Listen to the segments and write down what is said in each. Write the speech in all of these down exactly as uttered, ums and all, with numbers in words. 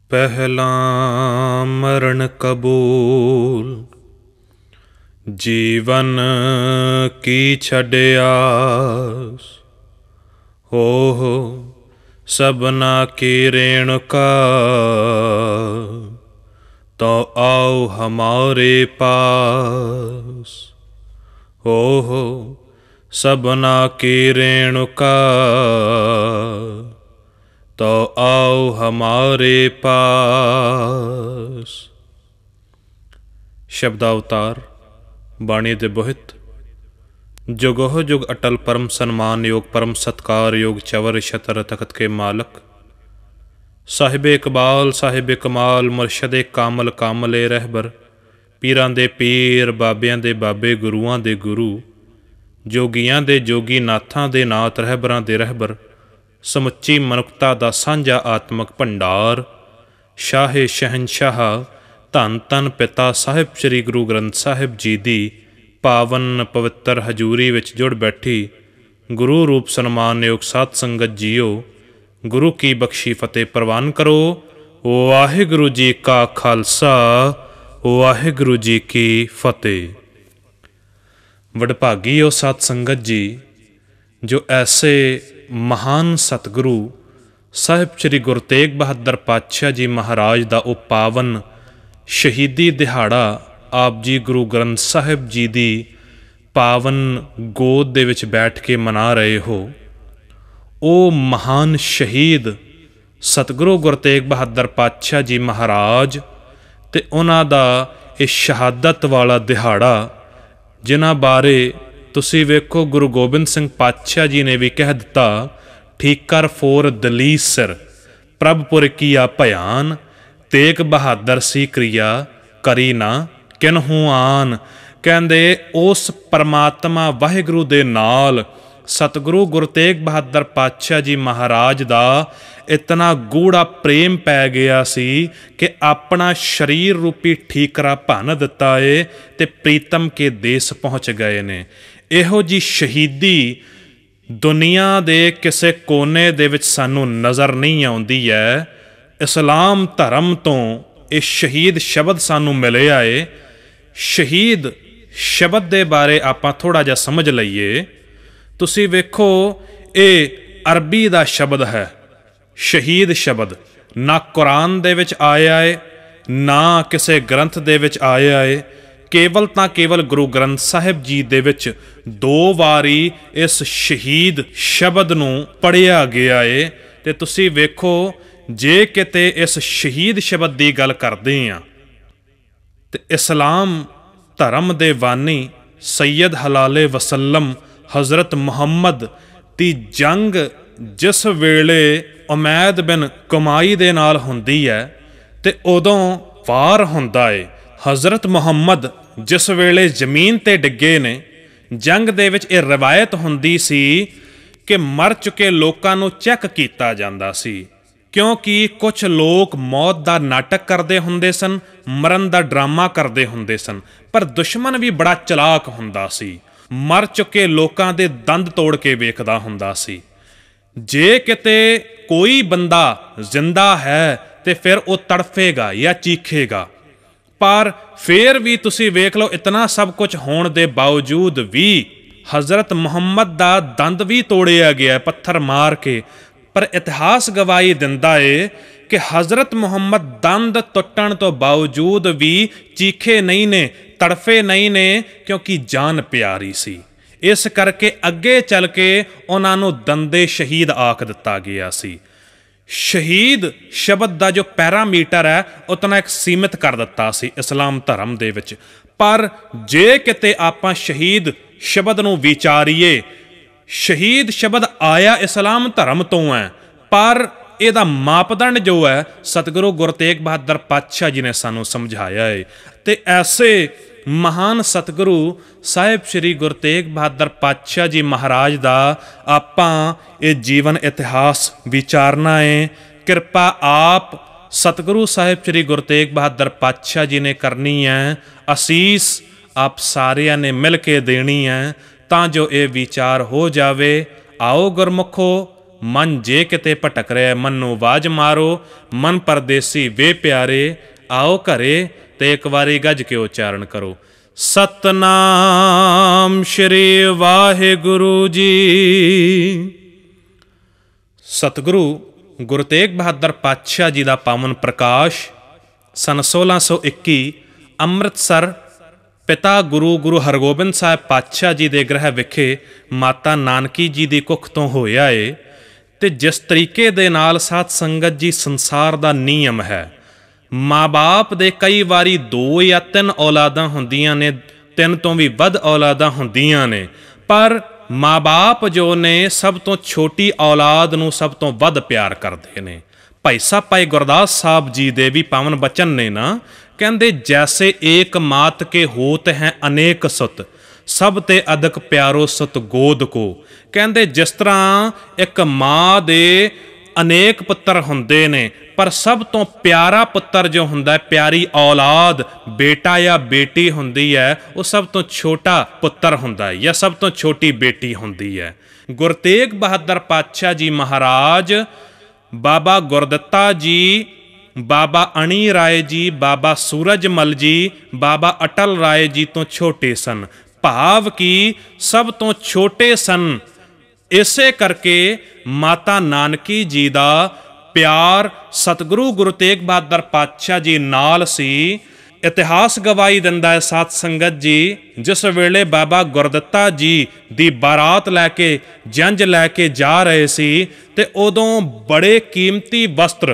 पहला मरण कबूल, जीवन की छड्यास। हो हो सबना की रेणुका, तो आओ हमारे पास। हो हो सबना की रेणुका, तो आओ हमारे पास। शब्दावतार बाणी दे बोहित, जुगोह जुग अटल परम सन्मान योग परम सत्कार योग चवर छतर तखत के मालक साहिबे इकबाल साहिबे कमाल मुरशदे कामल कामले रहबर, पीरां दे पीर बाबियां दे बाबे गुरुआं दे गुरु, जोगियां दे जोगी नाथां दे नाथ रहबरां दे रहबर, समुच्ची मनुखता दा सांझा आत्मक भंडार, शाहे शहनशाह धन धन पिता साहिब श्री गुरु ग्रंथ साहिब जी दी पावन पवित्र हजूरी विच जुड़ बैठी गुरु रूप सन्मानयोग साध संगत जीओ, गुरु की बख्शी फतेह प्रवान करो। वाहिगुरु जी का खालसा, वाहिगुरु जी की फतेह। वडभागी ओ साध संगत जी जो ऐसे महान सतगुरु साहिब श्री गुरु तेग बहादुर पातशाह जी महाराज का वो पावन शहीदी दिहाड़ा आप जी गुरु ग्रंथ साहिब जी की पावन गोद दे विच बैठ के मना रहे हो। वो महान शहीद सतगुरु गुरु तेग बहादुर पातशाह जी महाराज ते उन्हां दा ये शहादत वाला दिहाड़ा जिन्हां बारे तुसी वेखो गुरु गोबिंद सिंह पातशाह जी ने भी कह दिता, ठीकर फोर दलीस सिर प्रभपुर किया भयान, तेग बहादुर सी क्रिया करी ना किन्हू आन। कहंदे उस परमात्मा वाहिगुरु दे नाल सतगुरु गुरु तेग बहादुर पातशाह जी महाराज दा इतना गूढ़ा प्रेम पै गया सी कि अपना शरीर रूपी ठीकरा भन दिता है ते प्रीतम के देश पहुँच गए ने। इहो जी शहीदी दुनिया दे किसे कोने दे विच सानू नज़र नहीं आउंदी है। इस्लाम धर्म तो ये शहीद शब्द सानू मिलिया है। शहीद शब्द दे बारे आपां थोड़ा जिहा समझ लईए। तुसी वेखो ये अरबी दा शब्द है शहीद शब्द, ना कुरान दे विच आया है ना किसे ग्रंथ दे विच आया है। केवल तां केवल गुरु ग्रंथ साहिब जी दे विच दो वारी इस शहीद शब्द नूं पढ़िया गया है। ते तुसी वेखो जे किते इस शहीद शब्द की गल करदे हां ते इस्लाम धर्म दे वानी सैयद हलाले वसल्लम हज़रत मुहम्मद दी जंग जिस वेले उमैद बिन कमाई दे नाल हुंदी है ते उदों वार हुंदा है। हज़रत मुहम्मद जिस वेले जमीन ते डिगे ने जंग दे विच ये रिवायत हुंदी सी कि मर चुके लोकां नूं चैक कीता जांदा सी, क्योंकि कुछ लोग मौत दा नाटक करदे हुंदे सन, मरण दा ड्रामा करदे हुंदे सन। पर दुश्मन भी बड़ा चलाक हुंदा सी, मर चुके लोकां दे दंद तोड़ के वेखदा हुंदा सी। जे किते कोई बंदा जिंदा है ते फिर वो तड़फेगा या चीखेगा, पर फिर भी तुसी वेख लो इतना सब कुछ होने के बावजूद भी हज़रत मुहम्मद दा दंद भी तोड़िया गया पत्थर मार के। पर इतिहास गवाही दिंदा है कि हज़रत मुहम्मद दंद टुटण तो बावजूद भी चीखे नहीं ने, तड़फे नहीं ने, क्योंकि जान प्यारी सी। इस करके अगे चल के उन्होंने दंदे शहीद आख दिता गया सी। शहीद शब्द का जो पैरामीटर है उतना एक सीमित कर दिता सी इस्लाम धर्म दे विच। पर जे किते आपां शहीद शब्द नूं विचारीए, शहीद शब्द आया इस्लाम धर्म तो है, पर इहदा मापदंड जो है सतगुरु गुरु तेग बहादुर पातशाह जी ने सानू समझाया है। ते ऐसे महान सतगुरु साहिब श्री गुरु तेग बहादुर पातशाह जी महाराज का आपां ये जीवन इतिहास विचारना है। कृपा आप सतगुरु साहिब श्री गुरु तेग बहादुर पातशाह जी ने करनी है, असीस आप सारिया ने मिल के देनी है, तां जो ये विचार हो जावे। आओ गुरमुखो ਮਨ ਜੇ ਕਿਤੇ ਭਟਕ ਰਿਹਾ ਮਨ ਨੂੰ ਆਵਾਜ਼ ਮਾਰੋ, ਮਨ ਪਰਦੇਸੀ ਵੇ ਪਿਆਰੇ ਆਓ ਘਰੇ, ਤੇ ਇੱਕ ਵਾਰੀ ਗੱਜ ਕੇ ਉਚਾਰਨ ਕਰੋ ਸਤਨਾਮ ਸ਼੍ਰੀ ਵਾਹਿਗੁਰੂ ਜੀ। ਸਤਿਗੁਰੂ ਗੁਰੂ ਤੇਗ ਬਹਾਦਰ ਪਾਤਸ਼ਾਹ ਜੀ ਦਾ ਪਾਵਨ ਪ੍ਰਕਾਸ਼ ਸਨ ਸੋਲਾਂ ਸੌ ਇੱਕੀ ਅੰਮ੍ਰਿਤਸਰ ਪਿਤਾ ਗੁਰੂ ਗੁਰੂ ਹਰਗੋਬਿੰਦ ਸਾਹਿਬ ਪਾਤਸ਼ਾਹ ਜੀ ਦੇ ਗ੍ਰਹਿ ਵਿਖੇ ਮਾਤਾ ਨਾਨਕੀ ਜੀ ਦੀ ਕੁੱਖ ਤੋਂ ਹੋਇਆ ਏ। ਤੇ ਜਿਸ ਤਰੀਕੇ ਦੇ ਨਾਲ ਸਾਧ ਸੰਗਤ ਜੀ ਸੰਸਾਰ ਦਾ ਨਿਯਮ ਹੈ, ਮਾਂ ਬਾਪ ਦੇ ਕਈ ਵਾਰੀ ਦੋ ਜਾਂ ਤਿੰਨ ਔਲਾਦਾਂ ਹੁੰਦੀਆਂ ਨੇ, ਤਿੰਨ ਤੋਂ ਵੀ ਵੱਧ ਔਲਾਦਾਂ ਹੁੰਦੀਆਂ ਨੇ, ਪਰ ਮਾਂ ਬਾਪ ਜੋ ਨੇ ਸਭ ਤੋਂ ਛੋਟੀ ਔਲਾਦ ਨੂੰ ਸਭ ਤੋਂ ਵੱਧ ਪਿਆਰ ਕਰਦੇ ਨੇ। ਭਾਈ ਸਾਹਿਬ ਭਾਈ ਗੁਰਦਾਸ ਸਾਹਿਬ ਜੀ ਦੇ ਵੀ ਪਾਵਨ ਬਚਨ ਨੇ ਨਾ, ਕਹਿੰਦੇ ਜੈਸੇ ਏਕ ਮਾਤ ਕੇ ਹੋਤ ਹੈ ਅਨੇਕ ਸੁਤ, ਸਭ ਤੇ ਅਧਿਕ ਪਿਆਰੋ ਸੁਤ ਗੋਦ ਕੋ। ਕਹਿੰਦੇ ਜਿਸ ਤਰ੍ਹਾਂ ਇੱਕ ਮਾਂ ਦੇ ਅਨੇਕ ਪੁੱਤਰ ਹੁੰਦੇ ਨੇ, ਪਰ ਸਭ ਤੋਂ ਪਿਆਰਾ ਪੁੱਤਰ ਜੋ ਹੁੰਦਾ, ਪਿਆਰੀ ਔਲਾਦ ਬੇਟਾ ਜਾਂ ਬੇਟੀ ਹੁੰਦੀ ਹੈ, ਉਹ ਸਭ ਤੋਂ ਛੋਟਾ ਪੁੱਤਰ ਹੁੰਦਾ ਜਾਂ ਸਭ ਤੋਂ ਛੋਟੀ ਬੇਟੀ ਹੁੰਦੀ ਹੈ। ਗੁਰੂ ਤੇਗ ਬਹਾਦਰ ਪਾਤਸ਼ਾਹ ਜੀ ਮਹਾਰਾਜ ਬਾਬਾ ਗੁਰਦਿੱਤਾ ਜੀ, ਬਾਬਾ ਅਣੀ ਰਾਏ ਜੀ, ਬਾਬਾ ਸੂਰਜਮਲ ਜੀ, ਬਾਬਾ ਅਟਲ ਰਾਏ ਜੀ ਤੋਂ ਛੋਟੇ ਸਨ, ਭਾਵ ਕਿ ਸਭ ਤੋਂ ਛੋਟੇ ਸਨ। ਇਸੇ ਕਰਕੇ ਮਾਤਾ ਨਾਨਕੀ ਜੀ ਦਾ ਪਿਆਰ ਸਤਿਗੁਰੂ ਗੁਰੂ ਤੇਗ ਬਹਾਦਰ ਪਾਤਸ਼ਾਹ ਜੀ ਨਾਲ ਸੀ। ਇਤਿਹਾਸ ਗਵਾਹੀ ਦਿੰਦਾ ਹੈ ਸਾਧ ਸੰਗਤ ਜੀ, ਜਿਸ ਵੇਲੇ ਬਾਬਾ ਗੁਰਦਿੱਤਾ ਜੀ ਦੀ ਬਾਰਾਤ ਲੈ ਕੇ ਜੰਝ ਲੈ ਕੇ ਜਾ ਰਹੇ ਸੀ, ਤੇ ਉਦੋਂ ਬੜੇ ਕੀਮਤੀ ਵਸਤਰ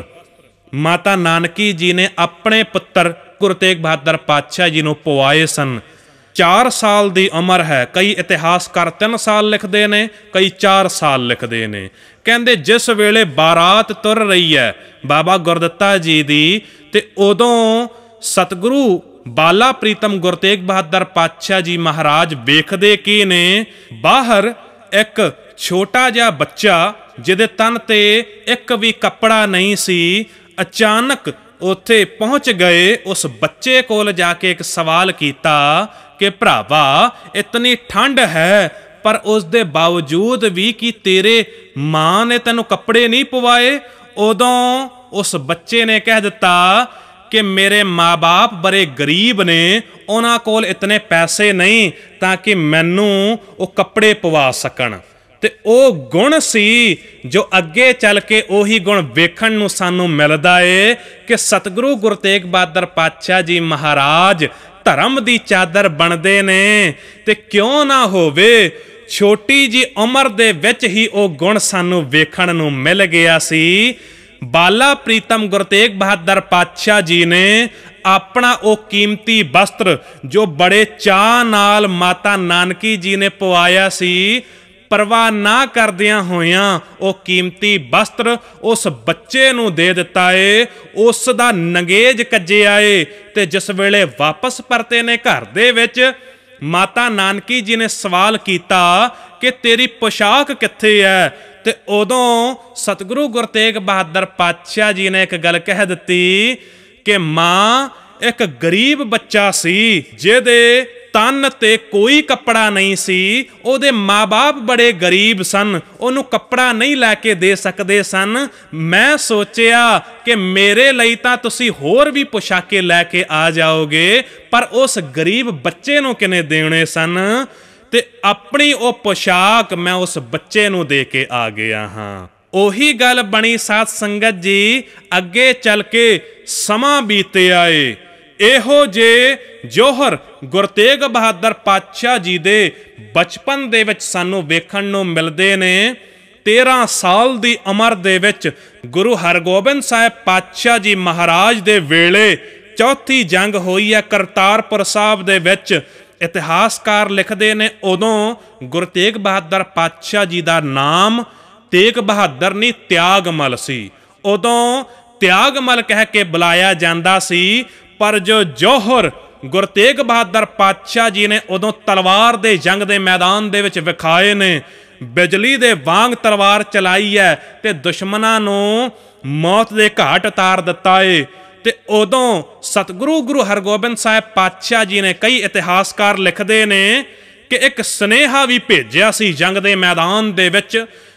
ਮਾਤਾ ਨਾਨਕੀ ਜੀ ਨੇ ਆਪਣੇ ਪੁੱਤਰ ਗੁਰੂ ਤੇਗ ਬਹਾਦਰ ਪਾਤਸ਼ਾਹ ਜੀ ਨੂੰ ਪਵਾਏ ਸਨ। ਚਾਰ ਸਾਲ ਦੀ ਉਮਰ ਹੈ, ਕਈ ਇਤਿਹਾਸਕਾਰ ਤਿੰਨ ਸਾਲ ਲਿਖਦੇ ਨੇ, ਕਈ ਚਾਰ ਸਾਲ ਲਿਖਦੇ ਨੇ। ਕਹਿੰਦੇ ਜਿਸ ਵੇਲੇ ਬਾਰਾਤ ਤੁਰ ਰਹੀ ਹੈ ਬਾਬਾ ਗੁਰਦਿੱਤਾ ਜੀ ਦੀ, ਤੇ ਉਦੋਂ ਸਤਿਗੁਰੂ ਬਾਲਾ ਪ੍ਰੀਤਮ ਗੁਰੂ ਤੇਗ ਬਹਾਦਰ ਪਾਤਸ਼ਾਹ ਜੀ ਮਹਾਰਾਜ ਵੇਖਦੇ ਕੀ ਨੇ, ਬਾਹਰ ਇੱਕ ਛੋਟਾ ਜਿਹਾ ਬੱਚਾ ਜਿਹਦੇ ਤਨ ਤੇ ਇੱਕ ਵੀ ਕੱਪੜਾ ਨਹੀਂ ਸੀ, ਅਚਾਨਕ ਉੱਥੇ ਪਹੁੰਚ ਗਏ। ਉਸ ਬੱਚੇ ਕੋਲ ਜਾ ਕੇ ਇੱਕ ਸਵਾਲ ਕੀਤਾ ਕਿ ਭਰਾਵਾ ਇਤਨੀ ਠੰਡ ਹੈ, ਪਰ ਉਸ ਦੇ ਬਾਵਜੂਦ ਵੀ ਕੀ ਤੇਰੇ ਮਾਂ ਨੇ ਤੈਨੂੰ ਕੱਪੜੇ ਨਹੀਂ ਪਵਾਏ? ਉਦੋਂ ਉਸ ਬੱਚੇ ਨੇ ਕਹਿ ਦਿੱਤਾ ਕਿ ਮੇਰੇ ਮਾਂ-ਬਾਪ ਬੜੇ ਗਰੀਬ ਨੇ, ਉਹਨਾਂ ਕੋਲ ਇਤਨੇ ਪੈਸੇ ਨਹੀਂ ਤਾਂ ਕਿ ਮੈਨੂੰ ਉਹ ਕੱਪੜੇ ਪਵਾ ਸਕਣ। ਤੇ ਉਹ ਗੁਣ ਸੀ ਜੋ ਅੱਗੇ ਚੱਲ ਕੇ ਉਹੀ ਗੁਣ ਵੇਖਣ ਨੂੰ ਸਾਨੂੰ ਮਿਲਦਾ ਏ ਕਿ ਸਤਿਗੁਰੂ ਗੁਰੂ ਤੇਗ ਬਹਾਦਰ ਪਾਤਸ਼ਾਹ ਜੀ ਮਹਾਰਾਜ ਧਰਮ ਦੀ ਚਾਦਰ ਬਣਦੇ ਨੇ। ਤੇ ਕਿਉਂ ਨਾ ਹੋਵੇ, ਛੋਟੀ ਜੀ ਉਮਰ ਦੇ ਵਿੱਚ ਹੀ ਉਹ ਗੁਣ ਸਾਨੂੰ ਵੇਖਣ ਨੂੰ ਮਿਲ ਗਿਆ ਸੀ। ਬਾਲਾ ਪ੍ਰੀਤਮ ਗੁਰੂ ਤੇਗ ਬਹਾਦਰ ਪਾਤਸ਼ਾਹ ਜੀ ਨੇ ਆਪਣਾ ਉਹ ਕੀਮਤੀ ਵਸਤਰ ਜੋ ਬੜੇ ਚਾਅ ਨਾਲ ਮਾਤਾ ਨਾਨਕੀ ਜੀ ਨੇ ਪਵਾਇਆ ਸੀ, ਪਰਵਾਹ ਨਾ ਕਰਦਿਆਂ ਹੋਇਆਂ ਉਹ ਕੀਮਤੀ ਵਸਤਰ ਉਸ ਬੱਚੇ ਨੂੰ ਦੇ ਦਿੱਤਾ ਏ। ਉਸ ਦਾ ਨੰਗੇਜ ਕੱਜਿਆ ਏ। ਤੇ ਜਿਸ ਵੇਲੇ ਵਾਪਸ ਪਰਤੇ ਨੇ ਘਰ ਦੇ ਵਿੱਚ, ਮਾਤਾ ਨਾਨਕੀ ਜੀ ਨੇ ਸਵਾਲ ਕੀਤਾ ਕਿ ਤੇਰੀ ਪੋਸ਼ਾਕ ਕਿੱਥੇ ਹੈ? ਤੇ ਉਦੋਂ ਸਤਿਗੁਰੂ ਗੁਰੂ ਤੇਗ ਬਹਾਦਰ ਪਾਤਸ਼ਾਹ ਜੀ ਨੇ ਇੱਕ ਗੱਲ ਕਹਿ ਦਿੱਤੀ ਕਿ ਮਾਂ, ਇੱਕ ਗਰੀਬ ਬੱਚਾ ਸੀ ਜਿਹਦੇ ਤਨ ਤੇ ਕੋਈ ਕੱਪੜਾ ਨਹੀਂ ਸੀ, ਉਹਦੇ ਮਾਂ-ਬਾਪ ਬੜੇ ਗਰੀਬ ਸਨ, ਉਹਨੂੰ ਕੱਪੜਾ ਨਹੀਂ ਲੈ ਕੇ ਦੇ ਸਕਦੇ ਸਨ। ਮੈਂ ਸੋਚਿਆ ਕਿ ਮੇਰੇ ਲਈ ਤਾਂ ਤੁਸੀਂ ਹੋਰ ਵੀ ਪੋਸ਼ਾਕੇ ਲੈ ਕੇ ਆ ਜਾਓਗੇ, ਪਰ ਉਸ ਗਰੀਬ ਬੱਚੇ ਨੂੰ ਕਿਨੇ ਦੇਣੇ ਸਨ? ਤੇ ਆਪਣੀ ਉਹ ਪੋਸ਼ਾਕ ਮੈਂ ਉਸ ਬੱਚੇ ਨੂੰ ਦੇ ਕੇ ਆ ਗਿਆ ਹਾਂ। ਉਹੀ ਗੱਲ ਬਣੀ ਸਾਧ ਸੰਗਤ ਜੀ, ਅੱਗੇ ਚੱਲ ਕੇ ਸਮਾਂ ਬੀਤਿਆ ਏ। ਇਹੋ ਜੇ ਜੋਹਰ ਗੁਰੂ ਤੇਗ ਬਹਾਦਰ ਪਾਤਸ਼ਾਹ ਜੀ ਦੇ ਬਚਪਨ ਦੇ ਵਿੱਚ ਸਾਨੂੰ ਵੇਖਣ ਨੂੰ ਮਿਲਦੇ ਨੇ। ਤੇਰਾਂ ਸਾਲ ਦੀ ਉਮਰ ਦੇ ਵਿੱਚ ਗੁਰੂ ਹਰਗੋਬਿੰਦ ਸਾਹਿਬ ਪਾਤਸ਼ਾਹ ਜੀ ਮਹਾਰਾਜ ਦੇ ਵੇਲੇ ਚੌਥੀ ਜੰਗ ਹੋਈ ਹੈ ਕਰਤਾਰਪੁਰ ਸਾਹਿਬ ਦੇ ਵਿੱਚ। ਇਤਿਹਾਸਕਾਰ ਲਿਖਦੇ ਨੇ ਉਦੋਂ ਗੁਰੂ ਤੇਗ ਬਹਾਦਰ ਪਾਤਸ਼ਾਹ ਜੀ ਦਾ ਨਾਮ ਤੇਗ ਬਹਾਦਰ ਨਹੀਂ ਤਿਆਗਮਲ ਸੀ। ਉਦੋਂ ਤਿਆਗਮਲ ਕਹਿ ਕੇ ਬੁਲਾਇਆ ਜਾਂਦਾ ਸੀ, ਪਰ ਜੋ ਜੋਹਰ ਗੁਰੂ ਤੇਗ ਬਹਾਦਰ ਪਾਤਸ਼ਾਹ ਜੀ ਨੇ ਉਦੋਂ ਤਲਵਾਰ ਦੇ ਜੰਗ ਦੇ ਮੈਦਾਨ ਦੇ ਵਿੱਚ ਵਿਖਾਏ ਨੇ, ਬਿਜਲੀ ਦੇ ਵਾਂਗ ਤਲਵਾਰ ਚਲਾਈ ਹੈ ਤੇ ਦੁਸ਼ਮਣਾਂ ਨੂੰ ਮੌਤ ਦੇ ਘਾਟ ਉਤਾਰ ਦਿੱਤਾ ਏ। ਤੇ ਉਦੋਂ ਸਤਿਗੁਰੂ ਗੁਰੂ ਹਰਗੋਬਿੰਦ ਸਾਹਿਬ ਪਾਤਸ਼ਾਹ ਜੀ ਨੇ, ਕਈ ਇਤਿਹਾਸਕਾਰ ਲਿਖਦੇ ਨੇ ਕਿ ਇੱਕ ਸੁਨੇਹਾ ਵੀ ਭੇਜਿਆ ਸੀ ਜੰਗ ਦੇ ਮੈਦਾਨ ਦੇ ਵਿੱਚ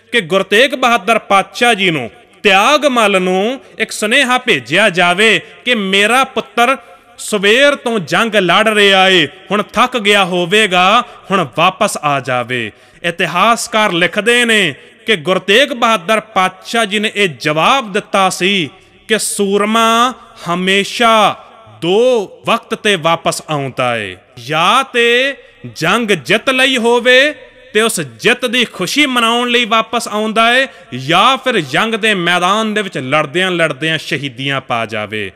ਕਿ ਗੁਰੂ ਤੇਗ ਬਹਾਦਰ ਪਾਤਸ਼ਾਹ ਜੀ ਨੂੰ ਤਿਆਗ ਮੱਲ ਨੂੰ ਇੱਕ ਸੁਨੇਹਾ ਭੇਜਿਆ ਜਾਵੇ ਕਿ ਮੇਰਾ ਪੁੱਤਰ ਸਵੇਰ ਤੋਂ ਜੰਗ ਲੜ ਰਿਹਾ ਏ, ਹੁਣ ਥੱਕ ਗਿਆ ਹੋਵੇਗਾ, ਹੁਣ ਵਾਪਸ ਆ ਜਾਵੇ। ਇਤਿਹਾਸਕਾਰ ਲਿਖਦੇ ਨੇ ਕਿ ਗੁਰੂ ਤੇਗ ਬਹਾਦਰ ਪਾਤਸ਼ਾਹ ਜੀ ਨੇ ਇਹ ਜਵਾਬ ਦਿੱਤਾ ਸੀ ਕਿ ਸੂਰਮਾ ਹਮੇਸ਼ਾ ਦੋ ਵਕਤ ਤੇ ਵਾਪਸ ਆਉਂਦਾ ਏ, ਜਾਂ ਤੇ ਜੰਗ ਜਿੱਤ ਲਈ ਹੋਵੇ ਤੇ ਉਸ ਜਿੱਤ ਦੀ ਖੁਸ਼ੀ ਮਨਾਉਣ ਲਈ ਵਾਪਸ ਆਉਂਦਾ ਏ, ਜਾਂ ਫਿਰ ਜੰਗ ਦੇ ਮੈਦਾਨ ਦੇ ਵਿੱਚ ਲੜਦਿਆਂ ਲੜਦਿਆਂ ਸ਼ਹੀਦੀਆਂ ਪਾ ਜਾਵੇ।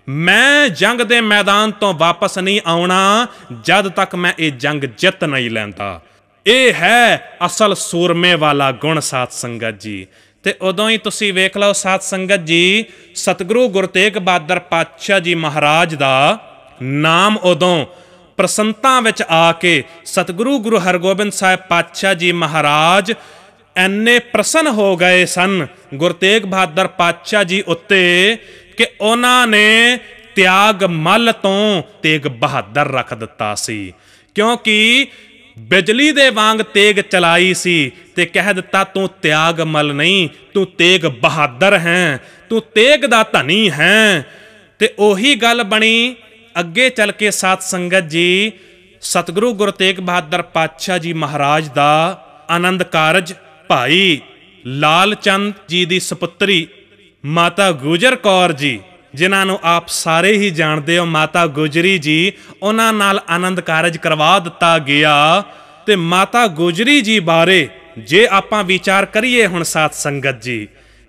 ਮੈਂ ਜੰਗ ਦੇ ਮੈਦਾਨ ਤੋਂ ਵਾਪਸ ਨਹੀਂ ਆਉਣਾ ਜਦ ਤੱਕ ਮੈਂ ਇਹ ਜੰਗ ਜਿੱਤ ਨਹੀਂ ਲੈਂਦਾ। ਇਹ ਹੈ ਅਸਲ ਸੂਰਮੇ ਵਾਲਾ ਗੁਣ ਸਾਧ ਸੰਗਤ ਜੀ। ਤੇ ਉਦੋਂ ਹੀ ਤੁਸੀਂ ਵੇਖ ਲਓ ਸਾਧ ਸੰਗਤ ਜੀ, ਸਤਿਗੁਰੂ ਗੁਰੂ ਤੇਗ ਬਹਾਦਰ ਪਾਤਸ਼ਾਹ ਜੀ ਮਹਾਰਾਜ ਦਾ ਨਾਮ ਉਦੋਂ ਪ੍ਰਸੰਨਤਾ ਵਿੱਚ ਆ ਕੇ ਸਤਿਗੁਰੂ ਗੁਰੂ ਹਰਗੋਬਿੰਦ ਸਾਹਿਬ ਪਾਤਸ਼ਾਹ ਜੀ ਮਹਾਰਾਜ ਐਨੇ ਪ੍ਰਸੰਨ ਹੋ ਗਏ ਸਨ ਗੁਰੂ ਤੇਗ ਬਹਾਦਰ ਪਾਤਸ਼ਾਹ ਜੀ ਉੱਤੇ ਕਿ ਉਹਨਾਂ ਨੇ ਤਿਆਗ ਮੱਲ ਤੋਂ ਤੇਗ ਬਹਾਦਰ ਰੱਖ ਦਿੱਤਾ ਸੀ। ਕਿਉਂਕਿ ਬਿਜਲੀ ਦੇ ਵਾਂਗ ਤੇਗ ਚਲਾਈ ਸੀ ਤੇ ਕਹਿ ਦਿੱਤਾ ਤੂੰ ਤਿਆਗ ਮੱਲ ਨਹੀਂ, ਤੂੰ ਤੇਗ ਬਹਾਦਰ ਹੈ, ਤੂੰ ਤੇਗ ਦਾ ਧਨੀ ਹੈ। ਤੇ ਉਹੀ ਗੱਲ ਬਣੀ ਅੱਗੇ ਚੱਲ ਕੇ ਸਾਧ ਸੰਗਤ ਜੀ, ਸਤਿਗੁਰੂ ਗੁਰੂ ਤੇਗ ਬਹਾਦਰ ਪਾਤਸ਼ਾਹ ਜੀ ਮਹਾਰਾਜ ਦਾ ਆਨੰਦ ਕਾਰਜ ਭਾਈ ਲਾਲ ਚੰਦ ਜੀ ਦੀ ਸੁਪੁੱਤਰੀ ਮਾਤਾ ਗੁਜਰ ਕੌਰ ਜੀ, ਜਿਨ੍ਹਾਂ ਨੂੰ ਆਪ ਸਾਰੇ ਹੀ ਜਾਣਦੇ ਹੋ, ਮਾਤਾ ਗੁਜਰੀ ਜੀ, ਉਹਨਾਂ ਨਾਲ ਆਨੰਦ ਕਾਰਜ ਕਰਵਾ ਦਿੱਤਾ ਗਿਆ। ਤੇ ਮਾਤਾ ਗੁਜਰੀ ਜੀ ਬਾਰੇ ਜੇ ਆਪਾਂ ਵਿਚਾਰ ਕਰੀਏ ਹੁਣ ਸਾਧ ਸੰਗਤ ਜੀ,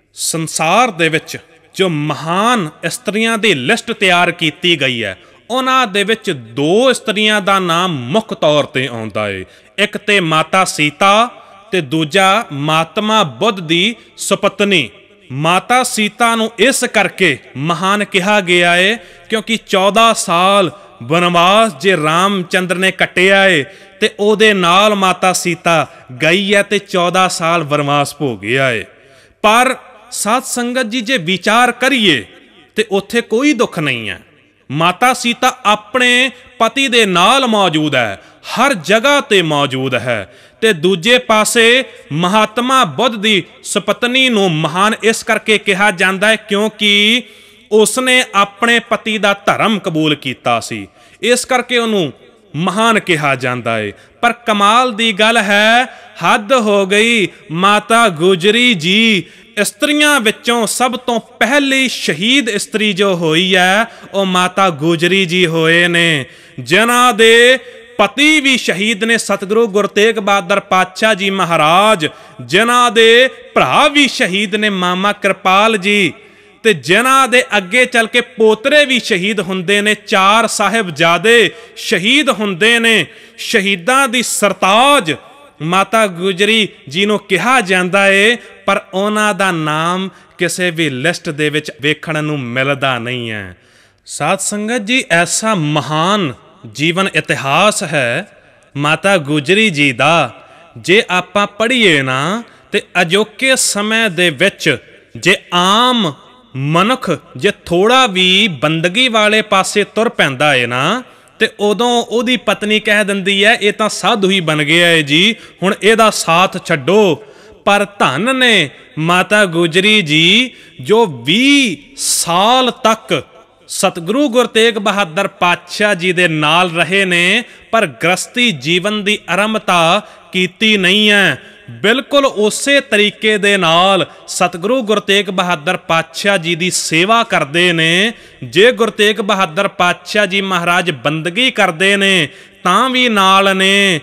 ਸੰਸਾਰ ਦੇ ਵਿੱਚ ਜੋ ਮਹਾਨ ਇਸਤਰੀਆਂ ਦੀ ਲਿਸਟ ਤਿਆਰ ਕੀਤੀ ਗਈ ਹੈ, ਉਹਨਾਂ ਦੇ ਵਿੱਚ ਦੋ ਇਸਤਰੀਆਂ ਦਾ ਨਾਮ ਮੁੱਖ ਤੌਰ ਤੇ ਆਉਂਦਾ ਏ। ਇੱਕ ਤੇ ਮਾਤਾ ਸੀਤਾ ਤੇ ਦੂਜਾ ਮਹਾਤਮਾ ਬੁੱਧ ਦੀ ਸੁਪਤਨੀ। ਮਾਤਾ ਸੀਤਾ ਨੂੰ ਇਸ ਕਰਕੇ ਮਹਾਨ ਕਿਹਾ ਗਿਆ ਏ ਕਿਉਂਕਿ ਚੌਦਾਂ ਸਾਲ ਬਨਵਾਸ ਜੇ ਰਾਮ ਚੰਦਰ ਨੇ ਕੱਟਿਆ ਏ ਤੇ ਉਹਦੇ ਨਾਲ ਮਾਤਾ ਸੀਤਾ ਗਈ ਹੈ ਤੇ ਚੌਦਾਂ ਸਾਲ ਬਨਵਾਸ ਭੋਗਿਆ ਏ। ਪਰ ਸਾਧ ਸੰਗਤ ਜੀ ਜੇ ਵਿਚਾਰ ਕਰੀਏ ਤੇ ਉੱਥੇ ਕੋਈ ਦੁੱਖ ਨਹੀਂ ਹੈ। ਮਾਤਾ ਸੀਤਾ ਆਪਣੇ ਪਤੀ ਦੇ ਨਾਲ ਮੌਜੂਦ ਹੈ, ਹਰ ਜਗ੍ਹਾ ਤੇ ਮੌਜੂਦ ਹੈ। ਤੇ ਦੂਜੇ ਪਾਸੇ ਮਹਾਤਮਾ ਬੁੱਧ ਦੀ ਸੁਪਤਨੀ ਨੂੰ ਮਹਾਨ ਇਸ ਕਰਕੇ ਕਿਹਾ ਜਾਂਦਾ ਹੈ ਕਿਉਂਕਿ ਉਸਨੇ ਆਪਣੇ ਪਤੀ ਦਾ ਧਰਮ ਕਬੂਲ ਕੀਤਾ ਸੀ, ਇਸ ਕਰਕੇ ਉਹਨੂੰ ਮਹਾਨ ਕਿਹਾ ਜਾਂਦਾ ਹੈ। ਪਰ ਕਮਾਲ ਦੀ ਗੱਲ ਹੈ, ਹੱਦ ਹੋ ਗਈ, ਮਾਤਾ ਗੁਜਰੀ ਜੀ ਇਸਤਰੀਆਂ ਵਿੱਚੋਂ ਸਭ ਤੋਂ ਪਹਿਲੀ ਸ਼ਹੀਦ ਇਸਤਰੀ ਜੋ ਹੋਈ ਹੈ ਉਹ ਮਾਤਾ ਗੁਜਰੀ ਜੀ ਹੋਏ ਨੇ, ਜਿਨ੍ਹਾਂ ਦੇ ਪਤੀ ਵੀ ਸ਼ਹੀਦ ਨੇ ਸਤਿਗੁਰੂ ਗੁਰੂ ਤੇਗ ਬਹਾਦਰ ਪਾਤਸ਼ਾਹ ਜੀ ਮਹਾਰਾਜ, ਜਿਨ੍ਹਾਂ ਦੇ ਭਰਾ ਵੀ ਸ਼ਹੀਦ ਨੇ ਮਾਮਾ ਕਿਰਪਾਲ ਜੀ, ਤੇ ਜਿਨ੍ਹਾਂ ਦੇ ਅੱਗੇ ਚੱਲ ਕੇ ਪੋਤਰੇ ਵੀ ਸ਼ਹੀਦ ਹੁੰਦੇ ਨੇ, ਚਾਰ ਸਾਹਿਬਜ਼ਾਦੇ ਸ਼ਹੀਦ ਹੁੰਦੇ ਨੇ। ਸ਼ਹੀਦਾਂ ਦੀ ਸਰਤਾਜ ਮਾਤਾ ਗੁਜਰੀ ਜੀ ਨੂੰ ਕਿਹਾ ਜਾਂਦਾ ਏ, ਪਰ ਉਹਨਾਂ ਦਾ ਨਾਮ ਕਿਸੇ ਵੀ ਲਿਸਟ ਦੇ ਵਿੱਚ ਵੇਖਣ ਨੂੰ ਮਿਲਦਾ ਨਹੀਂ ਹੈ। ਸਾਧ ਸੰਗਤ ਜੀ, ਐਸਾ ਮਹਾਨ ਜੀਵਨ ਇਤਿਹਾਸ ਹੈ ਮਾਤਾ ਗੁਜਰੀ ਜੀ ਦਾ, ਜੇ ਆਪਾਂ ਪੜ੍ਹੀਏ ਨਾ ਤੇ ਅਜੋਕੇ ਸਮੇਂ ਦੇ ਵਿੱਚ ਜੇ ਆਮ ਮਨੁੱਖ ਜੇ ਥੋੜਾ ਵੀ ਬੰਦਗੀ ਵਾਲੇ ਪਾਸੇ ਤੁਰ ਪੈਂਦਾ ਏ ਨਾ ਤੇ ਉਦੋਂ ਉਹਦੀ ਪਤਨੀ ਕਹਿ ਦਿੰਦੀ ਹੈ ਇਹ ਤਾਂ ਸਾਧੂ ਹੀ ਬਣ ਗਿਆ ਏ ਜੀ, ਹੁਣ ਇਹਦਾ ਸਾਥ ਛੱਡੋ। ਪਰ ਧੰਨ ਨੇ ਮਾਤਾ ਗੁਜਰੀ ਜੀ ਜੋ ਵੀਹ ਸਾਲ ਤੱਕ ਸਤਿਗੁਰੂ ਗੁਰੂ ਤੇਗ ਬਹਾਦਰ ਪਾਤਸ਼ਾਹ ਜੀ ਦੇ ਨਾਲ ਰਹੇ ਨੇ, ਪਰ ਗ੍ਰਸਤੀ ਜੀਵਨ ਦੀ ਆਰੰਭਤਾ ਕੀਤੀ ਨਹੀਂ ਹੈ। ਬਿਲਕੁਲ ਉਸੇ ਤਰੀਕੇ ਦੇ ਨਾਲ ਸਤਿਗੁਰੂ ਗੁਰੂ ਤੇਗ ਬਹਾਦਰ ਪਾਤਸ਼ਾਹ ਜੀ ਦੀ ਸੇਵਾ ਕਰਦੇ ਨੇ। ਜੇ ਗੁਰੂ ਤੇਗ ਬਹਾਦਰ ਪਾਤਸ਼ਾਹ ਜੀ ਮਹਾਰਾਜ ਬੰਦਗੀ ਕਰਦੇ ਨੇ ਤਾਂ ਵੀ ਨਾਲ ਨੇ।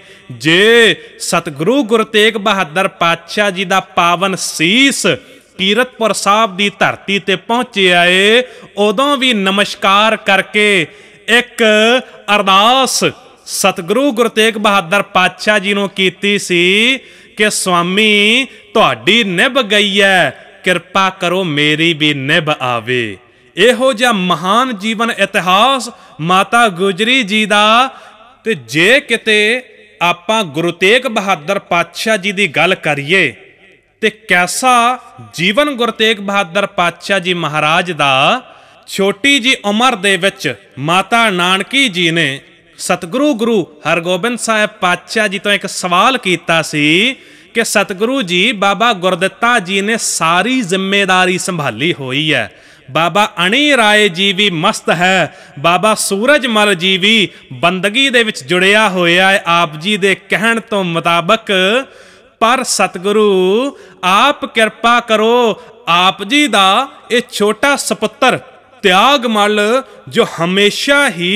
ਜੇ ਸਤਿਗੁਰੂ ਗੁਰੂ ਤੇਗ ਬਹਾਦਰ ਪਾਤਸ਼ਾਹ ਜੀ ਦਾ ਪਾਵਨ ਸੀਸ ਕੀਰਤਪੁਰ ਸਾਹਿਬ ਦੀ ਧਰਤੀ ਤੇ ਪਹੁੰਚਿਆ ਏ, ਉਦੋਂ ਵੀ ਨਮਸਕਾਰ ਕਰਕੇ ਇੱਕ ਅਰਦਾਸ ਸਤਿਗੁਰੂ ਗੁਰੂ ਤੇਗ ਬਹਾਦਰ ਪਾਤਸ਼ਾਹ ਜੀ ਨੂੰ ਕੀਤੀ ਸੀ ਕਿ ਸੁਆਮੀ ਤੁਹਾਡੀ ਨਿਭ ਗਈ ਹੈ, ਕਿਰਪਾ ਕਰੋ ਮੇਰੀ ਵੀ ਨਿਭ ਆਵੇ। ਇਹੋ ਜਿਹਾ ਮਹਾਨ ਜੀਵਨ ਇਤਿਹਾਸ ਮਾਤਾ ਗੁਜਰੀ ਜੀ ਦਾ। ਤੇ ਜੇ ਕਿਤੇ ਆਪਾਂ ਗੁਰੂ ਤੇਗ ਬਹਾਦਰ ਪਾਤਸ਼ਾਹ ਜੀ ਦੀ ਗੱਲ ਕਰੀਏ ਤੇ ਕੈਸਾ ਜੀਵਨ ਗੁਰੂ ਤੇਗ ਬਹਾਦਰ ਪਾਤਸ਼ਾਹ ਜੀ ਮਹਾਰਾਜ ਦਾ। ਛੋਟੀ ਜੀ ਉਮਰ ਦੇ ਵਿੱਚ ਮਾਤਾ ਨਾਨਕੀ ਜੀ ਨੇ ਸਤਿਗੁਰੂ ਗੁਰੂ ਹਰਗੋਬਿੰਦ ਸਾਹਿਬ ਪਾਤਸ਼ਾਹ ਜੀ ਤੋਂ ਇੱਕ ਸਵਾਲ ਕੀਤਾ ਸੀ कि सतगुरु जी बाबा गुरदित्ता जी ने सारी जिम्मेदारी संभाली हुई है। बाबा अणी राय जी भी मस्त है, बाबा सूरजमल जी भी बंदगी दे विच जुड़िया होया है आप जी दे कहण तो मुताबक। पर सतगुरु आप कृपा करो, आप जी दा ये छोटा सपुत्र त्यागमल जो हमेशा ही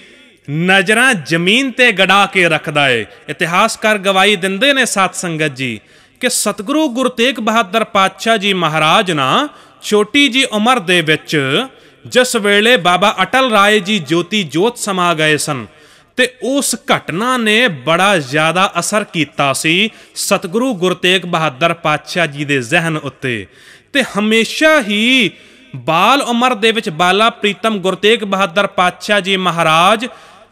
नजरां जमीन ते गड़ा के रखदा है। इतिहासकार गवाही दिंदे ने साध संगत जी कि सतगुरु गुरु तेग बहादुर पातशाह जी महाराज ना छोटी जी उम्र दे विच जिस वेले बाबा अटल राय जी ज्योति जोत समा गए सन ते उस घटना ने बड़ा ज़्यादा असर किया सी सतगुरु गुरु तेग बहादुर पातशाह जी दे जहन उत्ते। ते हमेशा ही बाल उम्र दे विच बाला प्रीतम गुरु तेग बहादुर पातशाह जी महाराज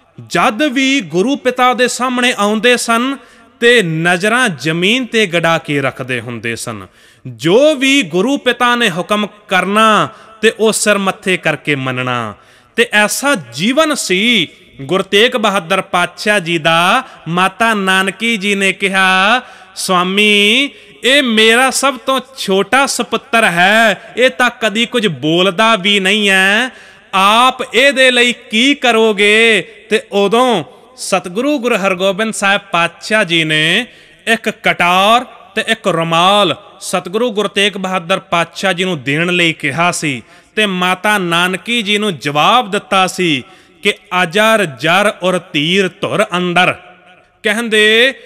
जद भी गुरु पिता दे सामने आउंदे सन ते नजरां जमीन ते गड़ा के रखते हुंदे सन। जो भी गुरु पिता ने हुक्म करना ते ओ सिर मत्थे करके मनना। ते ऐसा जीवन सी गुरु तेग बहादुर पातशाह जी दा। माता नानकी जी ने कहा, स्वामी ये मेरा सब तो छोटा सपुत्र है, ये तो कदी कुछ बोलता भी नहीं है, आप ये लई की करोगे। ते उदों सतगुरु गुरु हरगोबिंद साहब पातशाह जी ने एक कटार ते एक रुमाल सतगुरु गुरु तेग बहादुर पातशाह जी नूं देण लई कहा सी। ते माता नानकी जी नूं जवाब दिता सी कि अजर जर और तीर धुर अंदर। कहंदे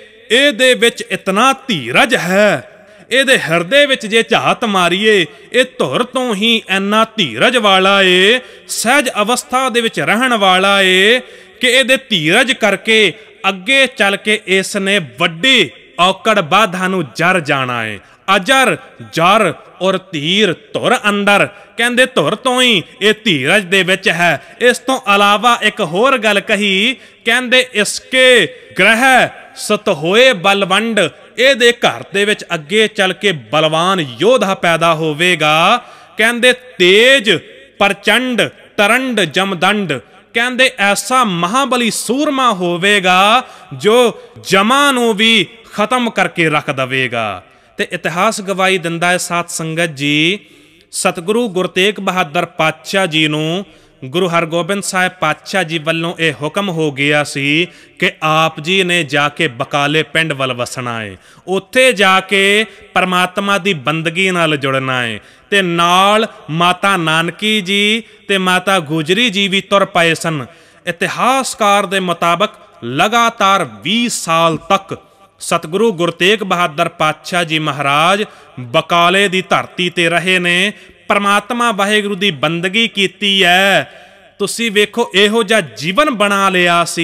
ए दे विच इतना धीरज है, ਇਹਦੇ ਹਿਰਦੇ ਵਿੱਚ ਜੇ ਝਾਤ ਮਾਰੀਏ ਇਹ ਧੁਰ ਤੋਂ ਹੀ ਇੰਨਾ ਧੀਰਜ ਵਾਲਾ ਏ, ਸਹਿਜ ਅਵਸਥਾ ਦੇ ਵਿੱਚ ਰਹਿਣ ਵਾਲਾ ਏ ਕਿ ਇਹਦੇ ਧੀਰਜ ਕਰਕੇ ਅੱਗੇ ਚੱਲ ਕੇ ਇਸ ਨੇ ਵੱਡੇ ਔਕੜ ਬਾਧਾਂ ਨੂੰ ਜਰ ਜਾਣਾ ਏ। ਅਜਰ ਜਰ ਔਰ ਧੀਰ ਧੁਰ ਅੰਦਰ। ਕਹਿੰਦੇ ਧੁਰ ਤੋਂ ਹੀ ਇਹ ਧੀਰਜ ਦੇ ਵਿੱਚ ਹੈ। ਇਸ ਤੋਂ ਇਲਾਵਾ ਇੱਕ ਹੋਰ ਗੱਲ ਕਹੀ, ਕਹਿੰਦੇ ਇਸਕੇ ਗ੍ਰਹਿ ਸਤ ਹੋਏ ਬਲਵੰਡ। ਇਹਦੇ ਘਰ ਦੇ ਵਿੱਚ ਅੱਗੇ ਚੱਲ ਕੇ ਬਲਵਾਨ ਯੋਧਾ ਪੈਦਾ ਹੋਵੇਗਾ। ਕਹਿੰਦੇ ਤੇਜ ਪ੍ਰਚੰਡ ਤਰੰਡ ਜਮਦੰਡ। ਕਹਿੰਦੇ ਐਸਾ ਮਹਾਬਲੀ ਸੂਰਮਾ ਹੋਵੇਗਾ ਜੋ ਜਮਾ ਨੂੰ ਵੀ ਖਤਮ ਕਰਕੇ ਰੱਖ ਦੇਵੇਗਾ। ਤੇ ਇਤਿਹਾਸ ਗਵਾਹੀ ਦਿੰਦਾ ਹੈ ਸਾਧ ਸੰਗਤ ਜੀ, ਸਤਿਗੁਰੂ ਗੁਰੂ ਤੇਗ ਬਹਾਦਰ ਪਾਤਸ਼ਾਹ ਜੀ ਨੂੰ गुरु हरगोबिंद साहब पातशाह जी वालों ये हुक्म हो गया सी कि आप जी ने जाके बकाले पिंड वल वसना है, उत्थे जाके परमात्मा की बंदगी नाल जुड़ना है। ते नाल माता नानकी जी ते माता गुजरी जी भी तुर पाए सन। इतिहासकार दे मुताबक लगातार बीस साल तक सतगुरु गुरु तेग बहादुर पातशाह जी महाराज बकाले की धरती ते रहे ने, परमात्मा वाहिगुरू की बंदगी कीती है। तुसी वेखो इहो जिहा जीवन बना लिया सी।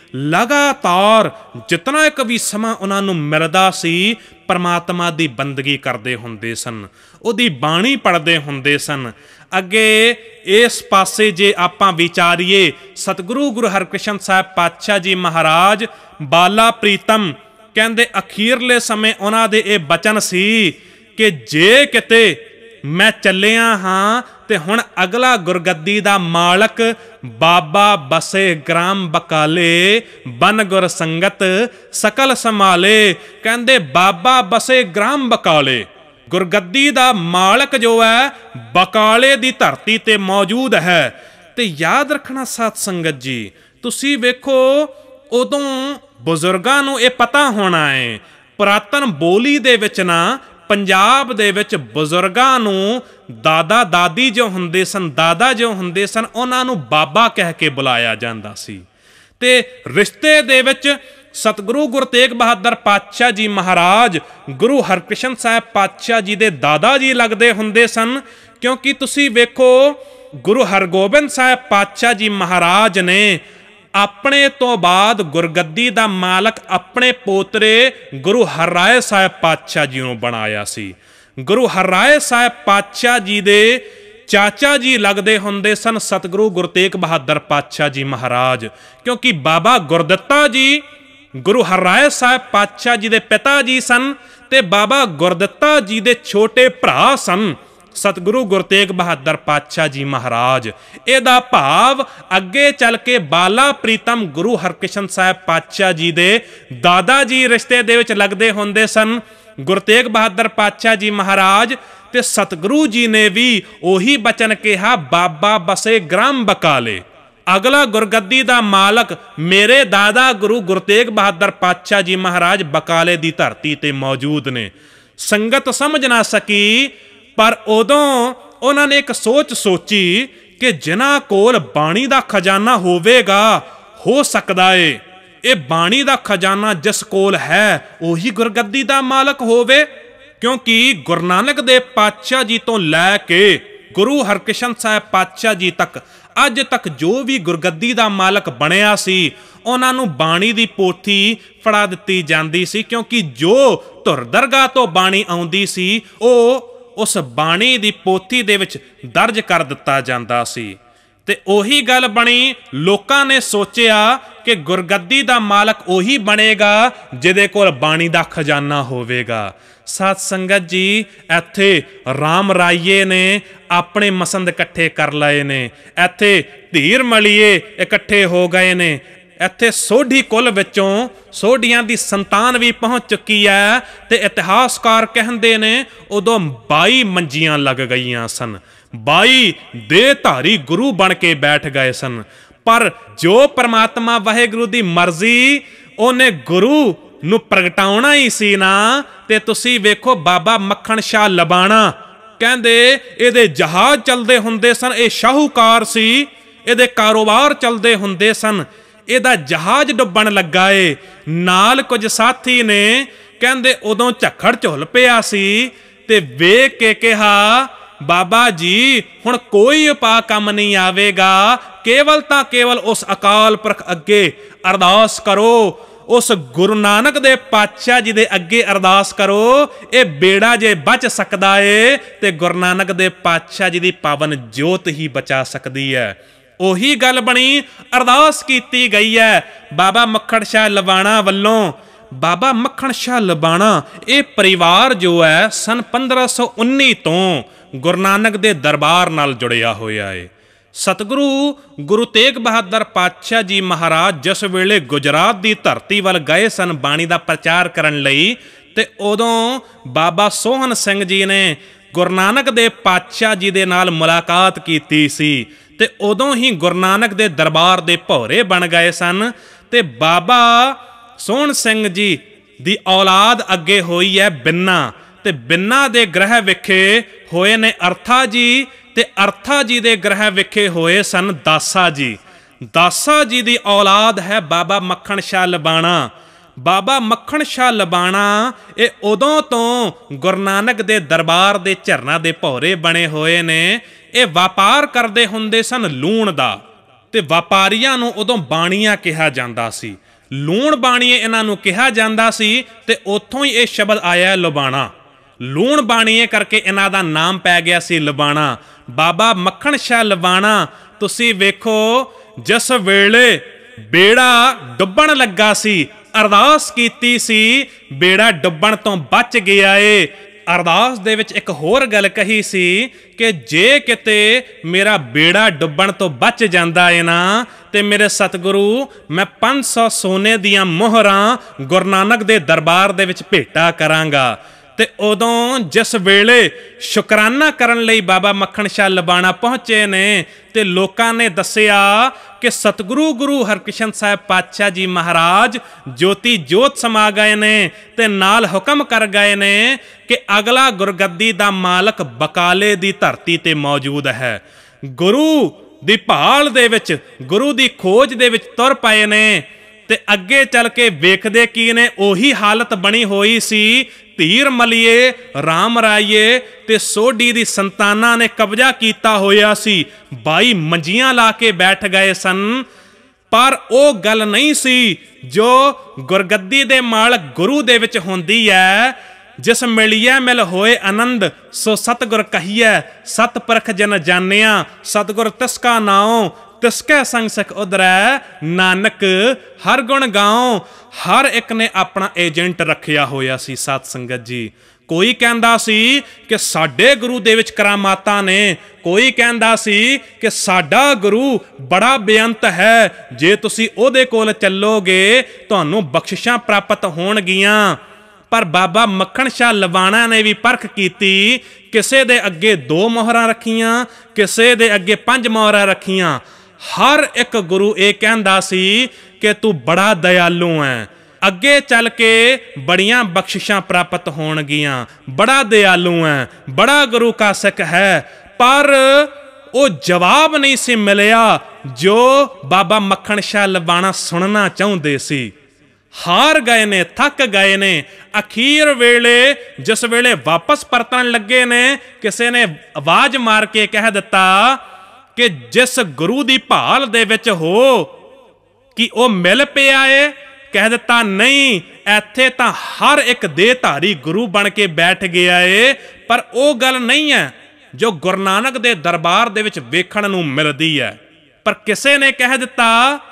लगातार जितना एक भी समा उन्हां नूं मिलदा सी परमात्मा की बंदगी करते हुंदे सन, उहदी बाणी पढ़ते हुंदे सन। अगे इस पासे जे आपां विचारीए सतगुरु गुरु हरकृष्ण साहब पातशाह जी महाराज बाला प्रीतम कहंदे अखीरले समय उन्हां दे इह बचन सी कि जे किते मैं चलिया हाँ ते हुण अगला गुरगद्दी दा मालक बाबा बसे ग्राम बकाले बन गुर संगत सकल संभाले। कहंदे बाबा बसे ग्राम बकाले, गुरगद्दी दा मालक जो है बकाले दी धरती ते मौजूद है। ते याद रखना साध संगत जी, तुसी वेखो उदों बुजुर्गां नूं इह पता होना है, पुरातन बोली दे विच ना पंजाब दे विच बुजुर्गां नूं दादा दादी जो हुंदे सन, दादा जो हुंदे सन, उन्हां नूं बाबा कह के बुलाया जांदा सी। ते रिश्ते दे विच सतगुरु गुरु तेग बहादुर पातशाह जी महाराज गुरु हरकृष्ण साहब पातशाह जी दे दादा जी लगदे हुंदे सन। क्योंकि तुसी वेखो गुरु हरगोबिंद साहब पातशाह जी महाराज ने अपने तो बाद गुरगद्दी दा मालक अपने पोतरे गुरु हरराय साहब पातशाह जी नूं बनाया सी। गुरु हरराय साहब पातशाह जी दे चाचा जी लगदे हुंदे सन सतगुरु गुरु तेग बहादुर पातशाह जी महाराज। क्योंकि बाबा गुरदित्ता जी गुरु हरराय साहब पातशाह जी दे पिता जी सन ते बाबा गुरदित्ता जी दे छोटे भरा सन सतगुरु गुरु तेग बहादुर पातशाह जी महाराज। ਇਹਦਾ ਭਾਵ ਅੱਗੇ ਚੱਲ ਕੇ ਬਾਲਾ ਪ੍ਰੀਤਮ ਗੁਰੂ ਹਰਕ੍ਰਿਸ਼ਨ ਸਾਹਿਬ ਪਾਤਸ਼ਾਹ ਜੀ ਦੇ ਦਾਦਾ ਜੀ ਰਿਸ਼ਤੇ ਦੇ ਵਿੱਚ ਲੱਗਦੇ ਹੁੰਦੇ ਸਨ। ਗੁਰੂ ਤੇਗ ਬਹਾਦਰ ਪਾਤਸ਼ਾਹ ਜੀ ਮਹਾਰਾਜ ਤੇ ਸਤਿਗੁਰੂ ਜੀ ਨੇ ਵੀ ਉਹੀ ਬਚਨ ਕਿਹਾ, ਬਾਬਾ ਬਸੇ ਗ੍ਰਾਮ ਬਕਾਲੇ। ਅਗਲਾ ਗੁਰਗੱਦੀ ਦਾ ਮਾਲਕ ਮੇਰੇ ਦਾਦਾ ਗੁਰੂ ਗੁਰੂ ਤੇਗ ਬਹਾਦਰ ਪਾਤਸ਼ਾਹ ਜੀ ਮਹਾਰਾਜ ਬਕਾਲੇ ਦੀ ਧਰਤੀ ਤੇ ਮੌਜੂਦ ਨੇ। ਸੰਗਤ ਸਮਝ ਨਾ ਸਕੀ, ਪਰ ਉਦੋਂ ਉਹਨਾਂ ਨੇ ਇੱਕ ਸੋਚ ਸੋਚੀ ਕਿ ਜਿਨ੍ਹਾਂ ਕੋਲ ਬਾਣੀ ਦਾ ਖਜ਼ਾਨਾ ਹੋਵੇਗਾ, ਹੋ ਸਕਦਾ ਏ ਇਹ ਬਾਣੀ ਦਾ ਖਜ਼ਾਨਾ ਜਿਸ ਕੋਲ ਹੈ ਉਹੀ ਗੁਰਗੱਦੀ ਦਾ ਮਾਲਕ ਹੋਵੇ। ਕਿਉਂਕਿ ਗੁਰੂ ਨਾਨਕ ਦੇਵ ਪਾਤਸ਼ਾਹ ਜੀ ਤੋਂ ਲੈ ਕੇ ਗੁਰੂ ਹਰਕ੍ਰਿਸ਼ਨ ਸਾਹਿਬ ਪਾਤਸ਼ਾਹ ਜੀ ਤੱਕ ਅੱਜ ਤੱਕ ਜੋ ਵੀ ਗੁਰਗੱਦੀ ਦਾ ਮਾਲਕ ਬਣਿਆ ਸੀ, ਉਹਨਾਂ ਨੂੰ ਬਾਣੀ ਦੀ ਪੋਥੀ ਫੜਾ ਦਿੱਤੀ ਜਾਂਦੀ ਸੀ। ਕਿਉਂਕਿ ਜੋ ਧੁਰ ਦਰਗਾਹ ਤੋਂ ਬਾਣੀ ਆਉਂਦੀ ਸੀ ਉਹ ਉਸ ਬਾਣੀ ਦੀ ਪੋਥੀ ਦੇ ਵਿੱਚ ਦਰਜ ਕਰ ਦਿੱਤਾ ਜਾਂਦਾ ਸੀ। ਤੇ ਉਹੀ ਗੱਲ ਬਣੀ, ਲੋਕਾਂ ਨੇ ਸੋਚਿਆ ਕਿ ਗੁਰਗੱਦੀ ਦਾ ਮਾਲਕ ਉਹੀ ਬਣੇਗਾ ਜਿਹਦੇ ਕੋਲ ਬਾਣੀ ਦਾ ਖਜ਼ਾਨਾ ਹੋਵੇਗਾ। ਸਤ ਸੰਗਤ ਜੀ, ਇੱਥੇ ਰਾਮ ਰਾਈਏ ਨੇ ਆਪਣੇ ਮਸੰਦ ਇਕੱਠੇ ਕਰ ਲਏ ਨੇ, ਇੱਥੇ ਧੀਰ ਮਲੀਏ ਇਕੱਠੇ ਹੋ ਗਏ ਨੇ, ਇੱਥੇ ਸੋਢੀ ਕੁਲ ਵਿੱਚੋਂ ਸੋਢੀਆਂ ਦੀ ਸੰਤਾਨ ਵੀ ਪਹੁੰਚ ਚੁੱਕੀ ਹੈ। ਤੇ ਇਤਿਹਾਸਕਾਰ ਕਹਿੰਦੇ ਨੇ ਉਦੋਂ ਬਾਈ ਮੰਜੀਆਂ ਲੱਗ ਗਈਆਂ ਸਨ, ਬਾਈ ਦੇ ਧਾਰੀ ਗੁਰੂ ਬਣ ਕੇ ਬੈਠ ਗਏ ਸਨ। ਪਰ ਜੋ ਪਰਮਾਤਮਾ ਵਾਹਿਗੁਰੂ ਦੀ ਮਰਜ਼ੀ, ਉਹਨੇ ਗੁਰੂ ਨੂੰ ਪ੍ਰਗਟਾਉਣਾ ਹੀ ਸੀ ਨਾ। ਤੇ ਤੁਸੀਂ ਵੇਖੋ ਬਾਬਾ ਮੱਖਣ ਸ਼ਾਹ ਲਬਾਣਾ, ਕਹਿੰਦੇ ਇਹਦੇ ਜਹਾਜ਼ ਚੱਲਦੇ ਹੁੰਦੇ ਸਨ, ਇਹ ਸ਼ਾਹੂਕਾਰ ਸੀ, ਇਹਦੇ ਕਾਰੋਬਾਰ ਚੱਲਦੇ ਹੁੰਦੇ ਸਨ, ਇਹਦਾ ਜਹਾਜ਼ ਡੁੱਬਣ ਲੱਗਾ ਏ। ਨਾਲ ਕੁਝ ਸਾਥੀ ਨੇ ਕਹਿੰਦੇ ਉਦੋਂ ਝੱਖੜ ਝੁੱਲ ਪਿਆ ਸੀ ਤੇ ਵੇਖ ਕੇ ਕਿਹਾ, ਬਾਬਾ ਜੀ ਹੁਣ ਕੋਈ ਉਪਾਅ ਕੰਮ ਨਹੀਂ ਆਵੇਗਾ, ਕੇਵਲ ਤਾਂ ਕੇਵਲ ਉਸ ਅਕਾਲ ਪੁਰਖ ਅੱਗੇ ਅਰਦਾਸ ਕਰੋ, ਉਸ ਗੁਰੂ ਨਾਨਕ ਦੇ ਪਾਤਸ਼ਾਹ ਜੀ ਦੇ ਅੱਗੇ ਅਰਦਾਸ ਕਰੋ, ਇਹ ਬੇੜਾ ਜੇ ਬਚ ਸਕਦਾ ਏ ਤੇ ਗੁਰੂ ਨਾਨਕ ਦੇ ਪਾਤਸ਼ਾਹ ਜੀ ਦੀ ਪਾਵਨ ਜੋਤ ਹੀ ਬਚਾ ਸਕਦੀ ਹੈ। ਉਹੀ ਗੱਲ ਬਣੀ, ਅਰਦਾਸ ਕੀਤੀ ਗਈ ਹੈ ਬਾਬਾ ਮੱਖਣ ਸ਼ਾਹ ਲਬਾਣਾ ਵੱਲੋਂ। ਬਾਬਾ ਮੱਖਣ ਸ਼ਾਹ ਲਬਾਣਾ ਇਹ ਪਰਿਵਾਰ ਜੋ ਹੈ ਸਨ ਪੰਦਰਾਂ ਸੌ ਉੱਨੀ ਤੋਂ ਗੁਰੂ ਨਾਨਕ ਦੇ ਦਰਬਾਰ ਨਾਲ ਜੁੜਿਆ ਹੋਇਆ ਏ। ਸਤਿਗੁਰੂ ਗੁਰੂ ਤੇਗ ਬਹਾਦਰ ਪਾਤਸ਼ਾਹ ਜੀ ਮਹਾਰਾਜ ਜਿਸ ਵੇਲੇ ਗੁਜਰਾਤ ਦੀ ਧਰਤੀ ਵੱਲ ਗਏ ਸਨ ਬਾਣੀ ਦਾ ਪ੍ਰਚਾਰ ਕਰਨ ਲਈ, ਤੇ ਉਦੋਂ ਬਾਬਾ ਸੋਹਣ ਸਿੰਘ ਜੀ ਨੇ ਗੁਰੂ ਨਾਨਕ ਦੇ ਪਾਤਸ਼ਾਹ ਜੀ ਦੇ ਨਾਲ ਮੁਲਾਕਾਤ ਕੀਤੀ ਸੀ। ਤੇ ਉਦੋਂ ਹੀ ਗੁਰੂ ਨਾਨਕ ਦੇ ਦਰਬਾਰ ਦੇ ਭੌਰੇ ਬਣ ਗਏ ਸਨ। ਤੇ ਬਾਬਾ ਸੋਹਣ ਸਿੰਘ ਜੀ ਦੀ ਔਲਾਦ ਅੱਗੇ ਹੋਈ ਹੈ ਬਿੰਨਾ, ਤੇ ਬਿੰਨਾ ਦੇ ਗ੍ਰਹਿ ਵਿਖੇ ਹੋਏ ਨੇ ਅਰਥਾ ਜੀ, ਤੇ ਅਰਥਾ ਜੀ ਦੇ ਗ੍ਰਹਿ ਵਿਖੇ ਹੋਏ ਸਨ ਦਾਸਾ ਜੀ। ਦਾਸਾ ਜੀ ਦੀ ਔਲਾਦ ਹੈ ਬਾਬਾ ਮੱਖਣ ਸ਼ਾਹ ਲਬਾਣਾ। ਬਾਬਾ ਮੱਖਣ ਸ਼ਾਹ ਲਬਾਣਾ ਇਹ ਉਦੋਂ ਤੋਂ ਗੁਰੂ ਨਾਨਕ ਦੇ ਦਰਬਾਰ ਦੇ ਝਰਨਾ ਦੇ ਭੌਰੇ ਬਣੇ ਹੋਏ ਨੇ। ਇਹ ਵਪਾਰ ਕਰਦੇ ਹੁੰਦੇ ਸਨ ਲੂਣ ਦਾ, ਤੇ ਵਪਾਰੀਆਂ ਨੂੰ ਉਦੋਂ ਬਾਣੀਆਂ ਕਿਹਾ ਜਾਂਦਾ ਸੀ, ਲੂਣ ਬਾਣੀਏ ਇਹਨਾਂ ਨੂੰ ਕਿਹਾ ਜਾਂਦਾ ਸੀ। ਤੇ ਉੱਥੋਂ ਹੀ ਇਹ ਸ਼ਬਦ ਆਇਆ ਲਬਾਣਾ, ਲੂਣ ਬਾਣੀਏ ਕਰਕੇ ਇਹਨਾਂ ਦਾ ਨਾਮ ਪੈ ਗਿਆ ਸੀ ਲਬਾਣਾ। ਬਾਬਾ ਮੱਖਣ ਸ਼ਾਹ ਲਬਾਣਾ ਤੁਸੀਂ ਵੇਖੋ, ਜਿਸ ਵੇਲੇ ਬੇੜਾ ਡੁੱਬਣ ਲੱਗਾ ਸੀ ਅਰਦਾਸ ਕੀਤੀ ਸੀ, ਬੇੜਾ ਡੁੱਬਣ ਤੋਂ ਬਚ ਗਿਆ ਏ। ਅਰਦਾਸ ਦੇ ਵਿੱਚ ਇੱਕ ਹੋਰ ਗੱਲ ਕਹੀ ਸੀ ਕਿ ਜੇ ਕਿਤੇ ਮੇਰਾ ਬੇੜਾ ਡੁੱਬਣ ਤੋਂ ਬਚ ਜਾਂਦਾ ਏ ਨਾ, ਤੇ ਮੇਰੇ ਸਤਿਗੁਰੂ ਮੈਂ ਪੰਜ ਸੌ ਸੋਨੇ ਦੀਆਂ ਮੋਹਰਾਂ ਗੁਰੂ ਨਾਨਕ ਦੇ ਦਰਬਾਰ ਦੇ ਵਿੱਚ ਭੇਟਾ ਕਰਾਂਗਾ। ਤੇ ਉਦੋਂ ਜਿਸ ਵੇਲੇ ਸ਼ੁਕਰਾਨਾ ਕਰਨ ਲਈ ਬਾਬਾ ਮੱਖਣ ਸ਼ਾਹ ਲਬਾਣਾ ਪਹੁੰਚੇ ਨੇ, ਤੇ ਲੋਕਾਂ ਨੇ ਦੱਸਿਆ ਕਿ ਸਤਿਗੁਰੂ ਗੁਰੂ ਹਰਕ੍ਰਿਸ਼ਨ ਸਾਹਿਬ ਪਾਤਸ਼ਾਹ ਜੀ ਮਹਾਰਾਜ ਜੋਤੀ ਜੋਤ ਸਮਾ ਗਏ ਨੇ, ਤੇ ਨਾਲ ਹੁਕਮ ਕਰ ਗਏ ਨੇ ਕਿ ਅਗਲਾ ਗੁਰਗੱਦੀ ਦਾ ਮਾਲਕ ਬਕਾਲੇ ਦੀ ਧਰਤੀ ਤੇ ਮੌਜੂਦ ਹੈ। ਗੁਰੂ ਦੀ ਭਾਲ ਦੇ ਵਿੱਚ, ਗੁਰੂ ਦੀ ਖੋਜ ਦੇ ਵਿੱਚ ਤੁਰ ਪਏ ਨੇ। ਤੇ ਅੱਗੇ ਚੱਲ ਕੇ ਵੇਖਦੇ ਕੀ ਨੇ, ਉਹੀ ਹਾਲਤ ਬਣੀ ਹੋਈ ਸੀ। ਧੀਰ ਮਲੀਏ, ਰਾਮ ਰਾਈਏ ਤੇ ਸੋਢੀ ਦੀ ਸੰਤਾਨਾਂ ਨੇ ਕਬਜ਼ਾ ਕੀਤਾ ਹੋਇਆ ਸੀ, ਬਾਈ ਮੰਜੀਆਂ ਲਾ ਕੇ ਬੈਠ ਗਏ ਸਨ। ਪਰ ਉਹ ਗੱਲ ਨਹੀਂ ਸੀ ਜੋ ਗੁਰਗੱਦੀ ਦੇ ਮਾਲਕ ਗੁਰੂ ਦੇ ਵਿੱਚ ਹੁੰਦੀ ਹੈ। ਜਿਸ ਮਿਲਿਆ ਮਿਲ ਹੋਏ ਆਨੰਦ ਸੋ ਸਤਿਗੁਰ ਕਹੀਐ, ਸਤ ਪਰਖ ਜਨ ਜਾਣਿਆ, ਸਤਿਗੁਰ ਤਿਸਕਾ ਨਾਉ ਤਿਸਕੈ ਸੰਗ ਸਿਖ ਉਧਰੈ, ਨਾਨਕ ਹਰ ਗੁਣ ਗਾਉ। ਹਰ ਇੱਕ ਨੇ ਆਪਣਾ ਏਜੰਟ ਰੱਖਿਆ ਹੋਇਆ ਸੀ। ਸਤ ਸੰਗਤ ਜੀ, ਕੋਈ ਕਹਿੰਦਾ ਸੀ ਕਿ ਸਾਡੇ ਗੁਰੂ ਦੇ ਵਿੱਚ ਕਰਾਮਾਤਾਂ ਨੇ, ਕੋਈ ਕਹਿੰਦਾ ਸੀ ਕਿ ਸਾਡਾ ਗੁਰੂ ਬੜਾ ਬੇਅੰਤ ਹੈ, ਜੇ ਤੁਸੀਂ ਉਹਦੇ ਕੋਲ ਚੱਲੋਗੇ ਤੁਹਾਨੂੰ ਬਖਸ਼ਿਸ਼ਾਂ ਪ੍ਰਾਪਤ ਹੋਣਗੀਆਂ। ਪਰ ਬਾਬਾ ਮੱਖਣ ਸ਼ਾਹ ਲਵਾਣਾ ਨੇ ਵੀ ਪਰਖ ਕੀਤੀ, ਕਿਸੇ ਦੇ ਅੱਗੇ ਦੋ ਮੋਹਰਾਂ ਰੱਖੀਆਂ, ਕਿਸੇ ਦੇ ਅੱਗੇ ਪੰਜ ਮੋਹਰਾਂ ਰੱਖੀਆਂ। ਹਰ ਇੱਕ ਗੁਰੂ ਇਹ ਕਹਿੰਦਾ ਸੀ ਕਿ ਤੂੰ ਬੜਾ ਦਇਆਲੂ ਹੈ, ਅੱਗੇ ਚੱਲ ਕੇ ਬੜੀਆਂ ਬਖਸ਼ਿਸ਼ਾਂ ਪ੍ਰਾਪਤ ਹੋਣਗੀਆਂ, ਬੜਾ ਦਇਆਲੂ ਹੈ, ਬੜਾ ਗੁਰੂ ਕਾ ਸਿੱਖ ਹੈ। ਪਰ ਉਹ ਜਵਾਬ ਨਹੀਂ ਸੀ ਮਿਲਿਆ ਜੋ ਬਾਬਾ ਮੱਖਣ ਸ਼ਾਹ ਲਵਾਣਾ ਸੁਣਨਾ ਚਾਹੁੰਦੇ ਸੀ। ਹਾਰ ਗਏ ਨੇ, ਥੱਕ ਗਏ ਨੇ। ਅਖੀਰ ਵੇਲੇ ਜਿਸ ਵੇਲੇ ਵਾਪਸ ਪਰਤਣ ਲੱਗੇ ਨੇ, ਕਿਸੇ ਨੇ ਆਵਾਜ਼ ਮਾਰ ਕੇ ਕਹਿ ਦਿੱਤਾ ਕਿ ਜਿਸ ਗੁਰੂ ਦੀ ਭਾਲ ਦੇ ਵਿੱਚ ਹੋ ਕਿ ਉਹ ਮਿਲ ਪਿਆ ਏ? ਕਹਿ ਦਿੱਤਾ ਨਹੀਂ, ਇੱਥੇ ਤਾਂ ਹਰ ਇੱਕ ਦੇਹਧਾਰੀ ਗੁਰੂ ਬਣ ਕੇ ਬੈਠ ਗਿਆ ਏ। ਪਰ ਉਹ ਗੱਲ ਨਹੀਂ ਹੈ ਜੋ ਗੁਰੂ ਨਾਨਕ ਦੇ ਦਰਬਾਰ ਦੇ ਵਿੱਚ ਵੇਖਣ ਨੂੰ ਮਿਲਦੀ ਹੈ। ਪਰ ਕਿਸੇ ਨੇ ਕਹਿ ਦਿੱਤਾ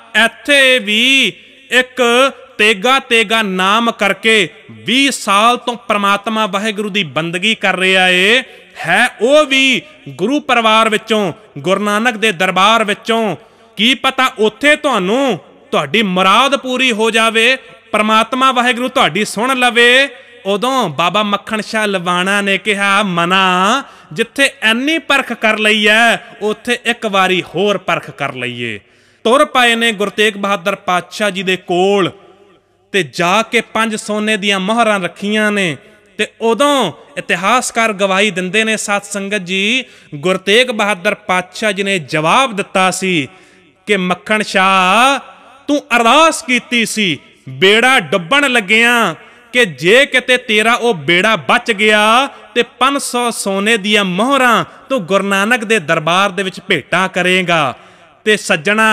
ਇੱਥੇ ਵੀ ਇੱਕ ਤੇਗਾ ਤੇਗਾ ਨਾਮ ਕਰਕੇ ਵੀਹ ਸਾਲ ਤੋਂ ਪ੍ਰਮਾਤਮਾ ਵਾਹਿਗੁਰੂ ਦੀ ਬੰਦਗੀ ਕਰ ਰਿਹਾ ਏ, ਹੈ ਉਹ ਵੀ ਗੁਰੂ ਪਰਿਵਾਰ ਵਿੱਚੋਂ, ਗੁਰੂ ਨਾਨਕ ਦੇ ਦਰਬਾਰ ਵਿੱਚੋਂ। ਕੀ ਪਤਾ ਉੱਥੇ ਤੁਹਾਨੂੰ ਤੁਹਾਡੀ ਮੁਰਾਦ ਪੂਰੀ ਹੋ ਜਾਵੇ, ਪਰਮਾਤਮਾ ਵਾਹਿਗੁਰੂ ਤੁਹਾਡੀ ਸੁਣ ਲਵੇ। ਉਦੋਂ ਬਾਬਾ ਮੱਖਣ ਸ਼ਾਹ ਲਵਾਣਾ ਨੇ ਕਿਹਾ, ਮਨਾ ਜਿੱਥੇ ਐਨੀ ਪਰਖ ਕਰ ਲਈ ਹੈ ਉੱਥੇ ਇੱਕ ਵਾਰੀ ਹੋਰ ਪਰਖ ਕਰ ਲਈਏ। ਤੁਰ ਪਏ ਨੇ ਗੁਰੂ ਤੇਗ ਬਹਾਦਰ ਪਾਤਸ਼ਾਹ ਜੀ ਦੇ ਕੋਲ ਤੇ ਜਾ ਕੇ ਪੰਜ ਸੋਨੇ ਦੀਆਂ ਮੋਹਰਾਂ ਰੱਖੀਆਂ ਨੇ। ਤੇ ਉਦੋਂ ਇਤਿਹਾਸਕਾਰ ਗਵਾਹੀ ਦਿੰਦੇ ਨੇ ਸਾਧ ਸੰਗਤ ਜੀ, ਗੁਰੂ ਤੇਗ ਬਹਾਦਰ ਪਾਤਸ਼ਾਹ ਜੀ ਨੇ ਜਵਾਬ ਦਿੱਤਾ ਸੀ ਕਿ ਮੱਖਣ ਸ਼ਾਹ ਤੂੰ ਅਰਦਾਸ ਕੀਤੀ ਸੀ ਬੇੜਾ ਡੁੱਬਣ ਲੱਗਿਆ ਕਿ ਜੇ ਕਿਤੇ ਤੇਰਾ ਉਹ ਬੇੜਾ ਬਚ ਗਿਆ ਤੇ ਪੰਜ ਸੌ ਸੋਨੇ ਦੀਆਂ ਮੋਹਰਾਂ ਤੂੰ ਗੁਰੂ ਨਾਨਕ ਦੇ ਦਰਬਾਰ ਦੇ ਵਿੱਚ ਭੇਟਾਂ ਕਰੇਗਾ। ਤੇ ਸੱਜਣਾ,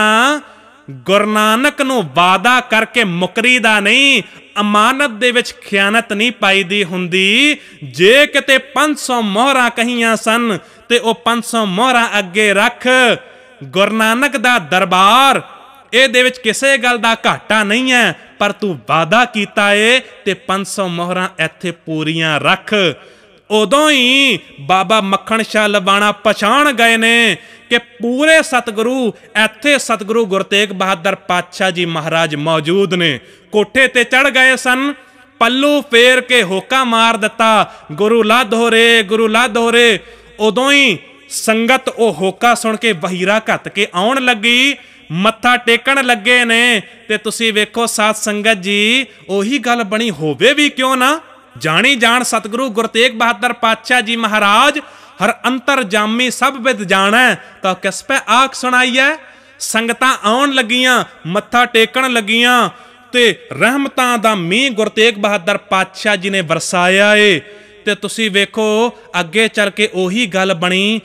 ਗੁਰੂ ਨਾਨਕ ਨੂੰ ਵਾਅਦਾ ਕਰਕੇ ਮੁਕਰੀਦਾ ਨਹੀਂ, ਅਮਾਨਤ ਦੇ ਵਿੱਚ ਖਿਆਨਤ ਨਹੀਂ ਪਾਈਦੀ ਹੁੰਦੀ। ਜੇ ਕਿਤੇ ਪੰਜ ਸੌ ਮੋਹਰਾਂ ਕਹੀਆਂ ਸਨ ਤੇ ਉਹ ਪੰਜ ਸੌ ਮੋਹਰਾਂ ਅੱਗੇ ਰੱਖ। ਗੁਰੂ ਨਾਨਕ ਦਾ ਦਰਬਾਰ ਇਹਦੇ ਵਿੱਚ ਕਿਸੇ ਗੱਲ ਦਾ ਘਾਟਾ ਨਹੀਂ ਹੈ, ਪਰ ਤੂੰ ਵਾਅਦਾ ਕੀਤਾ ਏ ਤੇ ਪੰਜ ਸੌ ਮੋਹਰਾਂ ਇੱਥੇ ਪੂਰੀਆਂ ਰੱਖ। ਉਦੋਂ ਹੀ ਬਾਬਾ ਮੱਖਣ ਸ਼ਾਹ ਲਵਾਣਾ ਪਛਾਣ ਗਏ ਨੇ ਕਿ ਪੂਰੇ ਸਤਿਗੁਰੂ ਇੱਥੇ ਸਤਿਗੁਰੂ ਗੁਰੂ ਤੇਗ ਬਹਾਦਰ ਪਾਤਸ਼ਾਹ ਜੀ ਮਹਾਰਾਜ ਮੌਜੂਦ ਨੇ। ਕੋਠੇ ਤੇ ਚੜ ਗਏ ਸਨ, ਪੱਲੂ ਫੇਰ ਕੇ ਹੋਕਾ ਮਾਰ ਦਿੱਤਾ, ਗੁਰੂ ਲਾਧੋ ਰੇ, ਗੁਰੂ ਲਾਧੋ ਰੇ। ਉਦੋਂ ਹੀ ਸੰਗਤ ਉਹ ਹੋਕਾ ਸੁਣ ਕੇ ਵਹੀਰਾ ਘੱਤ ਕੇ ਆਉਣ ਲੱਗੀ, ਮੱਥਾ ਟੇਕਣ ਲੱਗੇ ਨੇ। ਤੇ ਤੁਸੀਂ ਵੇਖੋ ਸਾਧ ਸੰਗਤ ਜੀ, ਉਹੀ ਗੱਲ ਬਣੀ ਹੋਵੇ ਵੀ ਕਿਉਂ ਨਾ। ਜਾਣੀ ਜਾਣ ਸਤਿਗੁਰੂ ਗੁਰੂ ਤੇਗ ਬਹਾਦਰ ਪਾਤਸ਼ਾਹ ਜੀ ਮਹਾਰਾਜ ਹਰ ਅੰਤਰ ਜਾਮੀ ਸਭ ਵਿਦ ਜਾਣੈ, ਤਾਂ ਕਿਸ ਪੈ ਆਖ ਸੁਣਾਈਐ। ਸੰਗਤਾਂ ਆਉਣ ਲੱਗੀਆਂ, ਮੱਥਾ ਟੇਕਣ ਲੱਗੀਆਂ ਤੇ ਰਹਿਮਤਾਂ ਦਾ ਮੀਂਹ ਗੁਰੂ ਤੇਗ ਬਹਾਦਰ ਪਾਤਸ਼ਾਹ ਜੀ ਨੇ ਵਰਸਾਇਆ ਏ। ਤੇ ਤੁਸੀਂ ਵੇਖੋ ਅੱਗੇ ਚੱਲ ਕੇ ਉਹੀ ਗੱਲ ਬਣੀ।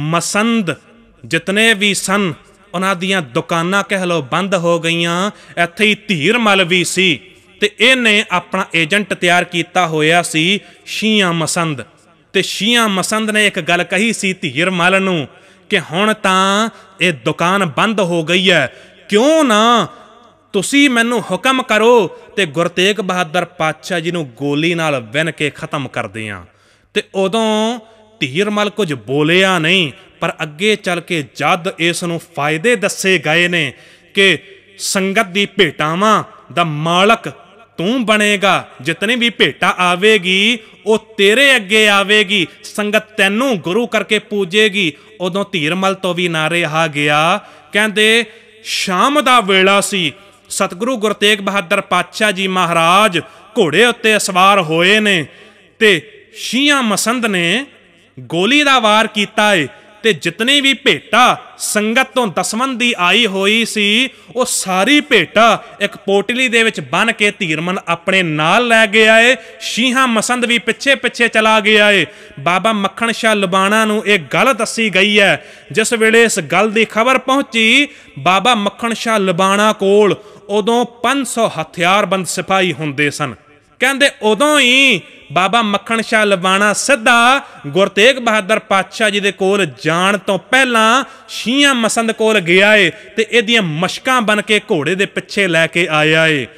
ਮਸੰਦ ਜਿਤਨੇ ਵੀ ਸਨ ਉਹਨਾਂ ਦੀਆਂ ਦੁਕਾਨਾਂ ਕਹਿ ਲਓ ਬੰਦ ਹੋ ਗਈਆਂ। ਇੱਥੇ ਹੀ ਧੀਰ ਮਲ ਵੀ ਸੀ ਤੇ ਇਹਨੇ ਆਪਣਾ ਏਜੰਟ ਤਿਆਰ ਕੀਤਾ ਹੋਇਆ ਸੀ ਸ਼ੀਆਂ ਮਸੰਦ। ਤੇ ਸ਼ੀਆਂ ਮਸੰਦ ਨੇ ਇੱਕ ਗੱਲ ਕਹੀ ਸੀ ਧੀਰ ਮਲ ਨੂੰ ਕਿ ਹੁਣ ਤਾਂ ਇਹ ਦੁਕਾਨ ਬੰਦ ਹੋ ਗਈ ਹੈ, ਕਿਉਂ ਨਾ ਤੁਸੀਂ ਮੈਨੂੰ ਹੁਕਮ ਕਰੋ ਤੇ ਗੁਰੂ ਤੇਗ ਬਹਾਦਰ ਪਾਤਸ਼ਾਹ ਜੀ ਨੂੰ ਗੋਲੀ ਨਾਲ ਵਿੰਨ ਕੇ ਖਤਮ ਕਰਦੇ ਹਾਂ। ਤੇ ਉਦੋਂ ਧੀਰ ਮਲ ਕੁਝ ਬੋਲਿਆ ਨਹੀਂ, ਪਰ ਅੱਗੇ ਚੱਲ ਕੇ ਜਦ ਇਸ ਨੂੰ ਫਾਇਦੇ ਦੱਸੇ ਗਏ ਨੇ ਕਿ ਸੰਗਤ ਦੀ ਭੇਟਾਵਾਂ ਦਾ ਮਾਲਕ ਤੂੰ ਬਣੇਗਾ, ਜਿਤਨੀ ਵੀ ਭੇਟਾ ਆਵੇਗੀ ਉਹ ਤੇਰੇ ਅੱਗੇ ਆਵੇਗੀ, ਸੰਗਤ ਤੈਨੂੰ ਗੁਰੂ ਕਰਕੇ ਪੂਜੇਗੀ। ਉਦੋਂ ਧੀਰ ਮਲ ਤੋਂ ਵੀ ਨਾ ਰਿਹਾ ਗਿਆ। ਕਹਿੰਦੇ ਸ਼ਾਮ ਦਾ ਵੇਲਾ ਸੀ, ਸਤਿਗੁਰੂ ਗੁਰੂ ਤੇਗ ਬਹਾਦਰ ਪਾਤਸ਼ਾਹ ਜੀ ਮਹਾਰਾਜ ਘੋੜੇ ਉੱਤੇ ਸਵਾਰ ਹੋਏ ਨੇ ਤੇ ਸ਼ੀਆਂ ਮਸੰਦ ਨੇ ਗੋਲੀ ਦਾ ਵਾਰ ਕੀਤਾ ਏ। ਤੇ ਜਿਤਨੀ ਵੀ ਭੇਟਾ ਸੰਗਤ ਤੋਂ ਦਸਵੰਦੀ ਆਈ ਹੋਈ ਸੀ ਉਹ ਸਾਰੀ ਭੇਟਾ ਇੱਕ ਪੋਟਲੀ ਦੇ ਵਿੱਚ ਬੰਨ ਕੇ ਧੀਰਮਲ ਆਪਣੇ ਨਾਲ ਲੈ ਗਿਆ ਏ। ਸ਼ੀਹਾਂ ਮਸੰਦ ਵੀ ਪਿੱਛੇ ਪਿੱਛੇ ਚਲਾ ਗਿਆ ਏ। ਬਾਬਾ ਮੱਖਣ ਸ਼ਾਹ ਲਬਾਣਾ ਨੂੰ ਇਹ ਗੱਲ ਦੱਸੀ ਗਈ ਹੈ। ਜਿਸ ਵੇਲੇ ਇਸ ਗੱਲ ਦੀ ਖਬਰ ਪਹੁੰਚੀ ਬਾਬਾ ਮੱਖਣ ਸ਼ਾਹ ਲਬਾਣਾ ਕੋਲ ਉਦੋਂ ਪੰਜ ਸੌ ਹਥਿਆਰਬੰਦ ਸਿਪਾਹੀ ਹੁੰਦੇ ਸਨ। ਕਹਿੰਦੇ ਉਦੋਂ ਹੀ ਬਾਬਾ ਮੱਖਣ ਸ਼ਾਹ ਲਬਾਣਾ ਸਿੱਧਾ ਗੁਰੂ ਤੇਗ ਬਹਾਦਰ ਪਾਤਸ਼ਾਹ ਜੀ ਦੇ ਕੋਲ ਜਾਣ ਤੋਂ ਪਹਿਲਾਂ ਸ਼ੀਆਂ ਮਸੰਦ ਕੋਲ ਗਿਆ ਏ ਤੇ ਇਹਦੀਆਂ ਮਸ਼ਕਾਂ ਬਣ ਕੇ ਘੋੜੇ ਦੇ ਪਿੱਛੇ ਲੈ ਕੇ ਆਇਆ ਏ।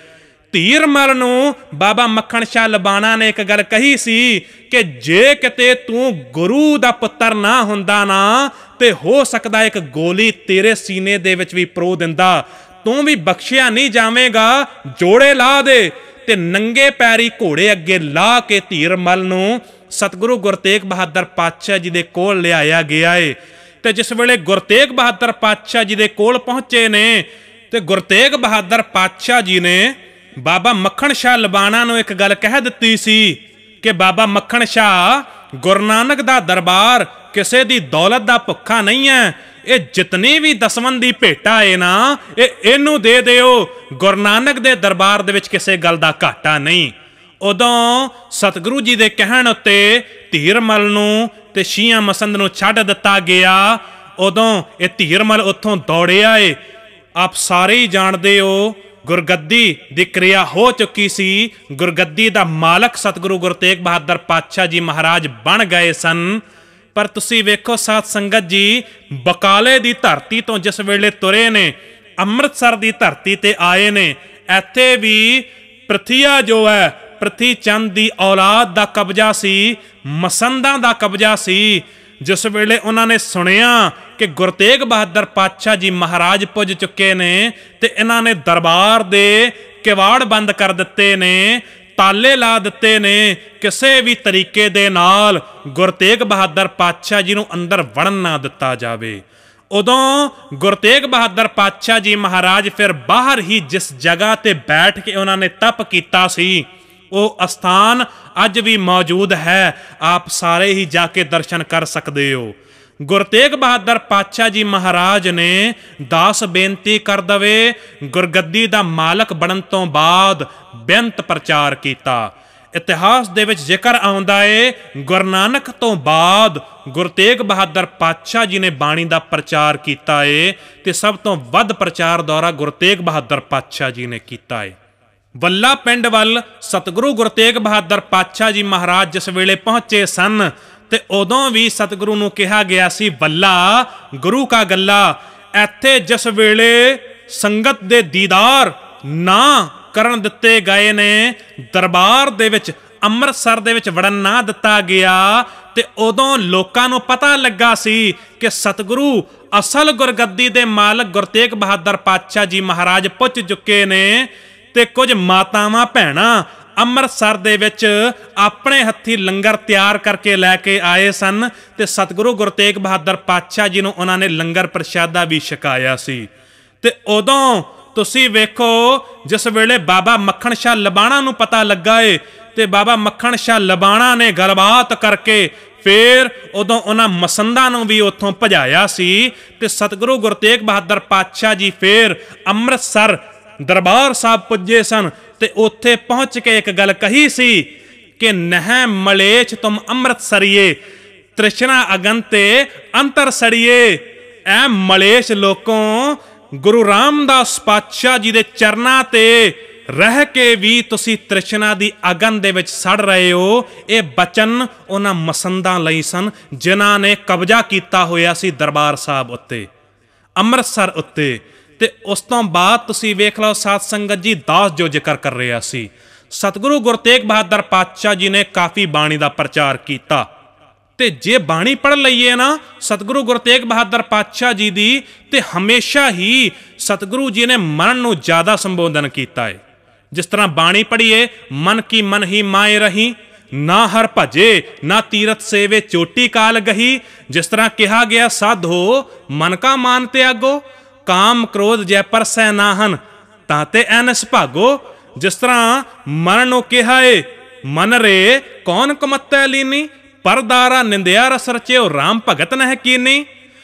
ਧੀਰਮਲ ਨੂੰ ਬਾਬਾ ਮੱਖਣ ਸ਼ਾਹ ਲਬਾਣਾ ਨੇ ਇੱਕ ਗੱਲ ਕਹੀ ਸੀ ਕਿ ਜੇ ਕਿਤੇ ਤੂੰ ਗੁਰੂ ਦਾ ਪੁੱਤਰ ਨਾ ਹੁੰਦਾ ਨਾ ਤੇ ਹੋ ਸਕਦਾ ਇੱਕ ਗੋਲੀ ਤੇਰੇ ਸੀਨੇ ਦੇ ਵਿੱਚ ਵੀ ਪਰੋ ਦਿੰਦਾ, ਤੂੰ ਵੀ ਬਖਸ਼ਿਆ ਨਹੀਂ ਜਾਵੇਂਗਾ, ਜੋੜੇ ਲਾ ਦੇ। ਤੇ ਨੰਗੇ ਪੈਰੀ ਘੋੜੇ ਅੱਗੇ ਲਾ ਕੇ ਧੀਰਮਲ ਨੂੰ ਸਤਿਗੁਰੂ ਗੁਰੂ ਤੇਗ ਬਹਾਦਰ ਪਾਤਸ਼ਾਹ ਜੀ ਦੇ ਕੋਲ ਲਿਆਇਆ ਗਿਆ ਏ। ਤੇ ਜਿਸ ਵੇਲੇ ਗੁਰੂ ਤੇਗ ਬਹਾਦਰ ਪਾਤਸ਼ਾਹ ਜੀ ਦੇ ਕੋਲ ਪਹੁੰਚੇ ਨੇ ਤੇ ਗੁਰੂ ਤੇਗ ਬਹਾਦਰ ਪਾਤਸ਼ਾਹ ਜੀ ਨੇ ਬਾਬਾ ਮੱਖਣ ਸ਼ਾਹ ਲਬਾਣਾ ਨੂੰ ਇੱਕ ਗੱਲ ਕਹਿ ਦਿੱਤੀ ਸੀ ਕਿ ਬਾਬਾ ਮੱਖਣ ਸ਼ਾਹ, ਗੁਰੂ ਨਾਨਕ ਦਾ ਦਰਬਾਰ ਕਿਸੇ ਦੀ ਦੌਲਤ ਦਾ ਭੁੱਖਾ ਨਹੀਂ ਹੈ, ਇਹ ਜਿਤਨੀ ਵੀ ਦਸਵੰਧ ਦੀ ਭੇਟਾ ਏ ਨਾ ਇਹ ਇਹਨੂੰ ਦੇ ਦਿਓ, ਗੁਰੂ ਨਾਨਕ ਦੇ ਦਰਬਾਰ ਦੇ ਵਿੱਚ ਕਿਸੇ ਗੱਲ ਦਾ ਘਾਟਾ ਨਹੀਂ। ਉਦੋਂ ਸਤਿਗੁਰੂ ਜੀ ਦੇ ਕਹਿਣ ਉੱਤੇ ਧੀਰਮਲ ਨੂੰ ਤੇ ਸ਼ੀਆਂ ਮਸੰਦ ਨੂੰ ਛੱਡ ਦਿੱਤਾ ਗਿਆ। ਉਦੋਂ ਇਹ ਧੀਰਮਲ ਉੱਥੋਂ ਦੌੜਿਆ ਏ। ਆਪ ਸਾਰੇ ਹੀ ਜਾਣਦੇ ਹੋ ਗੁਰਗੱਦੀ ਦੀ ਕਿਰਿਆ ਹੋ ਚੁੱਕੀ ਸੀ, ਗੁਰਗੱਦੀ ਦਾ ਮਾਲਕ ਸਤਿਗੁਰੂ ਗੁਰੂ ਤੇਗ ਬਹਾਦਰ ਪਾਤਸ਼ਾਹ ਜੀ ਮਹਾਰਾਜ ਬਣ ਗਏ ਸਨ। ਪਰ ਤੁਸੀਂ ਵੇਖੋ ਸਾਧ ਸੰਗਤ ਜੀ, ਬਕਾਲੇ ਦੀ ਧਰਤੀ ਤੋਂ ਜਿਸ ਵੇਲੇ ਤੁਰੇ ਨੇ, ਅੰਮ੍ਰਿਤਸਰ ਦੀ ਧਰਤੀ ਤੇ ਆਏ ਨੇ, ਇੱਥੇ ਵੀ ਪ੍ਰਥੀਆ ਜੋ ਹੈ ਪ੍ਰਥੀ ਚੰਦ ਦੀ ਔਲਾਦ ਦਾ ਕਬਜ਼ਾ ਸੀ, ਮਸੰਦਾਂ ਦਾ ਕਬਜ਼ਾ ਸੀ। ਜਿਸ ਵੇਲੇ ਉਹਨਾਂ ਨੇ ਸੁਣਿਆ ਕਿ ਗੁਰੂ ਤੇਗ ਬਹਾਦਰ ਪਾਤਸ਼ਾਹ ਜੀ ਮਹਾਰਾਜ ਪੁੱਜ ਚੁੱਕੇ ਨੇ ਤੇ ਇਹਨਾਂ ਨੇ ਦਰਬਾਰ ਦੇ ਕਿਵਾੜ ਬੰਦ ਕਰ ਦਿੱਤੇ ਨੇ, ਤਾਲੇ ਲਾ ਦਿੱਤੇ ਨੇ, ਕਿਸੇ ਵੀ ਤਰੀਕੇ ਦੇ ਨਾਲ ਗੁਰੂ ਤੇਗ ਬਹਾਦਰ ਪਾਤਸ਼ਾਹ ਜੀ ਨੂੰ ਅੰਦਰ ਵੜਨ ਨਾ ਦਿੱਤਾ ਜਾਵੇ। ਉਦੋਂ ਗੁਰੂ ਤੇਗ ਬਹਾਦਰ ਪਾਤਸ਼ਾਹ ਜੀ ਮਹਾਰਾਜ ਫਿਰ ਬਾਹਰ ਹੀ ਜਿਸ ਜਗ੍ਹਾ ਤੇ ਬੈਠ ਕੇ ਉਹਨਾਂ ਨੇ ਤਪ ਕੀਤਾ ਸੀ, ਉਹ ਅਸਥਾਨ ਅੱਜ ਵੀ ਮੌਜੂਦ ਹੈ। ਆਪ ਸਾਰੇ ਹੀ ਜਾ ਕੇ ਦਰਸ਼ਨ ਕਰ ਸਕਦੇ ਹੋ। ਗੁਰੂ ਤੇਗ ਬਹਾਦਰ ਪਾਤਸ਼ਾਹ ਜੀ ਮਹਾਰਾਜ ਨੇ ਦਾਸ ਬੇਨਤੀ ਕਰ ਦਵੇ ਗੁਰਗੱਦੀ ਦਾ ਮਾਲਕ ਬਣਨ ਤੋਂ ਬਾਅਦ ਬੇਅੰਤ ਪ੍ਰਚਾਰ ਕੀਤਾ। ਇਤਿਹਾਸ ਦੇ ਵਿੱਚ ਜ਼ਿਕਰ ਆਉਂਦਾ ਏ ਗੁਰੂ ਨਾਨਕ ਤੋਂ ਬਾਅਦ ਗੁਰੂ ਤੇਗ ਬਹਾਦਰ ਪਾਤਸ਼ਾਹ ਜੀ ਨੇ ਬਾਣੀ ਦਾ ਪ੍ਰਚਾਰ ਕੀਤਾ ਏ ਤੇ ਸਭ ਤੋਂ ਵੱਧ ਪ੍ਰਚਾਰ ਦੌਰਾ ਗੁਰੂ ਤੇਗ ਬਹਾਦਰ ਪਾਤਸ਼ਾਹ ਜੀ ਨੇ ਕੀਤਾ ਏ। ਵੱਲਾ ਪਿੰਡ ਵੱਲ ਸਤਿਗੁਰੂ ਗੁਰੂ ਤੇਗ ਬਹਾਦਰ ਪਾਤਸ਼ਾਹ ਜੀ ਮਹਾਰਾਜ ਜਿਸ ਵੇਲੇ ਪਹੁੰਚੇ ਸਨ ਤੇ ਉਦੋਂ ਵੀ ਸਤਿਗੁਰੂ ਨੂੰ ਕਿਹਾ ਗਿਆ ਸੀ, ਵੱਲਾ ਗੁਰੂ ਕਾ ਗੱਲਾ। ਇੱਥੇ ਜਿਸ ਵੇਲੇ ਸੰਗਤ ਦੇ ਦੀਦਾਰ ਨਾ ਕਰਨ ਦਿੱਤੇ ਗਏ ਨੇ, ਦਰਬਾਰ ਦੇ ਵਿੱਚ ਅੰਮ੍ਰਿਤਸਰ ਦੇ ਵਿੱਚ ਵੜਨ ਨਾ ਦਿੱਤਾ ਗਿਆ, ਤੇ ਉਦੋਂ ਲੋਕਾਂ ਨੂੰ ਪਤਾ ਲੱਗਾ ਸੀ ਕਿ ਸਤਿਗੁਰੂ ਅਸਲ ਗੁਰਗੱਦੀ ਦੇ ਮਾਲਕ ਗੁਰੂ ਤੇਗ ਬਹਾਦਰ ਪਾਤਸ਼ਾਹ ਜੀ ਮਹਾਰਾਜ ਪੁੱਜ ਚੁੱਕੇ ਨੇ। ਤੇ ਕੁਝ ਮਾਤਾਵਾਂ ਭੈਣਾਂ ਅੰਮ੍ਰਿਤਸਰ ਦੇ ਵਿੱਚ ਆਪਣੇ ਹੱਥੀਂ ਲੰਗਰ ਤਿਆਰ ਕਰਕੇ ਲੈ ਕੇ ਆਏ ਸਨ ਤੇ ਸਤਿਗੁਰੂ ਗੁਰੂ ਤੇਗ ਬਹਾਦਰ ਪਾਤਸ਼ਾਹ ਜੀ ਨੂੰ ਉਹਨਾਂ ਨੇ ਲੰਗਰ ਪ੍ਰਸ਼ਾਦਾ ਵੀ ਛਕਾਇਆ ਸੀ। ਤੇ ਉਦੋਂ ਤੁਸੀਂ ਵੇਖੋ ਜਿਸ ਵੇਲੇ ਬਾਬਾ ਮੱਖਣ ਸ਼ਾਹ ਲਬਾਣਾ ਨੂੰ ਪਤਾ ਲੱਗਾ ਏ ਤੇ ਬਾਬਾ ਮੱਖਣ ਸ਼ਾਹ ਲਬਾਣਾ ਨੇ ਗੱਲਬਾਤ ਕਰਕੇ ਫਿਰ ਉਦੋਂ ਉਹਨਾਂ ਮਸੰਦਾਂ ਨੂੰ ਵੀ ਉੱਥੋਂ ਭਜਾਇਆ ਸੀ ਤੇ ਸਤਿਗੁਰੂ ਗੁਰੂ ਤੇਗ ਬਹਾਦਰ ਪਾਤਸ਼ਾਹ ਜੀ ਫਿਰ ਅੰਮ੍ਰਿਤਸਰ ਦਰਬਾਰ ਸਾਹਿਬ ਪੁੱਜੇ ਸਨ ਤੇ ਉੱਥੇ ਪਹੁੰਚ ਕੇ ਇੱਕ ਗੱਲ ਕਹੀ ਸੀ ਕਿ ਨਹਿ ਮਲੇਛ ਤੁਮ ਅੰਮ੍ਰਿਤਸਰੀਏ, ਤ੍ਰਿਸ਼ਨਾ ਅਗਨ ਤੇ ਅੰਤਰ ਸੜੀਏ। ਐ ਮਲੇਛ ਲੋਕੋਂ ਗੁਰੂ ਰਾਮਦਾਸ ਪਾਤਸ਼ਾਹ ਜੀ ਦੇ ਚਰਨਾਂ ਤੇ ਰਹਿ ਕੇ ਵੀ ਤੁਸੀਂ ਤ੍ਰਿਸ਼ਨਾ ਦੀ ਅਗਨ ਦੇ ਵਿੱਚ ਸੜ ਰਹੇ ਹੋ। ਇਹ ਬਚਨ ਉਹਨਾਂ ਮਸੰਦਾਂ ਲਈ ਸਨ ਜਿਨ੍ਹਾਂ ਨੇ ਕਬਜ਼ਾ ਕੀਤਾ ਹੋਇਆ ਸੀ ਦਰਬਾਰ ਸਾਹਿਬ ਉੱਤੇ, ਅੰਮ੍ਰਿਤਸਰ ਉੱਤੇ। ਤੇ ਉਸ ਤੋਂ ਬਾਅਦ ਤੁਸੀਂ ਵੇਖ ਲਓ ਸਾਧ ਸੰਗਤ ਜੀ, ਦਾਸ ਜੋ ਜ਼ਿਕਰ ਕਰ ਰਿਹਾ ਸੀ, ਸਤਿਗੁਰੂ ਗੁਰੂ ਤੇਗ ਬਹਾਦਰ ਪਾਤਸ਼ਾਹ ਜੀ ਨੇ ਕਾਫੀ ਬਾਣੀ ਦਾ ਪ੍ਰਚਾਰ ਕੀਤਾ। ਤੇ ਜੇ ਬਾਣੀ ਪੜ੍ਹ ਲਈਏ ਨਾ ਸਤਿਗੁਰੂ ਗੁਰੂ ਤੇਗ ਬਹਾਦਰ ਪਾਤਸ਼ਾਹ ਜੀ ਦੀ, ਤੇ ਹਮੇਸ਼ਾ ਹੀ ਸਤਿਗੁਰੂ ਜੀ ਨੇ ਮਨ ਨੂੰ ਜ਼ਿਆਦਾ ਸੰਬੋਧਨ ਕੀਤਾ ਹੈ। ਜਿਸ ਤਰ੍ਹਾਂ ਬਾਣੀ ਪੜ੍ਹੀਏ, ਮਨ ਕੀ ਮਨ ਹੀ ਮਾਏ ਰਹੀ, ਨਾ ਹਰ ਭਜੇ ਨਾ ਤੀਰਥ ਸੇਵੇ ਚੋਟੀ ਕਾਲ ਗਹੀ। ਜਿਸ ਤਰ੍ਹਾਂ ਕਿਹਾ ਗਿਆ, ਸਾਧੋ ਮਨ ਕਾ ਮਾਨ ਤਿਆਗੋ, ਕਾਮ ਕ੍ਰੋਧ ਜੈ ਪਰਸੈ ਨਾਹਨ, ਤਾਤੇ ਐਨਸ ਭਾਗੋ। ਜਿਸ ਤਰ੍ਹਾਂ ਮਨ ਨੂੰ ਕਿਹਾ ਏ, ਮਨ ਰੇ ਕੌਣ ਕਮਤੈ ਲੀਨੀ, ਪਰਦਾਰਾ ਨਿੰਦਿਆ ਰਸ ਰਚਿਓ, ਰਾਮ ਭਗਤ ਨਹਿ ਕੀਨੀ।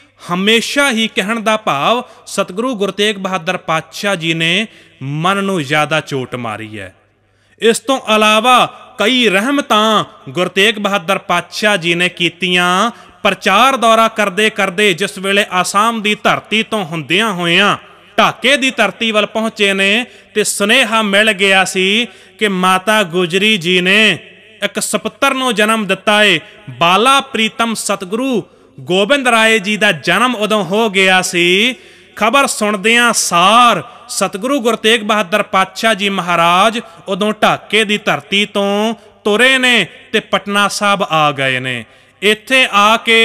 ਹਮੇਸ਼ਾ ਹੀ ਕਹਿਣ ਦਾ ਭਾਵ ਸਤਿਗੁਰੂ ਗੁਰੂ ਤੇਗ ਬਹਾਦਰ ਪਾਤਸ਼ਾਹ ਜੀ ਨੇ ਮਨ ਨੂੰ ਜ਼ਿਆਦਾ ਚੋਟ ਮਾਰੀ ਹੈ। ਇਸ ਤੋਂ ਇਲਾਵਾ ਕਈ ਰਹਿਮਤਾਂ ਗੁਰੂ ਤੇਗ ਬਹਾਦਰ ਪਾਤਸ਼ਾਹ ਜੀ ਨੇ ਕੀਤੀਆਂ। ਪ੍ਰਚਾਰ ਦੌਰਾ ਕਰਦੇ ਕਰਦੇ ਜਿਸ ਵੇਲੇ ਆਸਾਮ ਦੀ ਧਰਤੀ ਤੋਂ ਹੁੰਦਿਆਂ ਹੋਇਆਂ ਢਾਕੇ ਦੀ ਧਰਤੀ ਵੱਲ ਪਹੁੰਚੇ ਨੇ ਤੇ ਸੁਨੇਹਾ ਮਿਲ ਗਿਆ ਸੀ ਕਿ ਮਾਤਾ ਗੁਜਰੀ ਜੀ ਨੇ ਇੱਕ ਸਪੁੱਤਰ ਨੂੰ ਜਨਮ ਦਿੱਤਾ ਏ। ਬਾਲਾ ਪ੍ਰੀਤਮ ਸਤਿਗੁਰੂ ਗੋਬਿੰਦ ਰਾਏ ਜੀ ਦਾ ਜਨਮ ਉਦੋਂ ਹੋ ਗਿਆ ਸੀ। ਖਬਰ ਸੁਣਦਿਆਂ ਸਾਰ सतगुरु गुरु तेग बहादुर पातशाह जी महाराज उदों ढाके की धरती तो तुरे ने ते पटना साहब आ गए ने। इत्थे आके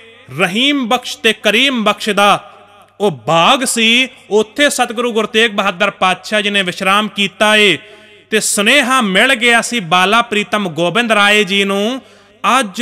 रहीम बख्श ते करीम बख्श दा वो बाग सी, उत्थे सतगुरु गुरु तेग बहादुर पातशाह जी ने विश्राम कीता है ते सुनेहा मिल गया सी बाला प्रीतम गोबिंद राय जी नूं। अज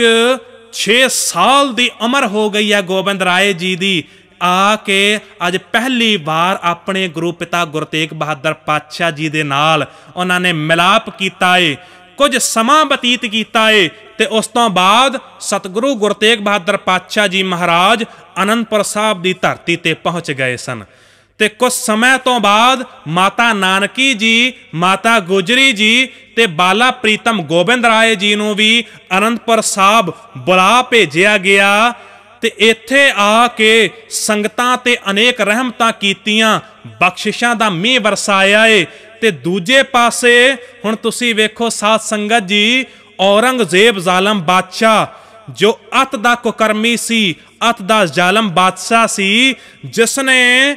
छे साल दी उम्र हो गई है गोबिंद राय जी दी। आके अज पहली बार अपने गुरु पिता गुरु तेग बहादुर पातशाह जी दे नाल उन्होंने मिलाप किया है, कुछ समा बतीत किया है ते उस तो बाद सतगुरु गुरु तेग बहादुर पातशाह जी महाराज आनंदपुर साहब की धरती ते पहुँच गए सन। ते कुछ समय तो बाद माता नानकी जी, माता गुजरी जी ते बाला प्रीतम गोबिंद राय जी नूं भी आनंदपुर साहब बुला भेजिया गया ते इत्थे आके संगतां ते अनेक रहमतां कीतियां, बख्शिशां दा मींह वरसाया है। ते दूजे पासे हुण तुसीं वेखो साध संगत जी, औरंगजेब जालम बादशाह जो अत दा कुकर्मी सी, अत दा जालम बादशाह सी, जिसने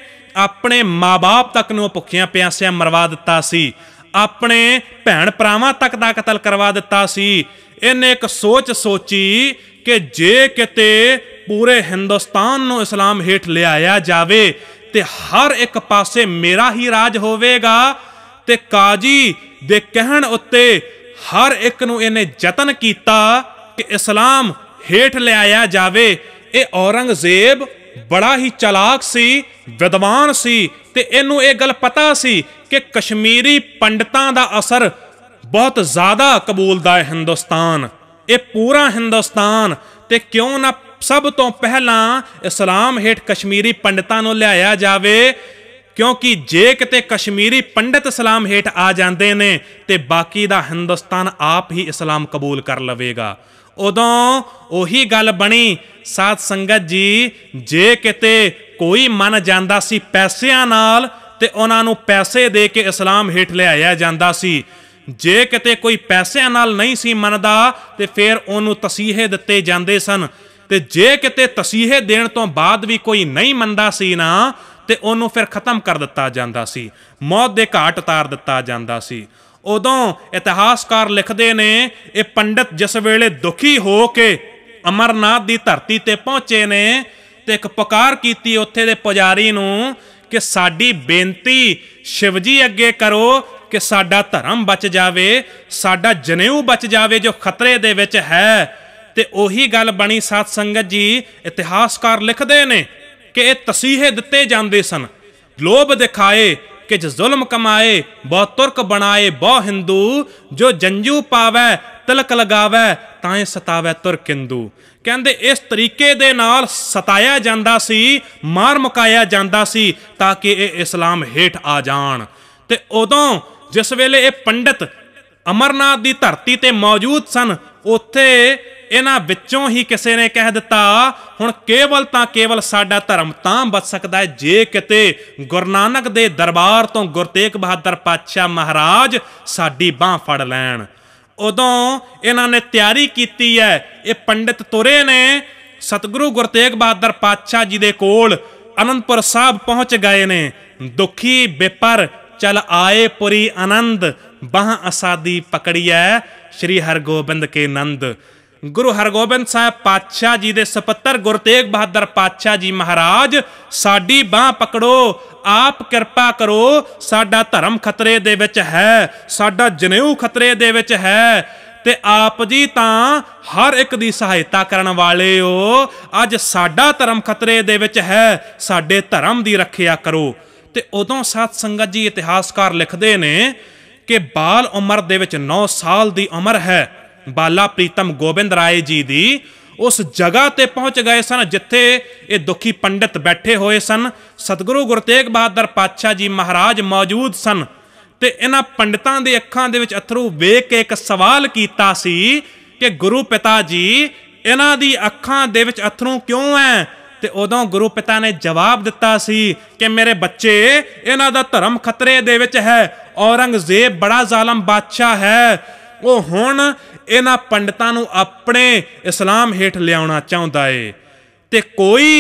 अपने माँ बाप तक नूं भुखियां प्यासियां मरवा दिता सी, अपने भैन भरावां तक दा कतल करवा दिता सी। इन्हें एक सोच सोची कि जे किते पूरे हिंदुस्तान नूं इस्लाम हेठ लियाया जावे ते हर एक पासे मेरा ही राज होवेगा। ते काजी दे कहण उत्ते हर एक नूं इन्हें जतन कीता कि इस्लाम हेठ लियाया जावे। ये औरंगजेब बड़ा ही चलाक सी, विद्वान सी ते इनू ये गल पता सी कि कश्मीरी पंडितां दा असर बहुत ज़्यादा कबूलदा है हिंदुस्तान, ये पूरा हिंदुस्तान। ते क्यों ना सब तो पहला इस्लाम हेठ कश्मीरी पंडितां नूं लियाया जावे, क्योंकि जे किते कश्मीरी पंडित इस्लाम हेठ आ जाते ने ते बाकी दा हिंदुस्तान आप ही इस्लाम कबूल कर लवेगा। उदों उही गल बनी साध संगत जी, जे किते कोई मन जांदा सी पैसिਆਂ नाल ते उन्हां नूं पैसे दे के इस्लाम हेठ लियाया जांदा सी। जे किते कोई पैसिਆਂ नाल नहीं सी मनदा ते फिर उन्होंने तसीहे दिते जांदे सन। ते जे किते तसीहे देण तो बाद भी कोई नहीं मनदा सी ना ते उन्होंने फिर खत्म कर दिता जांदा सी, मौत दे घाट उतार दिता जांदा सी। उदों इतिहासकार लिखते ने ये पंडित जिस वेले दुखी हो के अमरनाथ की धरती ते पहुंचे ने ते एक पुकार की उत्थे दे पुजारी नूं कि साडी बेनती शिवजी अगे करो कि साडा धर्म बच जावे, साडा जनेऊ बच जावे जो खतरे दे विच है। ते उही गल बनी साध संगत जी, इतिहासकार लिखते ने कि ये तसीहे दिते जांदे सन, लोभ दिखाए कि जो जुल्म कमाए बहु तुर्क बनाए बहु हिंदू, जो जंजू पावै तिलक लगावै ताए सतावै तुर्क हिंदू। कहंदे इस तरीके दे नाल सताया जांदा सी, मार मुकाया जांदा सी ताकि ये इस्लाम हेठ आ जाण। ते उदों जिस वेले ये पंडित अमरनाथ की धरती ते मौजूद सन, उत्थे इन्हां विचों ही किसी ने कह दिता हुण केवल तां केवल साडा धर्म तां बच सकदा है जे किते गुरु नानक दे दरबार तो गुरु तेग बहादुर पातशाह महाराज साडी बांह फड़ लैण। उदों इन्हां ने तैयारी कीती है, ये पंडित तुरे ने सतगुरु गुरु तेग बहादुर पातशाह जी दे कोल आनंदपुर साहब पहुंच गए ने। दुखी बेपर चल आए पुरी आनंद, बाह असादी पकड़िए श्री हरगोबिंद के नंद। गुरु हरगोबिंद साहब पातशाह जी दे सपुत्र गुरु तेग बहादुर पातशाह जी महाराज साडी बांह पकड़ो, आप कृपा करो, साडा धर्म खतरे दे विच है, साडा जनेऊ खतरे दे विच है। ते आप जी तां हर एक दी सहायता करन वाले हो, अज साडा धर्म खतरे दे विच है, साडे धर्म दी रखिया करो। ते उदों साध संगत जी इतिहासकार लिखते ने कि बाल उम्र दे विच नौ साल दी उम्र है बाला प्रीतम गोबिंद राय जी दी, उस जगह ते पहुंच गए सन जिथे ये दुखी पंडित बैठे हुए सन। सतगुरु गुरु तेग बहादुर पातशाह जी महाराज मौजूद सन ते इन्हां पंडितां दे अखां दे विच अथरू वेख के एक सवाल कीता सी कि गुरु पिता जी इन्हां दी अखां दे विच अथरू क्यों है। ते उदों गुरु पिता ने जवाब दिता सी कि मेरे बच्चे इन्हां दा धर्म खतरे दे विच है, औरंगजेब बड़ा जालम बादशाह है, वो हुण इन्हां पंडितां नूं अपने इस्लाम हेठ लियाउणा चाहुंदा है। ते कोई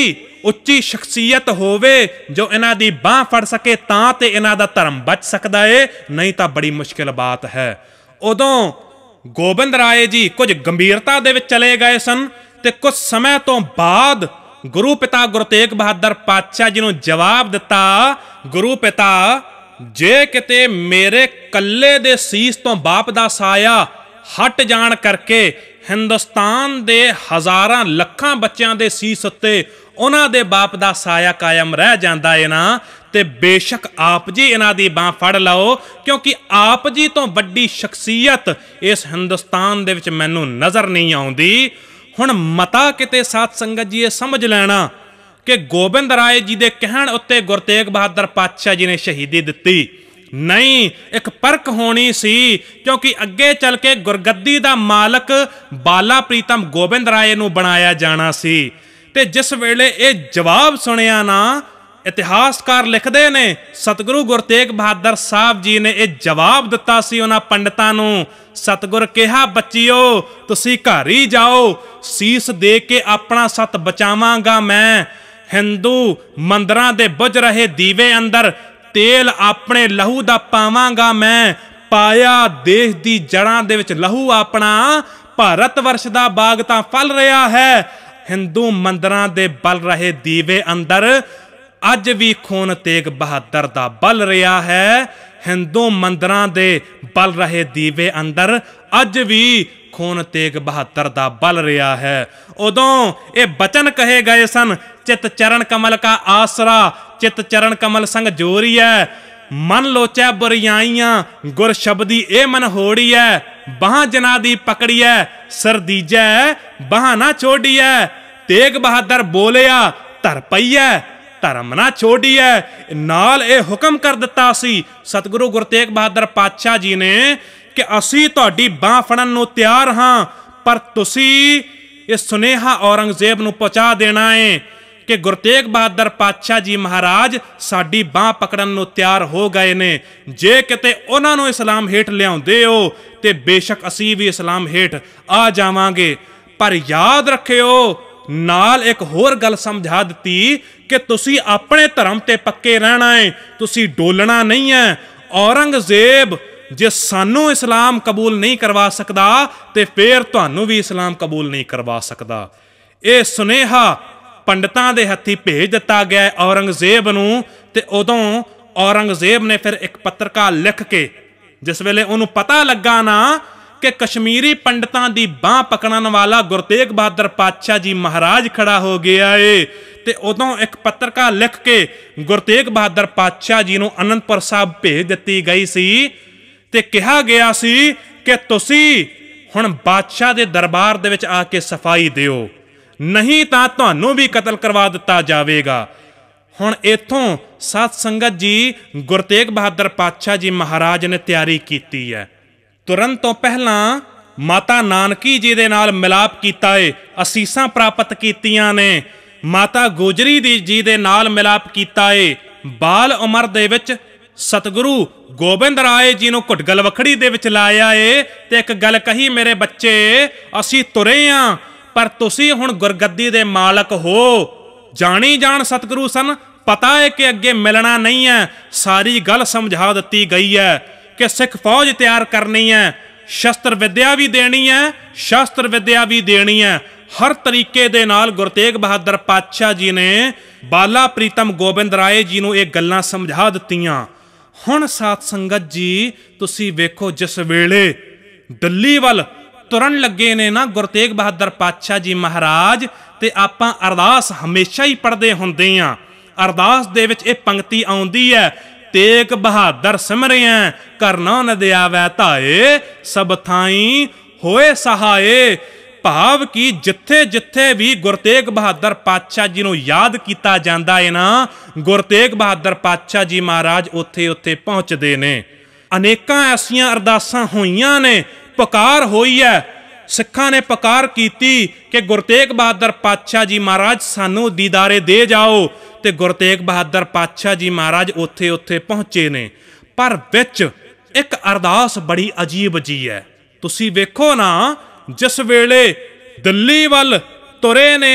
ਉੱਚੀ ਸ਼ਖਸੀਅਤ ਹੋਵੇ ਜੋ ਇਹਨਾਂ ਦੀ ਬਾਂਹ ਫੜ ਸਕੇ ਤਾਂ ਤੇ ਇਹਨਾਂ ਦਾ ਧਰਮ ਬਚ ਸਕਦਾ ਏ, ਨਹੀਂ ਤਾਂ ਬੜੀ ਮੁਸ਼ਕਿਲ ਬਾਤ ਹੈ। ਉਦੋਂ ਗੋਬਿੰਦ ਰਾਏ ਜੀ ਕੁਝ ਗੰਭੀਰਤਾ ਦੇ ਵਿੱਚ ਚਲੇ ਗਏ ਸਨ ਤੇ ਕੁਝ ਸਮੇਂ ਤੋਂ ਬਾਅਦ ਗੁਰੂ ਪਿਤਾ ਗੁਰੂ ਤੇਗ ਬਹਾਦਰ ਪਾਤਸ਼ਾਹ ਜੀ ਨੂੰ ਜਵਾਬ ਦਿੱਤਾ, ਗੁਰੂ ਪਿਤਾ ਜੇ ਕਿਤੇ ਮੇਰੇ ਕੱਲੇ ਦੇ ਸੀਸ ਤੋਂ ਬਾਪ ਦਾ ਸਾਇਆ ਹਟ ਜਾਣ ਕਰਕੇ ਹਿੰਦੁਸਤਾਨ ਦੇ ਹਜ਼ਾਰਾਂ ਲੱਖਾਂ ਬੱਚਿਆਂ ਦੇ ਸੀਸ ਉੱਤੇ ਉਹਨਾਂ ਦੇ ਬਾਪ ਦਾ ਸਾਇਆ ਕਾਇਮ ਰਹਿ ਜਾਂਦਾ ਹੈ ਨਾ, ਤੇ ਬੇਸ਼ੱਕ ਆਪ ਜੀ ਇਹਨਾਂ ਦੀ ਬਾਂਹ ਫੜ ਲਓ, ਕਿਉਂਕਿ ਆਪ ਜੀ ਤੋਂ ਵੱਡੀ ਸ਼ਖਸੀਅਤ ਇਸ ਹਿੰਦੁਸਤਾਨ ਦੇ ਵਿੱਚ ਮੈਨੂੰ ਨਜ਼ਰ ਨਹੀਂ ਆਉਂਦੀ। ਹੁਣ ਮਤਾ ਕਿਤੇ ਸਾਧ ਸੰਗਤ ਜੀ ਇਹ ਸਮਝ ਲੈਣਾ ਕਿ ਗੋਬਿੰਦ ਰਾਏ ਜੀ ਦੇ ਕਹਿਣ ਉੱਤੇ ਗੁਰੂ ਤੇਗ ਬਹਾਦਰ ਪਾਤਸ਼ਾਹ ਜੀ ਨੇ ਸ਼ਹੀਦੀ ਦਿੱਤੀ ਨਹੀਂ, ਇੱਕ ਪਰਖ ਹੋਣੀ ਸੀ, ਕਿਉਂਕਿ ਅੱਗੇ ਚੱਲ ਕੇ ਗੁਰਗੱਦੀ ਦਾ ਮਾਲਕ ਬਾਲਾ ਪ੍ਰੀਤਮ ਗੋਬਿੰਦ ਰਾਏ ਨੂੰ ਬਣਾਇਆ ਜਾਣਾ ਸੀ। ਤੇ ਜਿਸ ਵੇਲੇ ਇਹ ਜਵਾਬ ਸੁਣਿਆ ਨਾ, ਇਤਿਹਾਸਕਾਰ ਲਿਖਦੇ ਨੇ ਸਤਿਗੁਰੂ ਗੁਰੂ ਤੇਗ ਬਹਾਦਰ ਸਾਹਿਬ ਜੀ ਨੇ ਇਹ ਜਵਾਬ ਦਿੱਤਾ ਸੀ ਉਹਨਾਂ ਪੰਡਤਾਂ ਨੂੰ। ਸਤਿਗੁਰ ਕਿਹਾ, ਬੱਚਿਓ ਤੁਸੀਂ ਘਰ ਹੀ ਜਾਓ, ਸੀਸ ਦੇ ਕੇ ਆਪਣਾ ਸੱਤ ਬਚਾਵਾਂਗਾ ਮੈਂ। ਹਿੰਦੂ ਮੰਦਰਾਂ ਦੇ ਬੁਝ ਰਹੇ ਦੀਵੇ ਅੰਦਰ ਤੇਲ ਆਪਣੇ ਲਹੂ ਦਾ ਪਾਵਾਂਗਾ ਮੈਂ। ਪਾਇਆ ਦੇਸ਼ ਦੀ ਜੜਾਂ ਦੇ ਵਿੱਚ ਲਹੂ ਆਪਣਾ, ਭਾਰਤ ਵਰਸ਼ ਦਾ ਬਾਗ ਤਾਂ ਫਲ ਰਿਹਾ ਹੈ। ਹਿੰਦੂ ਮੰਦਰਾਂ ਦੇ ਬਲ ਰਹੇ ਦੀਵੇ ਅੰਦਰ ਅੱਜ ਵੀ ਖੂਨ ਤੇਗ ਬਹਾਦਰ ਦਾ ਬਲ ਰਿਹਾ ਹੈ। ਹਿੰਦੂ ਮੰਦਰਾਂ ਦੇ ਬਲ ਰਹੇ ਦੀਵੇ ਅੰਦਰ ਅੱਜ ਵੀ ਖੂਨ ਤੇਗ ਬਹਾਦਰ ਦਾ ਬਲ ਰਿਹਾ ਹੈ। ਉਦੋਂ ਇਹ ਬਚਨ ਕਹੇ ਗਏ ਸਨ, ਚਿਤ ਚਰਨ ਕਮਲ ਕਾ ਆਸਰਾ, ਚਿਤ ਚਰਨ ਕਮਲ ਸੰਗ ਜੋਰੀਐ। ਮਨ ਲੋਚੈ ਬੁਰਿਆਈਆਂ, ਗੁਰ ਸ਼ਬਦੀ ਇਹ ਮਨ ਹੋੜੀਐ। ਬਾਹਾਂ ਜਨਾ ਦੀ ਪਕੜੀਐ, ਸਿਰ ਦੀਜੈ ਬਾਹਾਂ ਨਾ ਛੋੜੀਐ। ਤੇਗ ਬਹਾਦਰ ਬੋਲਿਆ, ਧਰ ਪਈਐ ਧਰਮ ਨਾ ਛੋੜੀਐ। ਨਾਲ ਇਹ ਹੁਕਮ ਕਰ ਦਿੱਤਾ ਸੀ ਸਤਿਗੁਰੂ ਗੁਰੂ ਤੇਗ ਬਹਾਦਰ ਪਾਤਸ਼ਾਹ ਜੀ ਨੇ ਕਿ ਅਸੀਂ ਤੁਹਾਡੀ ਬਾਂਹ ਫੜਨ ਨੂੰ ਤਿਆਰ ਹਾਂ, ਪਰ ਤੁਸੀਂ ਇਹ ਸੁਨੇਹਾ ਔਰੰਗਜ਼ੇਬ ਨੂੰ ਪਹੁੰਚਾ ਦੇਣਾ ਹੈ ਕਿ ਗੁਰੂ ਤੇਗ ਬਹਾਦਰ ਪਾਤਸ਼ਾਹ ਜੀ ਮਹਾਰਾਜ ਸਾਡੀ ਬਾਂਹ ਪਕੜਨ ਨੂੰ ਤਿਆਰ ਹੋ ਗਏ ਨੇ। ਜੇ ਕਿਤੇ ਉਹਨਾਂ ਨੂੰ ਇਸਲਾਮ ਹੇਠ ਲਿਆਉਂਦੇ ਹੋ ਤੇ ਬੇਸ਼ੱਕ ਅਸੀਂ ਵੀ ਇਸਲਾਮ ਹੇਠ ਆ ਜਾਵਾਂਗੇ। ਪਰ ਯਾਦ ਰੱਖਿਓ, ਨਾਲ ਇੱਕ ਹੋਰ ਗੱਲ ਸਮਝਾ ਦਿੱਤੀ ਕਿ ਤੁਸੀਂ ਆਪਣੇ ਧਰਮ ਤੇ ਪੱਕੇ ਰਹਿਣਾ ਹੈ, ਤੁਸੀਂ ਡੋਲਣਾ ਨਹੀਂ ਹੈ। ਔਰੰਗਜ਼ੇਬ ਜੇ ਸਾਨੂੰ ਇਸਲਾਮ ਕਬੂਲ ਨਹੀਂ ਕਰਵਾ ਸਕਦਾ ਤੇ ਫਿਰ ਤੁਹਾਨੂੰ ਵੀ ਇਸਲਾਮ ਕਬੂਲ ਨਹੀਂ ਕਰਵਾ ਸਕਦਾ। ਇਹ ਸੁਨੇਹਾ ਪੰਡਤਾਂ ਦੇ ਹੱਥੀਂ ਭੇਜ ਦਿੱਤਾ ਗਿਆ ਔਰੰਗਜ਼ੇਬ ਨੂੰ। ਤੇ ਉਦੋਂ ਔਰੰਗਜ਼ੇਬ ਨੇ ਫਿਰ ਇੱਕ ਪੱਤਰਕਾ ਲਿਖ ਕੇ, ਜਿਸ ਵੇਲੇ ਉਹਨੂੰ ਪਤਾ ਲੱਗਾ ਨਾ ਕਿ ਕਸ਼ਮੀਰੀ ਪੰਡਤਾਂ ਦੀ ਬਾਂਹ ਪਕੜਨ ਵਾਲਾ ਗੁਰੂ ਤੇਗ ਬਹਾਦਰ ਪਾਤਸ਼ਾਹ ਜੀ ਮਹਾਰਾਜ ਖੜਾ ਹੋ ਗਿਆ ਏ, ਤੇ ਉਦੋਂ ਇੱਕ ਪੱਤਰਕਾ ਲਿਖ ਕੇ ਗੁਰੂ ਤੇਗ ਬਹਾਦਰ ਪਾਤਸ਼ਾਹ ਜੀ ਨੂੰ ਅਨੰਦਪੁਰ ਸਾਹਿਬ ਭੇਜ ਦਿੱਤੀ ਗਈ ਸੀ ਤੇ ਕਿਹਾ ਗਿਆ ਸੀ ਕਿ ਤੁਸੀਂ ਹੁਣ ਬਾਦਸ਼ਾਹ ਦੇ ਦਰਬਾਰ ਦੇ ਵਿੱਚ ਆ ਕੇ ਸਫਾਈ ਦਿਓ, ਨਹੀਂ ਤਾਂ ਤੁਹਾਨੂੰ ਵੀ ਕਤਲ ਕਰਵਾ ਦਿੱਤਾ ਜਾਵੇਗਾ। ਹੁਣ ਇੱਥੋਂ ਸਾਧ ਸੰਗਤ ਜੀ ਗੁਰੂ ਤੇਗ ਬਹਾਦਰ ਪਾਤਸ਼ਾਹ ਜੀ ਮਹਾਰਾਜ ਨੇ ਤਿਆਰੀ ਕੀਤੀ ਹੈ। ਤੁਰਨ ਤੋਂ ਪਹਿਲਾਂ ਮਾਤਾ ਨਾਨਕੀ ਜੀ ਦੇ ਨਾਲ ਮਿਲਾਪ ਕੀਤਾ ਏ, ਅਸੀਸਾਂ ਪ੍ਰਾਪਤ ਕੀਤੀਆਂ ਨੇ। ਮਾਤਾ ਗੁਜਰੀ ਦੀ ਜੀ ਦੇ ਨਾਲ ਮਿਲਾਪ ਕੀਤਾ ਏ। ਬਾਲ ਉਮਰ ਦੇ ਵਿੱਚ ਸਤਿਗੁਰੂ ਗੋਬਿੰਦ ਰਾਏ ਜੀ ਨੂੰ ਘੁੱਟਗਲ ਵਖੜੀ ਦੇ ਵਿੱਚ ਲਾਇਆ ਏ ਤੇ ਇੱਕ ਗੱਲ ਕਹੀ, ਮੇਰੇ ਬੱਚੇ ਅਸੀਂ ਤੁਰੇ ਆਂ ਪਰ ਤੁਸੀਂ ਹੁਣ ਗੁਰਗੱਦੀ ਦੇ ਮਾਲਕ ਹੋ। ਜਾਣੀ ਜਾਣ ਸਤਿਗੁਰੂ ਸਨ, ਪਤਾ ਹੈ ਕਿ ਅੱਗੇ ਮਿਲਣਾ ਨਹੀਂ ਹੈ। ਸਾਰੀ ਗੱਲ ਸਮਝਾ ਦਿੱਤੀ ਗਈ ਹੈ ਕਿ ਸਿੱਖ ਫੌਜ ਤਿਆਰ ਕਰਨੀ ਹੈ, ਸ਼ਸਤਰ ਵਿਦਿਆ ਵੀ ਦੇਣੀ ਹੈ, ਸ਼ਸਤਰ ਵਿਦਿਆ ਵੀ ਦੇਣੀ ਹੈ। ਹਰ ਤਰੀਕੇ ਦੇ ਨਾਲ ਗੁਰੂ ਤੇਗ ਬਹਾਦਰ ਪਾਤਸ਼ਾਹ ਜੀ ਨੇ ਬਾਲਾ ਪ੍ਰੀਤਮ ਗੋਬਿੰਦ ਰਾਏ ਜੀ ਨੂੰ ਇਹ ਗੱਲਾਂ ਸਮਝਾ ਦਿੱਤੀਆਂ। ਹੁਣ ਸਾਧ ਸੰਗਤ ਜੀ ਤੁਸੀਂ ਵੇਖੋ, ਜਿਸ ਵੇਲੇ ਦਿੱਲੀ ਵੱਲ ਤੁਰਨ ਲੱਗੇ ਨੇ ਨਾ ਗੁਰੂ ਤੇਗ ਬਹਾਦਰ ਪਾਤਸ਼ਾਹ ਜੀ ਮਹਾਰਾਜ, ਤੇ ਆਪਾਂ ਅਰਦਾਸ ਹਮੇਸ਼ਾ ਹੀ ਪੜ੍ਹਦੇ ਹੁੰਦੇ ਹਾਂ। ਅਰਦਾਸ ਦੇ ਵਿੱਚ ਇਹ ਪੰਕਤੀ ਆਉਂਦੀ ਹੈ, ਤੇਗ ਬਹਾਦਰ ਸਿਮਰਿਆ ਕਰਨਾ ਨਦਿਆਵੈ ਧਾਏ, ਸਭ ਥਾਈ ਹੋਏ ਸਹਾਏ। ਭਾਵ ਕਿ ਜਿੱਥੇ ਜਿੱਥੇ ਵੀ ਗੁਰੂ ਤੇਗ ਬਹਾਦਰ ਪਾਤਸ਼ਾਹ ਜੀ ਨੂੰ ਯਾਦ ਕੀਤਾ ਜਾਂਦਾ ਹੈ ਨਾ, ਗੁਰੂ ਤੇਗ ਬਹਾਦਰ ਪਾਤਸ਼ਾਹ ਜੀ ਮਹਾਰਾਜ ਉੱਥੇ ਉੱਥੇ ਪਹੁੰਚਦੇ ਨੇ। ਅਨੇਕਾਂ ਐਸੀਆਂ ਅਰਦਾਸਾਂ ਹੋਈਆਂ ਨੇ, ਪੁਕਾਰ ਹੋਈ ਹੈ, ਸਿੱਖਾਂ ਨੇ ਪੁਕਾਰ ਕੀਤੀ ਕਿ ਗੁਰੂ ਤੇਗ ਬਹਾਦਰ ਪਾਤਸ਼ਾਹ ਜੀ ਮਹਾਰਾਜ ਸਾਨੂੰ ਦੀਦਾਰੇ ਦੇ ਜਾਓ, ਤੇ ਗੁਰੂ ਤੇਗ ਬਹਾਦਰ ਪਾਤਸ਼ਾਹ ਜੀ ਮਹਾਰਾਜ ਉੱਥੇ ਉੱਥੇ ਪਹੁੰਚੇ ਨੇ। ਪਰ ਵਿੱਚ ਇੱਕ ਅਰਦਾਸ ਬੜੀ ਅਜੀਬ ਜੀ ਹੈ। ਤੁਸੀਂ ਵੇਖੋ ਨਾ, ਜਿਸ ਵੇਲੇ ਦਿੱਲੀ ਵੱਲ ਤੁਰੇ ਨੇ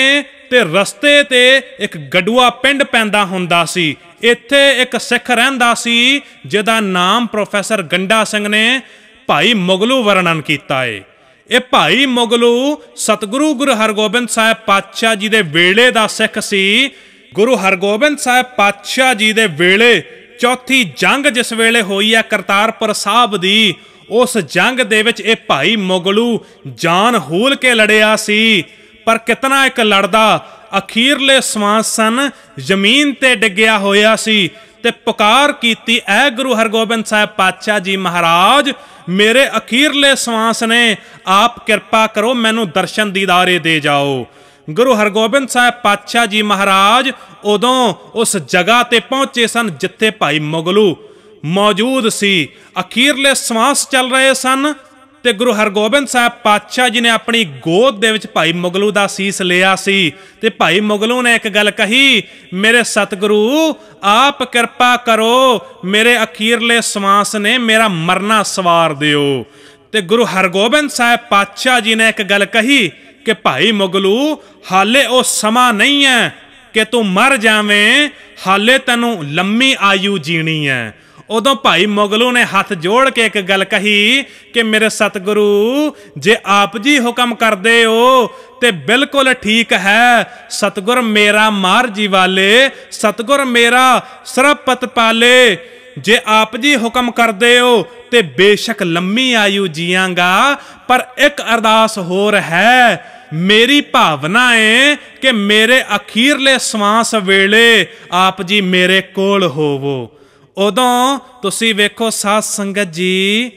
ਤੇ ਰਸਤੇ ਤੇ ਇੱਕ ਗਡੂਆ ਪਿੰਡ ਪੈਂਦਾ ਹੁੰਦਾ ਸੀ। ਇੱਥੇ ਇੱਕ ਸਿੱਖ ਰਹਿੰਦਾ ਸੀ ਜਿਹਦਾ ਨਾਮ ਪ੍ਰੋਫੈਸਰ ਗੰਡਾ ਸਿੰਘ ਨੇ ਭਾਈ ਮੁਗਲੂ ਵਰਣਨ ਕੀਤਾ ਏ। ਇਹ ਭਾਈ ਮੁਗਲੂ ਸਤਿਗੁਰੂ ਗੁਰੂ ਹਰਗੋਬਿੰਦ ਸਾਹਿਬ ਪਾਤਸ਼ਾਹ ਜੀ ਦੇ ਵੇਲੇ ਦਾ ਸਿੱਖ ਸੀ। ਗੁਰੂ ਹਰਗੋਬਿੰਦ ਸਾਹਿਬ ਪਾਤਸ਼ਾਹ ਜੀ ਦੇ ਵੇਲੇ ਚੌਥੀ ਜੰਗ ਜਿਸ ਵੇਲੇ ਹੋਈ ਹੈ ਕਰਤਾਰਪੁਰ ਸਾਹਿਬ ਦੀ, ਉਸ ਜੰਗ ਦੇ ਵਿੱਚ ਇਹ ਭਾਈ ਮੁਗਲੂ ਜਾਨ ਹੂਲ ਕੇ ਲੜਿਆ ਸੀ। ਪਰ ਕਿਤਨਾ ਇੱਕ ਲੜਦਾ, ਅਖੀਰਲੇ ਸਵਾਸ ਸਨ ਜ਼ਮੀਨ ਤੇ ਡਿੱਗਿਆ ਹੋਇਆ ਸੀ ਤੇ ਪੁਕਾਰ ਕੀਤੀ, ਐ ਗੁਰੂ ਹਰਗੋਬਿੰਦ ਸਾਹਿਬ ਪਾਤਸ਼ਾਹ ਜੀ ਮਹਾਰਾਜ, ਮੇਰੇ ਅਖੀਰਲੇ ਸਵਾਸ ਨੇ, ਆਪ ਕਿਰਪਾ ਕਰੋ ਮੈਨੂੰ ਦਰਸ਼ਨ ਦੀਦਾਰੇ ਦੇ ਜਾਓ। ਗੁਰੂ ਹਰਗੋਬਿੰਦ ਸਾਹਿਬ ਪਾਤਸ਼ਾਹ ਜੀ ਮਹਾਰਾਜ ਉਦੋਂ ਉਸ ਜਗ੍ਹਾ ਤੇ ਪਹੁੰਚੇ ਸਨ ਜਿੱਥੇ ਭਾਈ ਮੁਗਲੂ ਮੌਜੂਦ ਸੀ। ਅਖੀਰਲੇ ਸਵਾਸ ਚੱਲ ਰਹੇ ਸਨ ਤੇ ਗੁਰੂ ਹਰਗੋਬਿੰਦ ਸਾਹਿਬ ਪਾਤਸ਼ਾਹ ਜੀ ਨੇ ਆਪਣੀ ਗੋਦ ਦੇ ਵਿੱਚ ਭਾਈ ਮੁਗਲੂ ਦਾ ਸੀਸ ਲਿਆ ਸੀ ਤੇ ਭਾਈ ਮੁਗਲੂ ਨੇ ਇੱਕ ਗੱਲ ਕਹੀ, ਮੇਰੇ ਸਤਿਗੁਰੂ ਆਪ ਕਿਰਪਾ ਕਰੋ, ਮੇਰੇ ਅਖੀਰਲੇ ਸਵਾਸ ਨੇ, ਮੇਰਾ ਮਰਨਾ ਸਵਾਰ ਦਿਓ। ਤੇ ਗੁਰੂ ਹਰਗੋਬਿੰਦ ਸਾਹਿਬ ਪਾਤਸ਼ਾਹ ਜੀ ਨੇ ਇੱਕ ਗੱਲ ਕਹੀ ਕਿ ਭਾਈ ਮੁਗਲੂ, ਹਾਲੇ ਉਹ ਸਮਾਂ ਨਹੀਂ ਹੈ ਕਿ ਤੂੰ ਮਰ ਜਾਵੇਂ, ਹਾਲੇ ਤੈਨੂੰ ਲੰਮੀ ਆਯੂ ਜੀਣੀ ਹੈ। ਉਦੋਂ ਭਾਈ ਮੁਗਲੂ ਨੇ ਹੱਥ ਜੋੜ ਕੇ ਇੱਕ ਗੱਲ ਕਹੀ ਕਿ ਮੇਰੇ ਸਤਿਗੁਰੂ, ਜੇ ਆਪ ਜੀ ਹੁਕਮ ਕਰਦੇ ਹੋ ਤੇ ਬਿਲਕੁਲ ਠੀਕ ਹੈ। ਸਤਿਗੁਰ ਮੇਰਾ ਮਾਰ ਜੀ ਵਾਲੇ, ਸਤਿਗੁਰ ਮੇਰਾ ਸਰਬਪਤ ਪਾਲੇ, ਜੇ ਆਪ ਜੀ ਹੁਕਮ ਕਰਦੇ ਹੋ ਤੇ ਬੇਸ਼ੱਕ ਲੰਮੀ ਆਯੂ ਜੀਵਾਂਗਾ, ਪਰ ਇੱਕ ਅਰਦਾਸ ਹੋਰ ਹੈ। ਮੇਰੀ ਭਾਵਨਾ ਹੈ ਕਿ ਮੇਰੇ ਅਖੀਰਲੇ ਸਵਾਸ ਵੇਲੇ ਆਪ ਜੀ ਮੇਰੇ ਕੋਲ ਹੋਵੋ। ਉਦੋਂ ਤੁਸੀਂ ਵੇਖੋ ਸਾਧ ਸੰਗਤ ਜੀ,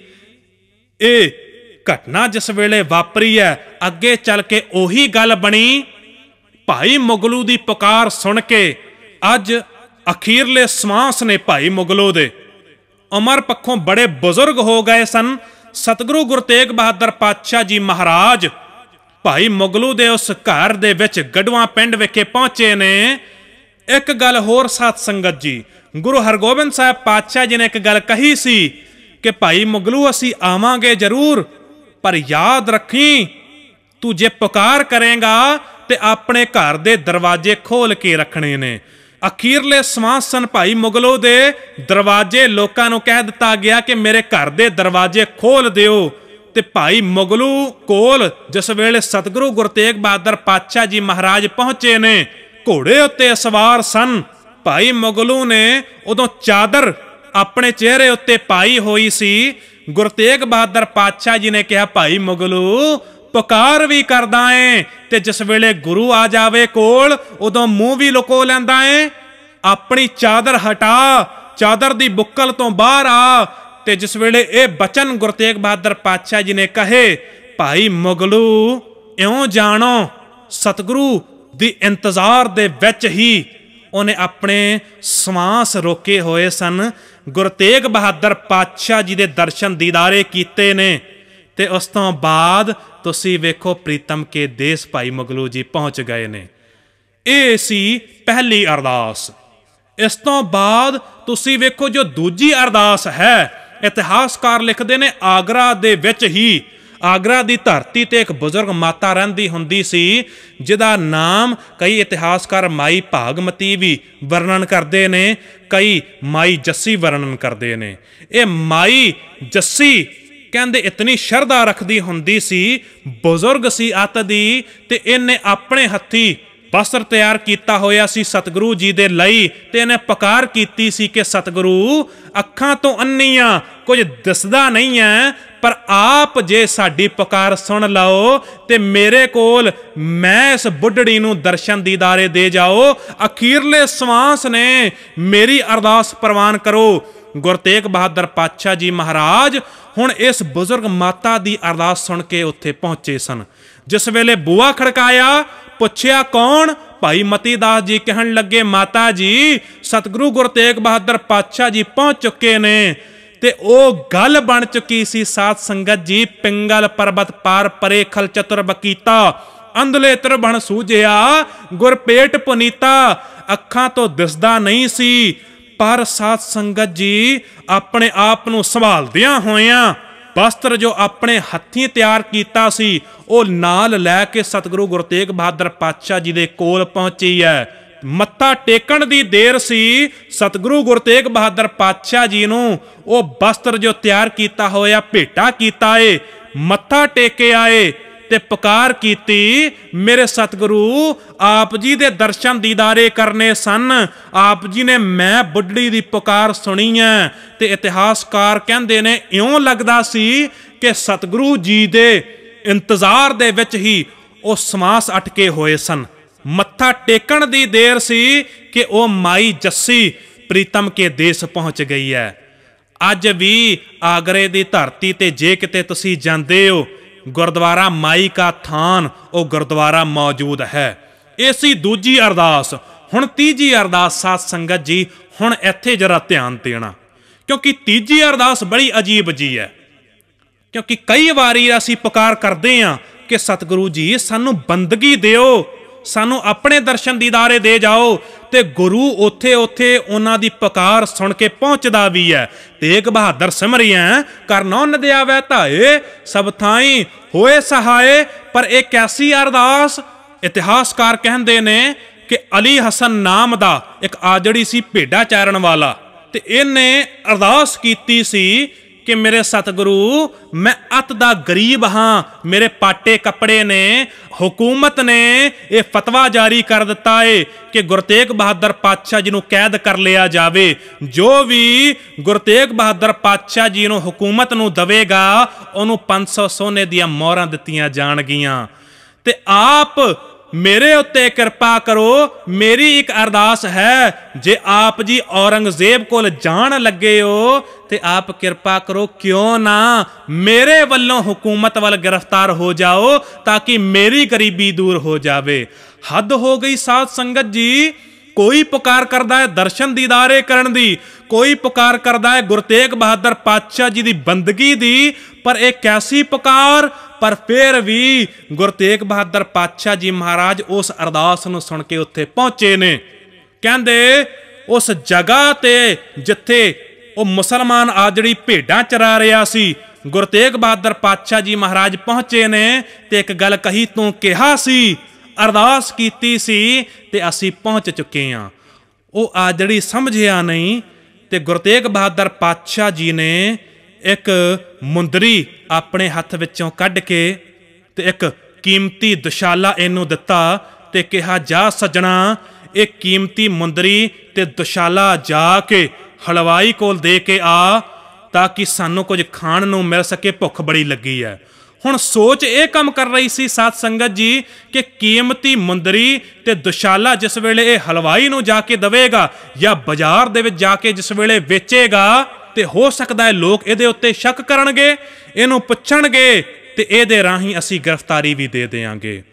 ਇਹ ਘਟਨਾ ਜਿਸ ਵੇਲੇ ਵਾਪਰੀ ਹੈ, ਅੱਗੇ ਚੱਲ ਕੇ ਉਹੀ ਗੱਲ ਬਣੀ। ਭਾਈ ਮੁਗਲੂ ਦੀ ਪੁਕਾਰ ਸੁਣ ਕੇ ਅੱਜ ਅਖੀਰਲੇ ਸਵਾਸ ਨੇ ਭਾਈ ਮੁਗਲੂ ਦੇ, ਉਮਰ ਪੱਖੋਂ ਬੜੇ ਬਜ਼ੁਰਗ ਹੋ ਗਏ ਸਨ। ਸਤਿਗੁਰੂ ਗੁਰੂ ਤੇਗ ਬਹਾਦਰ ਪਾਤਸ਼ਾਹ ਜੀ ਮਹਾਰਾਜ ਭਾਈ ਮੁਗਲੂ ਦੇ ਉਸ ਘਰ ਦੇ ਵਿੱਚ ਗਡੂਆ ਪਿੰਡ ਵਿਖੇ ਪਹੁੰਚੇ ਨੇ। ਇੱਕ ਗੱਲ ਹੋਰ ਸਾਧ ਸੰਗਤ ਜੀ, ਗੁਰੂ ਹਰਗੋਬਿੰਦ ਸਾਹਿਬ ਪਾਤਸ਼ਾਹ ਜੀ ਨੇ ਇੱਕ ਗੱਲ ਕਹੀ ਸੀ ਕਿ ਭਾਈ ਮੁਗਲੂ ਅਸੀਂ ਆਵਾਂਗੇ ਜ਼ਰੂਰ, ਪਰ ਯਾਦ ਰੱਖੀ ਤੂੰ ਜੇ ਪੁਕਾਰ ਕਰੇਗਾ ਤੇ ਆਪਣੇ ਘਰ ਦੇ ਦਰਵਾਜ਼ੇ ਖੋਲ ਕੇ ਰੱਖਣੇ ਨੇ। ਅਖੀਰਲੇ ਸਵਾਸ ਸਨ ਭਾਈ ਮੁਗਲੂ ਦੇ, ਦਰਵਾਜ਼ੇ ਲੋਕਾਂ ਨੂੰ ਕਹਿ ਦਿੱਤਾ ਗਿਆ ਕਿ ਮੇਰੇ ਘਰ ਦੇ ਦਰਵਾਜ਼ੇ ਖੋਲ ਦਿਓ। ਤੇ ਭਾਈ ਮੁਗਲੂ ਕੋਲ ਜਿਸ ਵੇਲੇ ਸਤਿਗੁਰੂ ਗੁਰੂ ਤੇਗ ਬਹਾਦਰ ਪਾਤਸ਼ਾਹ ਜੀ ਮਹਾਰਾਜ ਪਹੁੰਚੇ ਨੇ, ਘੋੜੇ ਉੱਤੇ ਸਵਾਰ ਸਨ। ਭਾਈ ਮੁਗਲੂ ਨੇ ਉਦੋਂ ਚਾਦਰ ਆਪਣੇ ਚਿਹਰੇ ਉੱਤੇ ਪਾਈ ਹੋਈ ਸੀ। ਗੁਰੂ ਤੇਗ ਬਹਾਦਰ ਪਾਤਸ਼ਾਹ ਜੀ ਨੇ ਕਿਹਾ, ਭਾਈ ਮੁਗਲੂ ਪੁਕਾਰ ਵੀ ਕਰਦਾ ਏ ਤੇ ਜਿਸ ਵੇਲੇ ਗੁਰੂ ਆ ਜਾਵੇ ਕੋਲ ਉਦੋਂ ਮੂੰਹ ਵੀ ਲੁਕੋ ਲੈਂਦਾ ਏ। ਆਪਣੀ ਚਾਦਰ ਹਟਾ, ਚਾਦਰ ਦੀ ਬੁੱਕਲ ਤੋਂ ਬਾਹਰ ਆ। ਤੇ ਜਿਸ ਵੇਲੇ ਇਹ ਬਚਨ ਗੁਰੂ ਤੇਗ ਬਹਾਦਰ ਪਾਤਸ਼ਾਹ ਜੀ ਨੇ ਕਹੇ, ਭਾਈ ਮੁਗਲੂ ਇਉਂ ਜਾਣੋ ਸਤਿਗੁਰੂ ਦੀ ਇੰਤਜ਼ਾਰ ਦੇ ਵਿੱਚ ਹੀ ਉਹਨੇ ਆਪਣੇ ਸਵਾਸ ਰੋਕੇ ਹੋਏ ਸਨ। ਗੁਰੂ ਤੇਗ ਬਹਾਦਰ ਪਾਤਸ਼ਾਹ ਜੀ ਦੇ ਦਰਸ਼ਨ ਦੀਦਾਰੇ ਕੀਤੇ ਨੇ। ਤੇ ਉਸ ਤੋਂ ਬਾਅਦ ਤੁਸੀਂ ਵੇਖੋ ਪ੍ਰੀਤਮ ਕੇ ਦੇਸ ਭਾਈ ਮੁਗਲੂ ਜੀ ਪਹੁੰਚ ਗਏ ਨੇ। ਇਹ ਸੀ ਪਹਿਲੀ ਅਰਦਾਸ। ਇਸ ਤੋਂ ਬਾਅਦ ਤੁਸੀਂ ਵੇਖੋ ਜੋ ਦੂਜੀ ਅਰਦਾਸ ਹੈ, ਇਤਿਹਾਸਕਾਰ ਲਿਖਦੇ ਨੇ ਆਗਰਾ ਦੇ ਵਿੱਚ ਹੀ, ਆਗਰਾ ਦੀ ਧਰਤੀ ਤੇ ਇੱਕ ਬਜ਼ੁਰਗ ਮਾਤਾ ਰਹਿੰਦੀ ਹੁੰਦੀ ਸੀ ਜਿਹਦਾ ਨਾਮ ਕਈ ਇਤਿਹਾਸਕਾਰ ਮਾਈ ਭਾਗਮਤੀ ਵੀ ਵਰਣਨ ਕਰਦੇ ਨੇ, ਕਈ ਮਾਈ ਜੱਸੀ ਵਰਣਨ ਕਰਦੇ ਨੇ। ਇਹ ਮਾਈ ਜੱਸੀ ਕਹਿੰਦੇ ਇਤਨੀ ਸ਼ਰਧਾ ਰੱਖਦੀ ਹੁੰਦੀ ਸੀ, ਬਜ਼ੁਰਗ ਸੀ ਅੱਤ ਦੀ, ਤੇ ਇਹਨੇ ਆਪਣੇ ਹੱਥੀ ਵਸਤਰ ਤਿਆਰ ਕੀਤਾ ਹੋਇਆ ਸੀ ਸਤਿਗੁਰੂ ਜੀ ਦੇ ਲਈ। ਤੇ ਇਹਨੇ ਪੁਕਾਰ ਕੀਤੀ ਸੀ ਕਿ ਸਤਿਗੁਰੂ ਅੱਖਾਂ ਤੋਂ ਅੰਨੀਆਂ, ਕੁਝ ਦਿਸਦਾ ਨਹੀਂ ਹੈ, ਪਰ ਆਪ ਜੇ ਸਾਡੀ ਪੁਕਾਰ ਸੁਣ ਲਓ ਤੇ ਮੇਰੇ ਕੋਲ ਮੈਂ ਇਸ ਬੁੱਢੜੀ ਨੂੰ ਦਰਸ਼ਨ ਦੀਦਾਰੇ ਦੇ ਜਾਓ। ਅਖੀਰਲੇ ਸਵਾਸ ਨੇ ਮੇਰੀ ਅਰਦਾਸ ਪ੍ਰਵਾਨ ਕਰੋ। ਗੁਰੂ ਤੇਗ ਬਹਾਦਰ ਪਾਤਸ਼ਾਹ ਜੀ ਮਹਾਰਾਜ ਹੁਣ ਇਸ ਬਜ਼ੁਰਗ ਮਾਤਾ ਦੀ ਅਰਦਾਸ ਸੁਣ ਕੇ ਉੱਥੇ ਪਹੁੰਚੇ ਸਨ। ਜਿਸ ਵੇਲੇ ਬੂਹਾ ਖੜਕਾਇਆ, ਪੁੱਛਿਆ ਕੌਣ? ਭਾਈ ਮਤੀ ਦਾਸ ਜੀ ਕਹਿਣ ਲੱਗੇ, ਮਾਤਾ ਜੀ ਸਤਿਗੁਰੂ ਗੁਰੂ ਤੇਗ ਬਹਾਦਰ ਪਾਤਸ਼ਾਹ ਜੀ ਪਹੁੰਚ ਚੁੱਕੇ ਨੇ। ਤੇ ਉਹ ਗੱਲ ਬਣ ਚੁੱਕੀ ਸੀ ਸਾਧ ਸੰਗਤ ਜੀ, ਪਿੰਗਲ ਪਰਬਤ ਪਾਰ ਪਰੇ ਖਲ ਚਤੁਰ ਬਕੀਤਾ, ਅੰਧਲੇ ਤ੍ਰਿਭਣ ਸੂਝਿਆ ਗੁਰ ਪੇਟ ਪੁਨੀਤਾ। ਅੱਖਾਂ ਤੋਂ ਦਿਸਦਾ ਨਹੀਂ ਸੀ, ਪਰ ਸਾਧ ਸੰਗਤ ਜੀ ਆਪਣੇ ਆਪ ਨੂੰ ਸੰਭਾਲਦਿਆਂ ਹੋਇਆਂ ਵਸਤਰ ਜੋ ਆਪਣੇ ਹੱਥੀਂ ਤਿਆਰ ਕੀਤਾ ਸੀ ਉਹ ਨਾਲ ਲੈ ਕੇ ਸਤਿਗੁਰੂ ਗੁਰੂ ਤੇਗ ਬਹਾਦਰ ਪਾਤਸ਼ਾਹ ਜੀ ਦੇ ਕੋਲ ਪਹੁੰਚੀ ਹੈ। ਮੱਥਾ ਟੇਕਣ ਦੀ ਦੇਰ ਸੀ, ਸਤਿਗੁਰੂ ਗੁਰੂ ਤੇਗ ਬਹਾਦਰ ਪਾਤਸ਼ਾਹ ਜੀ ਨੂੰ ਉਹ ਵਸਤਰ ਜੋ ਤਿਆਰ ਕੀਤਾ ਹੋਇਆ ਭੇਟਾ ਕੀਤਾ ਏ, ਮੱਥਾ ਟੇਕੇ ਆਏ ਤੇ ਪੁਕਾਰ ਕੀਤੀ, ਮੇਰੇ ਸਤਿਗੁਰੂ ਆਪ ਜੀ ਦੇ ਦਰਸ਼ਨ ਦੀਦਾਰੇ ਕਰਨੇ ਸਨ, ਆਪ ਜੀ ਨੇ ਮੈਂ ਬੁੱਢੜੀ ਦੀ ਪੁਕਾਰ ਸੁਣੀ ਹੈ। ਤੇ ਇਤਿਹਾਸਕਾਰ ਕਹਿੰਦੇ ਨੇ ਇਉਂ ਲੱਗਦਾ ਸੀ ਕਿ ਸਤਿਗੁਰੂ ਜੀ ਦੇ ਇੰਤਜ਼ਾਰ ਦੇ ਵਿੱਚ ਹੀ ਉਹ ਸਮਾਸ ਅਟਕੇ ਹੋਏ ਸਨ। ਮੱਥਾ ਟੇਕਣ ਦੀ ਦੇਰ ਸੀ ਕਿ ਉਹ ਮਾਈ ਜੱਸੀ ਪ੍ਰੀਤਮ ਕੇ ਦੇਸ਼ ਪਹੁੰਚ ਗਈ ਹੈ। ਅੱਜ ਵੀ ਆਗਰੇ ਦੀ ਧਰਤੀ ਤੇ ਜੇ ਕਿਤੇ ਤੁਸੀਂ ਜਾਂਦੇ ਹੋ, ਗੁਰਦੁਆਰਾ ਮਾਈ ਕਾ ਥਾਨ ਉਹ ਗੁਰਦੁਆਰਾ ਮੌਜੂਦ ਹੈ। ਇਹ ਸੀ ਦੂਜੀ ਅਰਦਾਸ। ਹੁਣ ਤੀਜੀ ਅਰਦਾਸ ਸਾਧ ਸੰਗਤ ਜੀ, ਹੁਣ ਇੱਥੇ ਜਰਾ ਧਿਆਨ ਦੇਣਾ, ਕਿਉਂਕਿ ਤੀਜੀ ਅਰਦਾਸ ਬੜੀ ਅਜੀਬ ਜੀ ਹੈ। ਕਿਉਂਕਿ ਕਈ ਵਾਰੀ ਅਸੀਂ ਪੁਕਾਰ ਕਰਦੇ ਹਾਂ ਕਿ ਸਤਿਗੁਰੂ ਜੀ ਸਾਨੂੰ ਬੰਦਗੀ ਦਿਓ, ਸਾਨੂੰ ਆਪਣੇ ਦਰਸ਼ਨ ਦੀਦਾਰੇ ਦੇ ਜਾਓ, ਤੇ ਗੁਰੂ ਉੱਥੇ ਉੱਥੇ ਉਹਨਾਂ ਦੀ ਪੁਕਾਰ ਸੁਣ ਕੇ ਪਹੁੰਚਦਾ ਵੀ ਹੈ। ਤੇਗ ਬਹਾਦਰ ਸਿਮਰਿਐ ਕਰ ਨੌ ਨਦਿਆ ਵਹਿ ਧਾਏ, ਸਭ ਥਾਈਂ ਹੋਏ ਸਹਾਏ। ਪਰ ਇਹ ਕੈਸੀ ਅਰਦਾਸ? ਇਤਿਹਾਸਕਾਰ ਕਹਿੰਦੇ ਨੇ ਕਿ ਅਲੀ ਹਸਨ ਨਾਮ ਦਾ ਇੱਕ ਆਜੜੀ ਸੀ ਭੇਡਾਂ ਚਾਰਨ ਵਾਲਾ, ਤੇ ਇਹਨੇ ਅਰਦਾਸ ਕੀਤੀ ਸੀ ਕਿ ਮੇਰੇ ਸਤਿਗੁਰੂ ਮੈਂ ਅਤ ਦਾ ਗਰੀਬ ਹਾਂ, ਮੇਰੇ ਪਾਟੇ ਕੱਪੜੇ ਨੇ, ਹੁਕੂਮਤ ਨੇ ਇਹ ਫਤਵਾ ਜਾਰੀ ਕਰ ਦਿੱਤਾ ਏ ਕਿ ਗੁਰੂ ਤੇਗ ਬਹਾਦਰ ਪਾਤਸ਼ਾਹ ਜੀ ਨੂੰ ਕੈਦ ਕਰ ਲਿਆ ਜਾਵੇ। ਜੋ ਵੀ ਗੁਰੂ ਤੇਗ ਬਹਾਦਰ ਪਾਤਸ਼ਾਹ ਜੀ ਨੂੰ ਹੁਕੂਮਤ ਨੂੰ ਦਵੇਗਾ ਉਹਨੂੰ ਪੰਜ ਸੌ ਸੋਨੇ ਦੀਆਂ ਮੋਹਰਾਂ ਦਿੱਤੀਆਂ ਜਾਣਗੀਆਂ। ਤੇ ਆਪ ਮੇਰੇ ਉੱਤੇ ਕਿਰਪਾ ਕਰੋ, ਮੇਰੀ ਇੱਕ ਅਰਦਾਸ ਹੈ, ਜੇ ਆਪ ਜੀ ਔਰੰਗਜ਼ੇਬ ਕੋਲ ਜਾਣ ਲੱਗੇ ਹੋ ਤੇ ਆਪ ਕਿਰਪਾ ਕਰੋ ਕਿਉਂ ਨਾ ਮੇਰੇ ਵੱਲੋਂ ਹੁਕੂਮਤ ਵੱਲ ਗ੍ਰਿਫਤਾਰ ਹੋ ਜਾਓ ਤਾਂ ਕਿ ਮੇਰੀ ਗਰੀਬੀ ਦੂਰ ਹੋ ਜਾਵੇ। ਹੱਦ ਹੋ ਗਈ ਸਾਧ ਸੰਗਤ ਜੀ। ਕੋਈ ਪੁਕਾਰ ਕਰਦਾ ਹੈ ਦਰਸ਼ਨ ਦੀਦਾਰੇ ਕਰਨ ਦੀ, ਕੋਈ ਪੁਕਾਰ ਕਰਦਾ ਹੈ ਗੁਰੂ ਤੇਗ ਬਹਾਦਰ ਪਾਤਸ਼ਾਹ ਜੀ ਦੀ ਬੰਦਗੀ ਦੀ, ਪਰ ਇਹ ਕੈਸੀ ਪੁਕਾਰ? ਪਰ ਫਿਰ ਵੀ ਗੁਰੂ ਤੇਗ ਬਹਾਦਰ ਪਾਤਸ਼ਾਹ ਜੀ ਮਹਾਰਾਜ ਉਸ ਅਰਦਾਸ ਨੂੰ ਸੁਣ ਕੇ ਉੱਥੇ ਪਹੁੰਚੇ ਨੇ। ਕਹਿੰਦੇ ਉਸ ਜਗ੍ਹਾ ਤੇ ਜਿੱਥੇ ਉਹ ਮੁਸਲਮਾਨ ਆਜੜੀ ਭੇਡਾਂ ਚਰਾ ਰਿਹਾ ਸੀ, ਗੁਰੂ ਤੇਗ ਬਹਾਦਰ ਪਾਤਸ਼ਾਹ ਜੀ ਮਹਾਰਾਜ ਪਹੁੰਚੇ ਨੇ ਤੇ ਇੱਕ ਗੱਲ ਕਹੀ, ਤੂੰ ਕਿਹਾ ਸੀ, ਅਰਦਾਸ ਕੀਤੀ ਸੀ ਤੇ ਅਸੀਂ ਪਹੁੰਚ ਚੁੱਕੇ ਹਾਂ। ਉਹ ਆਜੜੀ ਸਮਝਿਆ ਨਹੀਂ ਤੇ ਗੁਰੂ ਤੇਗ ਬਹਾਦਰ ਪਾਤਸ਼ਾਹ ਜੀ ਨੇ ਇੱਕ ਮੁੰਦਰੀ ਆਪਣੇ ਹੱਥ ਵਿੱਚੋਂ ਕੱਢ ਕੇ ਤੇ ਇੱਕ ਕੀਮਤੀ ਦੁਸ਼ਾਲਾ ਇਹਨੂੰ ਦਿੱਤਾ ਤੇ ਕਿਹਾ, ਜਾ ਸੱਜਣਾ ਇਹ ਕੀਮਤੀ ਮੁੰਦਰੀ ਤੇ ਦੁਸ਼ਾਲਾ ਜਾ ਕੇ ਹਲਵਾਈ ਕੋਲ ਦੇ ਕੇ ਆ ਤਾਂ ਕਿ ਸਾਨੂੰ ਕੁਝ ਖਾਣ ਨੂੰ ਮਿਲ ਸਕੇ, ਭੁੱਖ ਬੜੀ ਲੱਗੀ ਹੈ। ਹੁਣ ਸੋਚ ਇਹ ਕੰਮ ਕਰ ਰਹੀ ਸੀ ਸਾਧ ਸੰਗਤ ਜੀ ਕਿ ਕੀਮਤੀ ਮੁੰਦਰੀ ਤੇ ਦੁਸ਼ਾਲਾ ਜਿਸ ਵੇਲੇ ਇਹ ਹਲਵਾਈ ਨੂੰ ਜਾ ਕੇ ਦਵੇਗਾ ਜਾਂ ਬਾਜ਼ਾਰ ਦੇ ਵਿੱਚ ਜਾ ਕੇ ਜਿਸ ਵੇਲੇ ਵੇਚੇਗਾ ਤੇ ਹੋ ਸਕਦਾ ਹੈ ਲੋਕ ਇਹਦੇ ਉੱਤੇ ਸ਼ੱਕ ਕਰਨਗੇ, ਇਹਨੂੰ ਪੁੱਛਣਗੇ ਤੇ ਇਹਦੇ ਰਾਹੀਂ ਅਸੀਂ ਗ੍ਰਿਫਤਾਰੀ ਵੀ ਦੇ ਦੇਵਾਂਗੇ।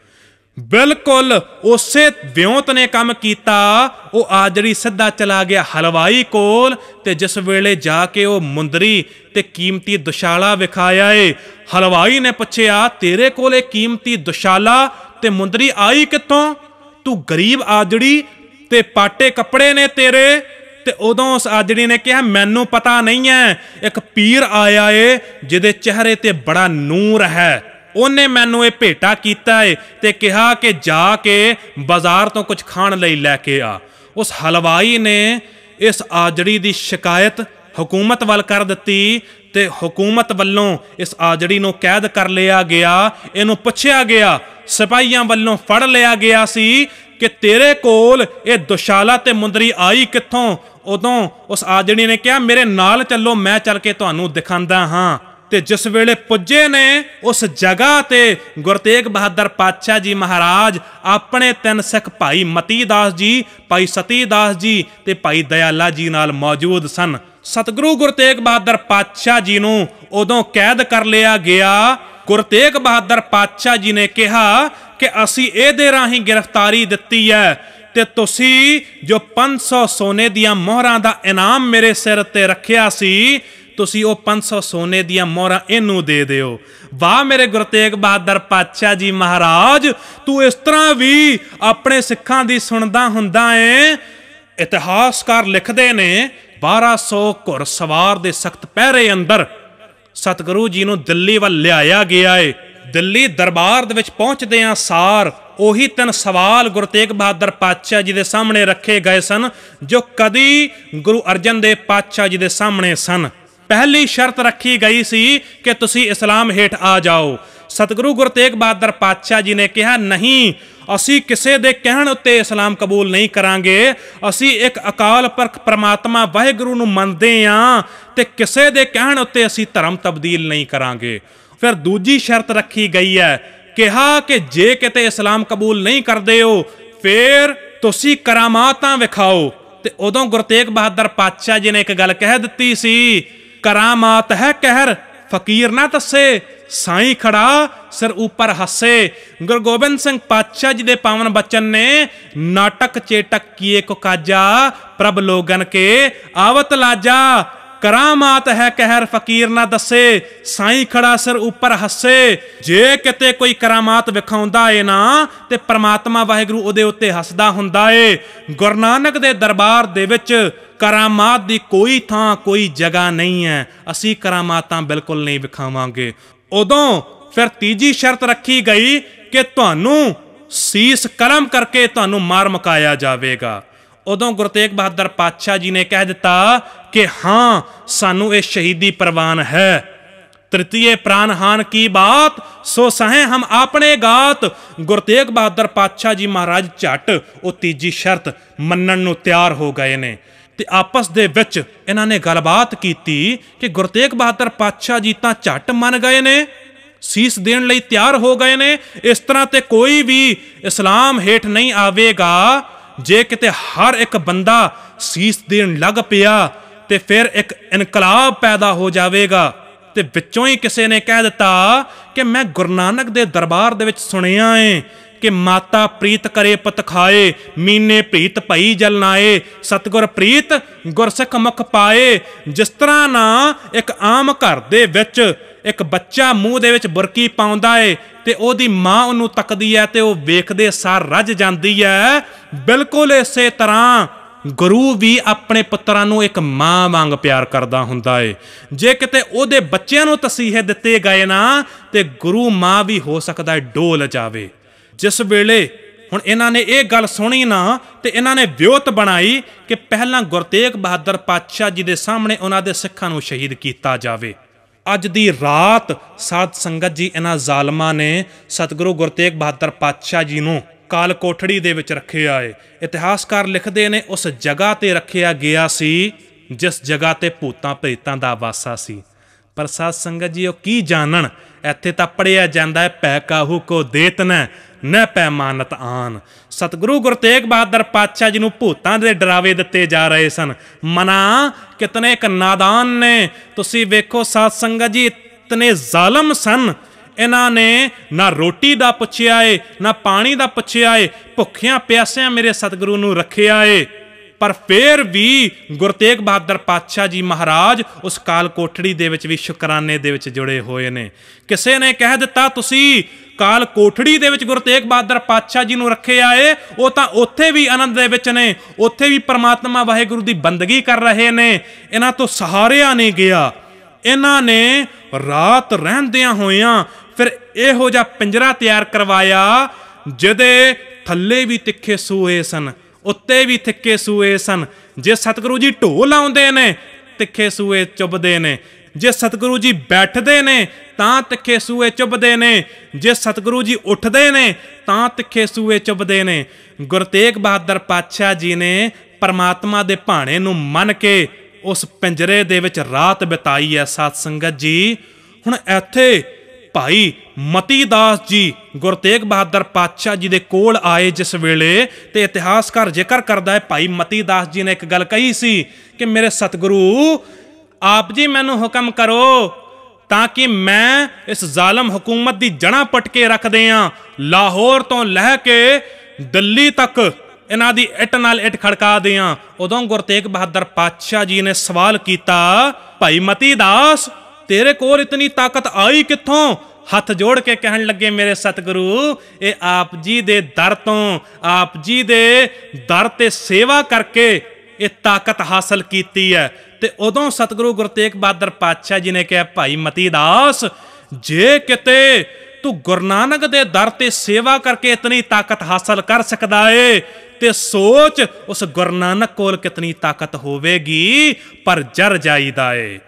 ਬਿਲਕੁਲ ਉਸੇ ਵਿਉਂਤ ਨੇ ਕੰਮ ਕੀਤਾ। ਉਹ ਆਜੜੀ ਸਿੱਧਾ ਚਲਾ ਗਿਆ ਹਲਵਾਈ ਕੋਲ ਤੇ ਜਿਸ ਵੇਲੇ ਜਾ ਕੇ ਉਹ ਮੁੰਦਰੀ ਤੇ ਕੀਮਤੀ ਦੁਸ਼ਾਲਾ ਵਿਖਾਇਆ ਏ, ਹਲਵਾਈ ਨੇ ਪੁੱਛਿਆ, ਤੇਰੇ ਕੋਲ ਇਹ ਕੀਮਤੀ ਦੁਸ਼ਾਲਾ ਤੇ ਮੁੰਦਰੀ ਆਈ ਕਿੱਥੋਂ? ਤੂੰ ਗਰੀਬ ਆਜੜੀ ਤੇ ਪਾਟੇ ਕੱਪੜੇ ਨੇ ਤੇਰੇ। ਤੇ ਉਦੋਂ ਉਸ ਆਜੜੀ ਨੇ ਕਿਹਾ, ਮੈਨੂੰ ਪਤਾ ਨਹੀਂ ਹੈ, ਇੱਕ ਪੀਰ ਆਇਆ ਏ ਜਿਹਦੇ ਚਿਹਰੇ ਤੇ ਬੜਾ ਨੂਰ ਹੈ, ਉਹਨੇ ਮੈਨੂੰ ਇਹ ਭੇਟਾ ਕੀਤਾ ਏ ਤੇ ਕਿਹਾ ਕਿ ਜਾ ਕੇ ਬਾਜ਼ਾਰ ਤੋਂ ਕੁਝ ਖਾਣ ਲਈ ਲੈ ਕੇ ਆ। ਉਸ ਹਲਵਾਈ ਨੇ ਇਸ ਆਜੜੀ ਦੀ ਸ਼ਿਕਾਇਤ ਹੁਕੂਮਤ ਵੱਲ ਕਰ ਦਿੱਤੀ ਤੇ ਹੁਕੂਮਤ ਵੱਲੋਂ ਇਸ ਆਜੜੀ ਨੂੰ ਕੈਦ ਕਰ ਲਿਆ ਗਿਆ। ਇਹਨੂੰ ਪੁੱਛਿਆ ਗਿਆ, ਸਿਪਾਹੀਆਂ ਵੱਲੋਂ ਫੜ ਲਿਆ ਗਿਆ ਸੀ ਕਿ ਤੇਰੇ ਕੋਲ ਇਹ ਦੁਸ਼ਾਲਾ ਤੇ ਮੁੰਦਰੀ ਆਈ ਕਿੱਥੋਂ? ਉਦੋਂ ਉਸ ਆਜੜੀ ਨੇ ਕਿਹਾ, ਮੇਰੇ ਨਾਲ ਚੱਲੋ, ਮੈਂ ਚੱਲ ਕੇ ਤੁਹਾਨੂੰ ਦਿਖਾਉਂਦਾ ਹਾਂ। ਤੇ ਜਿਸ ਵੇਲੇ ਪੁੱਜੇ ਨੇ ਉਸ ਜਗ੍ਹਾ ਤੇ ਗੁਰੂ ਤੇਗ ਬਹਾਦਰ ਪਾਤਸ਼ਾਹ ਜੀ ਮਹਾਰਾਜ ਆਪਣੇ ਤਿੰਨ ਸਿੱਖ ਭਾਈ ਮਤੀ ਦਾਸ ਜੀ, ਭਾਈ ਸਤੀ ਦਾਸ ਜੀ ਤੇ ਭਾਈ ਦਇਆਲਾ ਜੀ ਨਾਲ ਮੌਜੂਦ ਸਨ। ਸਤਿਗੁਰੂ ਗੁਰੂ ਤੇਗ ਬਹਾਦਰ ਪਾਤਸ਼ਾਹ ਜੀ ਨੂੰ ਉਦੋਂ ਕੈਦ ਕਰ ਲਿਆ ਗਿਆ। ਗੁਰੂ ਤੇਗ ਬਹਾਦਰ ਪਾਤਸ਼ਾਹ ਜੀ ਨੇ ਕਿਹਾ ਕਿ ਅਸੀਂ ਇਹਦੇ ਰਾਹੀਂ ਗ੍ਰਿਫਤਾਰੀ ਦਿੱਤੀ ਹੈ ਤੇ ਤੁਸੀਂ ਜੋ ਪੰਜ ਸੌ ਸੋਨੇ ਦੀਆਂ ਮੋਹਰਾਂ ਦਾ ਇਨਾਮ ਮੇਰੇ ਸਿਰ ਤੇ ਰੱਖਿਆ ਸੀ, ਤੁਸੀਂ ਉਹ ਪੰਜ ਸੌ ਸੋਨੇ ਦੀਆਂ ਮੋਹਰਾਂ ਇਹਨੂੰ ਦੇ ਦਿਓ। ਵਾਹ ਮੇਰੇ ਗੁਰੂ ਤੇਗ ਬਹਾਦਰ ਪਾਤਸ਼ਾਹ ਜੀ ਮਹਾਰਾਜ, ਤੂੰ ਇਸ ਤਰ੍ਹਾਂ ਵੀ ਆਪਣੇ ਸਿੱਖਾਂ ਦੀ ਸੁਣਦਾ ਹੁੰਦਾ ਏ। ਇਤਿਹਾਸਕਾਰ ਲਿਖਦੇ ਨੇ ਬਾਰਾਂ ਸੌ ਘੁੜ ਸਵਾਰ ਦੇ ਸਖਤ ਪਹਿਰੇ ਅੰਦਰ ਸਤਿਗੁਰੂ ਜੀ ਨੂੰ ਦਿੱਲੀ ਵੱਲ ਲਿਆਇਆ ਗਿਆ ਏ। ਦਿੱਲੀ ਦਰਬਾਰ ਦੇ ਵਿੱਚ ਪਹੁੰਚਦਿਆਂ ਸਾਰ ਉਹੀ ਤਿੰਨ ਸਵਾਲ ਗੁਰੂ ਤੇਗ ਬਹਾਦਰ ਪਾਤਸ਼ਾਹ ਜੀ ਦੇ ਸਾਹਮਣੇ ਰੱਖੇ ਗਏ ਸਨ ਜੋ ਕਦੀ ਗੁਰੂ ਅਰਜਨ ਦੇਵ ਪਾਤਸ਼ਾਹ ਜੀ ਦੇ ਸਾਹਮਣੇ ਸਨ। ਪਹਿਲੀ ਸ਼ਰਤ ਰੱਖੀ ਗਈ ਸੀ ਕਿ ਤੁਸੀਂ ਇਸਲਾਮ ਹੇਠ ਆ ਜਾਓ। ਸਤਿਗੁਰੂ ਗੁਰੂ ਤੇਗ ਬਹਾਦਰ ਪਾਤਸ਼ਾਹ ਜੀ ਨੇ ਕਿਹਾ, ਨਹੀਂ, ਅਸੀਂ ਕਿਸੇ ਦੇ ਕਹਿਣ ਉੱਤੇ ਇਸਲਾਮ ਕਬੂਲ ਨਹੀਂ ਕਰਾਂਗੇ। ਅਸੀਂ ਇੱਕ ਅਕਾਲ ਪੁਰਖ ਪ੍ਰਮਾਤਮਾ ਵਾਹਿਗੁਰੂ ਨੂੰ ਮੰਨਦੇ ਹਾਂ ਤੇ ਕਿਸੇ ਦੇ ਕਹਿਣ ਉੱਤੇ ਅਸੀਂ ਧਰਮ ਤਬਦੀਲ ਨਹੀਂ ਕਰਾਂਗੇ। ਫਿਰ ਦੂਜੀ ਸ਼ਰਤ ਰੱਖੀ ਗਈ ਹੈ, ਕਿਹਾ ਕਿ ਜੇ ਕਿਤੇ ਇਸਲਾਮ ਕਬੂਲ ਨਹੀਂ ਕਰਦੇ ਹੋ ਫਿਰ ਤੁਸੀਂ ਕਰਾਮਾਤਾਂ ਵਿਖਾਓ। ਤੇ ਉਦੋਂ ਗੁਰੂ ਤੇਗ ਬਹਾਦਰ ਪਾਤਸ਼ਾਹ ਜੀ ਨੇ ਇੱਕ ਗੱਲ ਕਹਿ ਦਿੱਤੀ ਸੀ, ਕਰਾਮਾਤ ਹੈ ਕਹਿਰ ਫਕੀਰ ਨਾ ਦੱਸੇ, ਸਾਈਂ ਖੜਾ ਸਿਰ ਉੱਪਰ ਹੱਸੇ। ਗੁਰੂ ਗੋਬਿੰਦ ਸਿੰਘ ਪਾਤਸ਼ਾਹ ਜੀ ਦੇ ਪਾਵਨ ਬਚਨ ਨੇ, ਨਾਟਕ ਚੇਟਕ ਕੀਏ ਕੋ ਕਾਜਾ ਪ੍ਰਭ ਲੋਗਨ ਕੇ ਆਵਤ ਲਾਜਾ। ਕਰਾਮਾਤ ਹੈ ਕਹਿਰ ਫਕੀਰ ਨਾ ਦੱਸੇ, ਸਾਈਂ ਖੜਾ ਸਿਰ ਉੱਪਰ ਹੱਸੇ। ਜੇ ਕਿਤੇ ਕੋਈ ਕਰਾਮਾਤ ਵਿਖਾਉਂਦਾ ਏ ਨਾ ਤੇ ਪ੍ਰਮਾਤਮਾ ਵਾਹਿਗੁਰੂ ਉਹਦੇ ਉੱਤੇ ਹੱਸਦਾ ਹੁੰਦਾ ਏ। ਗੁਰੂ ਨਾਨਕ ਦੇ ਦਰਬਾਰ ਦੇ ਵਿੱਚ ਕਰਾਮਾਤ ਦੀ ਕੋਈ ਥਾਂ ਕੋਈ ਜਗ੍ਹਾ ਨਹੀਂ ਹੈ। ਅਸੀਂ ਕਰਾਮਾਤਾਂ ਬਿਲਕੁਲ ਨਹੀਂ ਵਿਖਾਵਾਂਗੇ। ਉਦੋਂ ਫਿਰ ਤੀਜੀ ਸ਼ਰਤ ਰੱਖੀ ਗਈ ਕਿ ਤੁਹਾਨੂੰ ਸੀਸ ਕਲਮ ਕਰਕੇ ਤੁਹਾਨੂੰ ਮਾਰ ਮੁਕਾਇਆ ਜਾਵੇਗਾ। ਉਦੋਂ ਗੁਰੂ ਤੇਗ ਬਹਾਦਰ ਪਾਤਸ਼ਾਹ ਜੀ ਨੇ ਕਹਿ ਦਿੱਤਾ ਕਿ ਹਾਂ, ਸਾਨੂੰ ਇਹ ਸ਼ਹੀਦੀ ਪ੍ਰਵਾਨ ਹੈ। ਤ੍ਰਿਤੀਏ ਪ੍ਰਾਨਹਾਨ ਕੀ ਬਾਤ ਸੋ ਸਹੇ ਹਮ ਆਪਣੇ ਗਾਤ। ਗੁਰੂ ਤੇਗ ਬਹਾਦਰ ਪਾਤਸ਼ਾਹ ਜੀ ਮਹਾਰਾਜ ਝੱਟ ਉਹ ਤੀਜੀ ਸ਼ਰਤ ਮੰਨਣ ਨੂੰ ਤਿਆਰ ਹੋ ਗਏ ਨੇ ਤੇ ਆਪਸ ਦੇ ਵਿੱਚ ਇਹਨਾਂ ਨੇ ਗੱਲਬਾਤ ਕੀਤੀ ਕਿ ਗੁਰੂ ਤੇਗ ਬਹਾਦਰ ਪਾਤਸ਼ਾਹ ਜੀ ਤਾਂ ਝੱਟ ਮੰਨ ਗਏ ਨੇ, ਸੀਸ ਦੇਣ ਲਈ ਤਿਆਰ ਹੋ ਗਏ ਨੇ। ਇਸ ਤਰ੍ਹਾਂ ਤੇ ਕੋਈ ਵੀ ਇਸਲਾਮ ਹੇਠ ਨਹੀਂ ਆਵੇਗਾ। ਜੇ ਕਿਤੇ ਹਰ ਇੱਕ ਬੰਦਾ ਸੀਸ ਦੇਣ ਲੱਗ ਪਿਆ ਤੇ ਫਿਰ ਇੱਕ ਇਨਕਲਾਬ ਪੈਦਾ ਹੋ ਜਾਵੇਗਾ। ਤੇ ਵਿੱਚੋਂ ਹੀ ਕਿਸੇ ਨੇ ਕਹਿ ਦਿੱਤਾ ਕਿ ਮੈਂ ਗੁਰੂ ਨਾਨਕ ਦੇ ਦਰਬਾਰ ਦੇ ਵਿੱਚ ਸੁਣਿਆ ਏ ਕਿ ਮਾਤਾ ਪ੍ਰੀਤ ਕਰੇ ਪੁੱਤ ਖਾਏ, ਮੀਨੇ ਪ੍ਰੀਤ ਭਈ ਜਲਨਾਏ, ਸਤਿਗੁਰ ਪ੍ਰੀਤ ਗੁਰਸਿੱਖ ਮੁਖ ਪਾਏ। ਜਿਸ ਤਰ੍ਹਾਂ ਨਾ ਇੱਕ ਆਮ ਘਰ ਦੇ ਵਿੱਚ ਇੱਕ ਬੱਚਾ ਮੂੰਹ ਦੇ ਵਿੱਚ ਬੁਰਕੀ ਪਾਉਂਦਾ ਏ ਤੇ ਉਹਦੀ ਮਾਂ ਉਹਨੂੰ ਤੱਕਦੀ ਹੈ ਤੇ ਉਹ ਵੇਖਦੇ ਸਾਰ ਰੱਜ ਜਾਂਦੀ ਹੈ, ਬਿਲਕੁਲ ਇਸੇ ਤਰ੍ਹਾਂ ਗੁਰੂ ਵੀ ਆਪਣੇ ਪੁੱਤਰਾਂ ਨੂੰ ਇੱਕ ਮਾਂ ਵਾਂਗ ਪਿਆਰ ਕਰਦਾ ਹੁੰਦਾ ਏ। ਜੇ ਕਿਤੇ ਉਹਦੇ ਬੱਚਿਆਂ ਨੂੰ ਤਸੀਹੇ ਦਿੱਤੇ ਗਏ ਨਾ ਤੇ ਗੁਰੂ ਮਾਂ ਵੀ ਹੋ ਸਕਦਾ ਹੈ ਡੋਲ ਜਾਵੇ। ਜਿਸ ਵੇਲੇ ਹੁਣ ਇਹਨਾਂ ਨੇ ਇਹ ਗੱਲ ਸੁਣੀ ਨਾ ਤੇ ਇਹਨਾਂ ਨੇ ਵਿਉਂਤ ਬਣਾਈ ਕਿ ਪਹਿਲਾਂ ਗੁਰੂ ਤੇਗ ਬਹਾਦਰ ਪਾਤਸ਼ਾਹ ਜੀ ਦੇ ਸਾਹਮਣੇ ਉਹਨਾਂ ਦੇ ਸਿੱਖਾਂ ਨੂੰ ਸ਼ਹੀਦ ਕੀਤਾ ਜਾਵੇ। ਅੱਜ ਦੀ ਰਾਤ ਸਾਧ ਸੰਗਤ ਜੀ ਇਹਨਾਂ ਜ਼ਾਲਮਾਂ ਨੇ ਸਤਿਗੁਰੂ ਗੁਰੂ ਤੇਗ ਬਹਾਦਰ ਪਾਤਸ਼ਾਹ ਜੀ ਨੂੰ ਕਾਲ ਕੋਠੜੀ ਦੇ ਵਿੱਚ ਰੱਖਿਆ ਏ। ਇਤਿਹਾਸਕਾਰ ਲਿਖਦੇ ਨੇ ਉਸ ਜਗ੍ਹਾ ਤੇ ਰੱਖਿਆ ਗਿਆ ਸੀ ਜਿਸ ਜਗ੍ਹਾ ਤੇ ਭੂਤਾਂ ਪ੍ਰੇਤਾਂ ਦਾ ਵਾਸਾ ਸੀ। ਪਰ ਸਾਧ ਸੰਗਤ ਜੀ ਉਹ ਕੀ ਜਾਣਨ, ਇੱਥੇ ਤਾਂ ਪੜ੍ਹਿਆ ਜਾਂਦਾ ਹੈ, ਪੈ ਕਾਹੂ ਕੋ ਦੇਤ ਨ ਨ ਪੈਮਾਨਤ ਆਨ। ਸਤਿਗੁਰੂ ਗੁਰੂ ਤੇਗ ਬਹਾਦਰ ਪਾਤਸ਼ਾਹ ਜੀ ਨੂੰ ਭੂਤਾਂ ਦੇ ਡਰਾਵੇ ਦਿੱਤੇ ਜਾ ਰਹੇ ਸਨ। ਮਨਾ ਕਿਤਨੇ ਇੱਕ ਨਾਦਾਨ ਨੇ। ਤੁਸੀਂ ਵੇਖੋ ਸਾਧ ਸੰਗਤ ਜੀ, ਇਤਨੇ ਜ਼ਾਲਮ ਸਨ। ਇਹਨਾਂ ਨੇ ਨਾ ਰੋਟੀ ਦਾ ਪੁੱਛਿਆ ਏ ਨਾ ਪਾਣੀ ਦਾ ਪੁੱਛਿਆ ਏ, ਭੁੱਖਿਆਂ ਪਿਆਸਿਆਂ ਮੇਰੇ ਸਤਿਗੁਰੂ ਨੂੰ ਰੱਖਿਆ ਏ। ਪਰ ਫਿਰ ਵੀ ਗੁਰੂ ਤੇਗ ਬਹਾਦਰ ਪਾਤਸ਼ਾਹ ਜੀ ਮਹਾਰਾਜ ਉਸ ਕਾਲ ਕੋਠੜੀ ਦੇ ਵਿੱਚ ਵੀ ਸ਼ੁਕਰਾਨੇ ਦੇ ਵਿੱਚ ਜੁੜੇ ਹੋਏ ਨੇ। ਕਿਸੇ ਨੇ ਕਹਿ ਦਿੱਤਾ ਤੁਸੀਂ ਕਾਲ ਕੋਠੜੀ ਦੇ ਵਿੱਚ ਗੁਰੂ ਤੇਗ ਬਹਾਦਰ ਪਾਤਸ਼ਾਹ ਜੀ ਨੂੰ ਰੱਖਿਆ ਏ, ਉਹ ਤਾਂ ਉੱਥੇ ਵੀ ਆਨੰਦ ਦੇ ਵਿੱਚ ਨੇ, ਉੱਥੇ ਵੀ ਪਰਮਾਤਮਾ ਵਾਹਿਗੁਰੂ ਦੀ ਬੰਦਗੀ ਕਰ ਰਹੇ ਨੇ। ਇਹਨਾਂ ਤੋਂ ਸਹਾਰਿਆ ਨਹੀਂ ਗਿਆ। ਇਹਨਾਂ ਨੇ ਰਾਤ ਰਹਿੰਦਿਆਂ ਹੋਇਆਂ ਫਿਰ ਇਹੋ ਜਿਹਾ ਪਿੰਜਰਾ ਤਿਆਰ ਕਰਵਾਇਆ ਜਿਹਦੇ ਥੱਲੇ ਵੀ ਤਿੱਖੇ ਸੂਏ ਸਨ, ਉੱਤੇ ਵੀ ਤਿੱਖੇ ਸੂਏ ਸਨ। ਜੇ ਸਤਿਗੁਰੂ ਜੀ ਢੋਲ ਲਾਉਂਦੇ ਨੇ ਤਿੱਖੇ ਸੂਏ ਚੁੱਭਦੇ ਨੇ, ਜੇ ਸਤਿਗੁਰੂ ਜੀ ਬੈਠਦੇ ਨੇ ਤਾਂ ਤਿੱਖੇ ਸੂਏ ਚੁੱਭਦੇ ਨੇ, ਜੇ ਸਤਿਗੁਰੂ ਜੀ ਉੱਠਦੇ ਨੇ ਤਾਂ ਤਿੱਖੇ ਸੂਏ ਚੁੱਭਦੇ ਨੇ। ਗੁਰੂ ਤੇਗ ਬਹਾਦਰ ਪਾਤਸ਼ਾਹ ਜੀ ਨੇ ਪਰਮਾਤਮਾ ਦੇ ਭਾਣੇ ਨੂੰ ਮੰਨ ਕੇ ਉਸ ਪਿੰਜਰੇ ਦੇ ਵਿੱਚ ਰਾਤ ਬਿਤਾਈ ਹੈ। ਸਾਧ ਸੰਗਤ ਜੀ, ਹੁਣ ਇੱਥੇ ਭਾਈ ਮਤੀ ਦਾਸ ਜੀ ਗੁਰੂ ਤੇਗ ਬਹਾਦਰ ਪਾਤਸ਼ਾਹ ਜੀ ਦੇ ਕੋਲ ਆਏ ਜਿਸ ਵੇਲੇ, ਤੇ ਇਤਿਹਾਸਕਾਰ ਜ਼ਿਕਰ ਕਰਦਾ ਹੈ ਭਾਈ ਮਤੀ ਦਾਸ ਜੀ ਨੇ ਇੱਕ ਗੱਲ ਕਹੀ ਸੀ ਕਿ ਮੇਰੇ ਸਤਿਗੁਰੂ ਆਪ ਜੀ ਮੈਨੂੰ ਹੁਕਮ ਕਰੋ ਤਾਂ ਕਿ ਮੈਂ ਇਸ ਜ਼ਾਲਮ ਹਕੂਮਤ ਦੀ ਜੜ੍ਹਾਂ ਪੁੱਟ ਕੇ ਰੱਖ ਦਿਆਂ। ਲਾਹੌਰ ਤੋਂ ਲੈ ਕੇ ਦਿੱਲੀ ਤੱਕ ਇਹਨਾਂ ਦੀ ਇੱਟ ਨਾਲ ਇੱਟ ਖੜਕਾ ਦਿਆਂ। ਉਦੋਂ ਗੁਰੂ ਤੇਗ ਬਹਾਦਰ ਪਾਤਸ਼ਾਹ ਜੀ ਨੇ ਸਵਾਲ ਕੀਤਾ, ਭਾਈ ਮਤੀ ਦਾਸ ਤੇਰੇ ਕੋਲ ਇਤਨੀ ਤਾਕਤ ਆਈ ਕਿੱਥੋਂ? ਹੱਥ ਜੋੜ ਕੇ ਕਹਿਣ ਲੱਗੇ, ਮੇਰੇ ਸਤਿਗੁਰੂ ਇਹ ਆਪ ਜੀ ਦੇ ਦਰ ਤੋਂ, ਆਪ ਜੀ ਦੇ ਦਰ ਤੇ ਸੇਵਾ ਕਰਕੇ ਇਹ ਤਾਕਤ ਹਾਸਲ ਕੀਤੀ ਹੈ। ਤੇ ਉਦੋਂ ਸਤਿਗੁਰੂ ਗੁਰੂ ਤੇਗ ਬਹਾਦਰ ਪਾਤਸ਼ਾਹ ਜੀ ਨੇ ਕਿਹਾ, ਭਾਈ ਮਤੀ ਦਾਸ, ਜੇ ਕਿਤੇ ਤੂੰ ਗੁਰੂ ਨਾਨਕ ਦੇ ਦਰ ਤੇ ਸੇਵਾ ਕਰਕੇ ਇਤਨੀ ਤਾਕਤ ਹਾਸਲ ਕਰ ਸਕਦਾ ਏ ਤੇ ਸੋਚ ਉਸ ਗੁਰੂ ਨਾਨਕ ਕੋਲ ਕਿਤਨੀ ਤਾਕਤ ਹੋਵੇਗੀ। ਪਰ ਜਰ ਜਾਈਦਾ ਏ।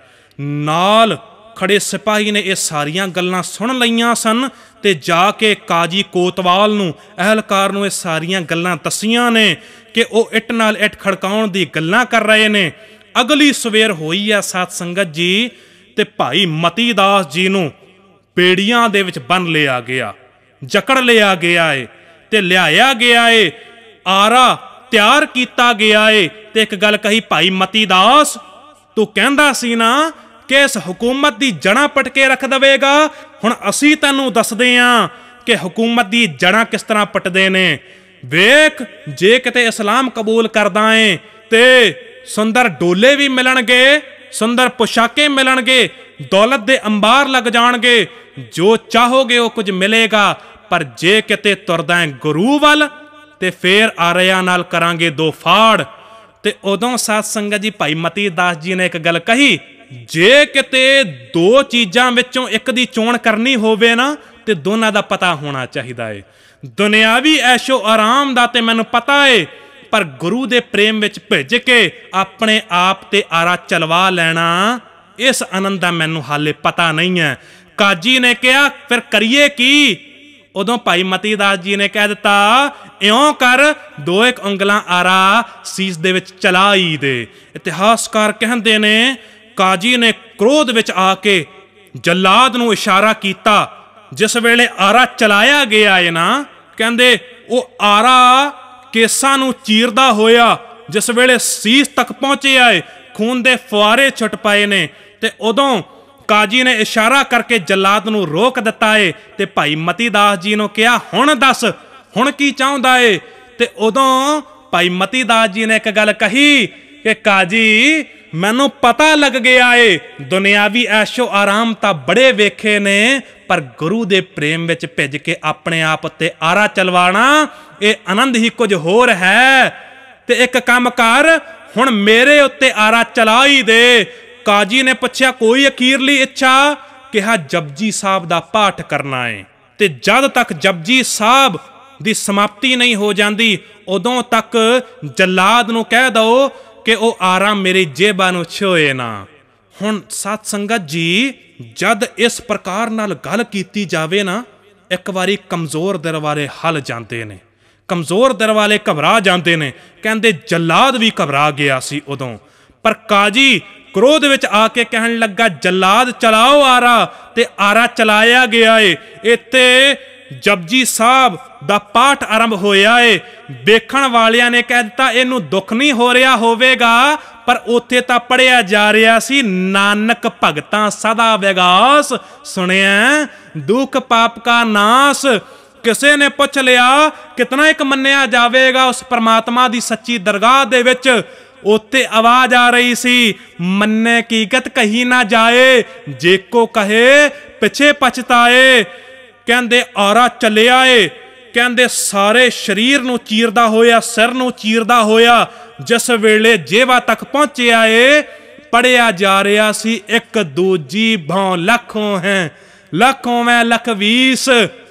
ਨਾਲ ਖੜੇ ਸਿਪਾਹੀ ਨੇ ਇਹ ਸਾਰੀਆਂ ਗੱਲਾਂ ਸੁਣ ਲਈਆਂ ਸਨ ਤੇ ਜਾ ਕੇ ਕਾਜੀ ਕੋਤਵਾਲ ਨੂੰ, ਅਹਿਲਕਾਰ ਨੂੰ ਇਹ ਸਾਰੀਆਂ ਗੱਲਾਂ ਦੱਸੀਆਂ ਨੇ ਕਿ ਉਹ ਇੱਟ ਨਾਲ ਇੱਟ ਖੜਕਾਉਣ ਦੀ ਗੱਲਾਂ ਕਰ ਰਹੇ ਨੇ। ਅਗਲੀ ਸਵੇਰ ਹੋਈ ਹੈ ਸਾਧ ਸੰਗਤ ਜੀ, ਤੇ ਭਾਈ ਮਤੀ ਦਾਸ ਜੀ ਨੂੰ ਬੇੜੀਆਂ ਦੇ ਵਿੱਚ ਬੰਨ ਲਿਆ ਗਿਆ, ਜਕੜ ਲਿਆ ਗਿਆ ਏ ਤੇ ਲਿਆਇਆ ਗਿਆ ਏ, ਆਰਾ ਤਿਆਰ ਕੀਤਾ ਗਿਆ ਏ। ਤੇ ਇੱਕ ਗੱਲ ਕਹੀ, ਭਾਈ ਮਤੀ ਦਾਸ, ਤੂੰ ਕਹਿੰਦਾ ਸੀ ਨਾ ਕਿ ਇਸ ਹਕੂਮਤ ਦੀ ਜੜ੍ਹਾਂ ਪਟਕੇ ਰੱਖ ਦੇਵੇਗਾ। ਹੁਣ ਅਸੀਂ ਤੈਨੂੰ ਦੱਸਦੇ ਹਾਂ ਕਿ ਹਕੂਮਤ ਦੀ ਜੜ੍ਹਾਂ ਕਿਸ ਤਰ੍ਹਾਂ ਪਟਦੇ ਨੇ। ਵੇਖ, ਜੇ ਕਿਤੇ ਇਸਲਾਮ ਕਬੂਲ ਕਰਦਾ ਏ ਤੇ ਸੁੰਦਰ ਡੋਲੇ ਵੀ ਮਿਲਣਗੇ, ਸੁੰਦਰ ਪੁਸ਼ਾਕੇ ਮਿਲਣਗੇ, ਦੌਲਤ ਦੇ ਅੰਬਾਰ ਲੱਗ ਜਾਣਗੇ, ਜੋ ਚਾਹੋਗੇ ਉਹ ਕੁਝ ਮਿਲੇਗਾ। ਪਰ ਜੇ ਕਿਤੇ ਤੁਰਦਾ ਗੁਰੂ ਵੱਲ ਤੇ ਫੇਰ ਆਰਿਆਂ ਨਾਲ ਕਰਾਂਗੇ ਦੋ ਫਾੜ। ਤੇ ਉਦੋਂ ਸਾਧ ਸੰਗਤ ਜੀ ਭਾਈ ਮਤੀ ਦਾਸ ਜੀ ਨੇ ਇੱਕ ਗੱਲ ਕਹੀ, ਜੇ ਕਿਤੇ ਦੋ ਚੀਜ਼ਾਂ ਵਿੱਚੋਂ ਇੱਕ ਦੀ ਚੋਣ ਕਰਨੀ ਹੋਵੇ ਨਾ ਤੇ ਦੋਨਾਂ ਦਾ ਪਤਾ ਹੋਣਾ ਚਾਹੀਦਾ ਏ। ਦੁਨਿਆਵੀ ਐਸ਼ੋ ਆਰਾਮ ਦਾ ਤੇ ਮੈਨੂੰ ਪਤਾ ਏ, ਪਰ ਗੁਰੂ ਦੇ ਪ੍ਰੇਮ ਵਿੱਚ ਭਿੱਜ ਕੇ ਆਪਣੇ ਆਪ ਤੇ ਆਰਾ ਚਲਵਾ ਲੈਣਾ, ਇਸ ਆਨੰਦ ਦਾ ਮੈਨੂੰ ਹਾਲੇ ਪਤਾ ਨਹੀਂ ਹੈ। ਕਾਜੀ ਨੇ ਕਿਹਾ, ਫਿਰ ਕਰੀਏ ਕੀ? ਉਦੋਂ ਭਾਈ ਮਤੀ ਦਾਸ ਜੀ ਨੇ ਕਹਿ ਦਿੱਤਾ, ਇਉਂ ਕਰ, ਦੋ ਇੱਕ ਉਂਗਲਾਂ ਆਰਾ ਸੀਸ ਦੇ ਵਿੱਚ ਚਲਾ ਹੀ ਦੇ। ਇਤਿਹਾਸਕਾਰ ਕਹਿੰਦੇ ਨੇ, ਕਾਜੀ ਨੇ ਕ੍ਰੋਧ ਵਿੱਚ ਆ ਕੇ ਜੱਲਾਦ ਨੂੰ ਇਸ਼ਾਰਾ ਕੀਤਾ। ਜਿਸ ਵੇਲੇ ਆਰਾ ਚਲਾਇਆ ਗਿਆ ਏ ਨਾ, ਕਹਿੰਦੇ ਉਹ ਆਰਾ ਕੇਸਾਂ ਨੂੰ ਚੀਰਦਾ ਹੋਇਆ ਜਿਸ ਵੇਲੇ ਸੀਸ ਤੱਕ ਪਹੁੰਚਿਆ ਏ, ਖੂਨ ਦੇ ਫੁਆਰੇ ਛੁੱਟ ਪਏ ਨੇ। ਤੇ ਉਦੋਂ ਕਾਜੀ ਨੇ ਇਸ਼ਾਰਾ ਕਰਕੇ ਜੱਲਾਦ ਨੂੰ ਰੋਕ ਦਿੱਤਾ ਏ ਤੇ ਭਾਈ ਮਤੀ ਦਾਸ ਜੀ ਨੂੰ ਕਿਹਾ, ਹੁਣ ਦੱਸ, ਹੁਣ ਕੀ ਚਾਹੁੰਦਾ ਏ? ਤੇ ਉਦੋਂ ਭਾਈ ਮਤੀ ਦਾਸ ਜੀ ਨੇ ਇੱਕ ਗੱਲ ਕਹੀ ਕਿ ਕਾਜੀ, ਮੈਨੂੰ ਪਤਾ ਲੱਗ ਗਿਆ ਏ, ਦੁਨਿਆਵੀ ਐਸ਼ੋ ਆਰਾਮ ਤਾਂ ਬੜੇ ਵੇਖੇ ਨੇ, ਪਰ ਗੁਰੂ ਦੇ ਪ੍ਰੇਮ ਵਿੱਚ ਭਿੱਜ ਕੇ ਆਪਣੇ ਆਪ ਉੱਤੇ ਆਰਾ ਚਲਵਾਣਾ, ਇਹ ਆਨੰਦ ਹੀ ਕੁਝ ਹੋਰ ਹੈ। ਤੇ ਇੱਕ ਕੰਮ ਕਰ, ਹੁਣ ਮੇਰੇ ਉੱਤੇ ਆਰਾ ਚਲਾ ਹੀ ਦੇ। ਕਾਜੀ ਨੇ ਪੁੱਛਿਆ, ਕੋਈ ਅਖੀਰਲੀ ਇੱਛਾ? ਕਿਹਾ, ਜਪਜੀ ਸਾਹਿਬ ਦਾ ਪਾਠ ਕਰਨਾ ਏ, ਤੇ ਜਦ ਤੱਕ ਜਪਜੀ ਸਾਹਿਬ ਦੀ ਸਮਾਪਤੀ ਨਹੀਂ ਹੋ ਜਾਂਦੀ ਉਦੋਂ ਤੱਕ ਜੱਲਾਦ ਨੂੰ ਕਹਿ ਦਓ ਕਿ ਉਹ ਆਰਾ ਮੇਰੀ ਜੇਬਾਂ ਨੂੰ ਛੋਏ ਨਾ। ਹੁਣ ਸਤ ਸੰਗਤ ਜੀ, ਜਦ ਇਸ ਪ੍ਰਕਾਰ ਨਾਲ ਗੱਲ ਕੀਤੀ ਜਾਵੇ ਨਾ, ਇੱਕ ਵਾਰੀ ਕਮਜ਼ੋਰ ਦਿਲ ਵਾਲੇ ਹਲ ਜਾਂਦੇ ਨੇ, ਕਮਜ਼ੋਰ ਦਿਲ ਵਾਲੇ ਘਬਰਾ ਜਾਂਦੇ ਨੇ। ਕਹਿੰਦੇ ਜੱਲਾਦ ਵੀ ਘਬਰਾ ਗਿਆ ਸੀ ਉਦੋਂ। ਪਰ ਕਾਜੀ ਕ੍ਰੋਧ ਵਿੱਚ ਆ ਕੇ ਕਹਿਣ ਲੱਗਾ, ਜੱਲਾਦ ਚਲਾਓ ਆਰਾ। ਤੇ ਆਰਾ ਚਲਾਇਆ ਗਿਆ ਏ। ਇੱਥੇ ਜਪਜੀ ਸਾਹਿਬ ਦਾ ਪਾਠ ਆਰੰਭ ਹੋਇਆ ਏ। ਵੇਖਣ ਵਾਲਿਆਂ ਨੇ ਕਹਿ ਦਿੱਤਾ, ਇਹਨੂੰ ਦੁੱਖ ਨਹੀਂ ਹੋ ਰਿਹਾ ਹੋਵੇਗਾ, ਪਰ ਉੱਥੇ ਤਾਂ ਪੜਿਆ ਜਾ ਰਿਹਾ ਸੀ, ਨਾਨਕ ਭਗਤਾਂ ਸਦਾ ਵਿਗਾਸ, ਸੁਣਿਆ ਦੁੱਖ ਪਾਪ ਕਾ ਨਾਸ। ਕਿਸੇ ਨੇ ਪੁੱਛ ਲਿਆ, ਕਿਤਨਾ ਇੱਕ ਮੰਨਿਆ ਜਾਵੇਗਾ ਉਸ ਪਰਮਾਤਮਾ ਦੀ ਸੱਚੀ ਦਰਗਾਹ ਦੇ ਵਿੱਚ? ਉੱਥੇ ਆਵਾਜ਼ ਆ ਰਹੀ ਸੀ, ਮੰਨੇ ਕੀ ਗਤ ਕਹੀ ਨਾ ਜਾਏ, ਜੇ ਕੋ ਕਹੇ ਪਿੱਛੇ ਪਛਤਾਏ। ਕਹਿੰਦੇ ਆਰਾ ਚੱਲਿਆ ਏ। ਕਹਿੰਦੇ ਸਾਰੇ ਸਰੀਰ ਨੂੰ ਚੀਰਦਾ ਹੋਇਆ, ਸਿਰ ਨੂੰ ਚੀਰਦਾ ਹੋਇਆ ਜਿਸ ਵੇਲੇ ਜੇਵਾ ਤੱਕ ਪਹੁੰਚਿਆ ਏ, ਪੜਿਆ ਜਾ ਰਿਹਾ ਸੀ, ਇੱਕ ਦੂਜੀ ਭੌਂ ਲੱਖੋਂ ਹੈ, ਲੱਖੋਂ ਮੈਂ ਲੱਖ ਵੀਸ,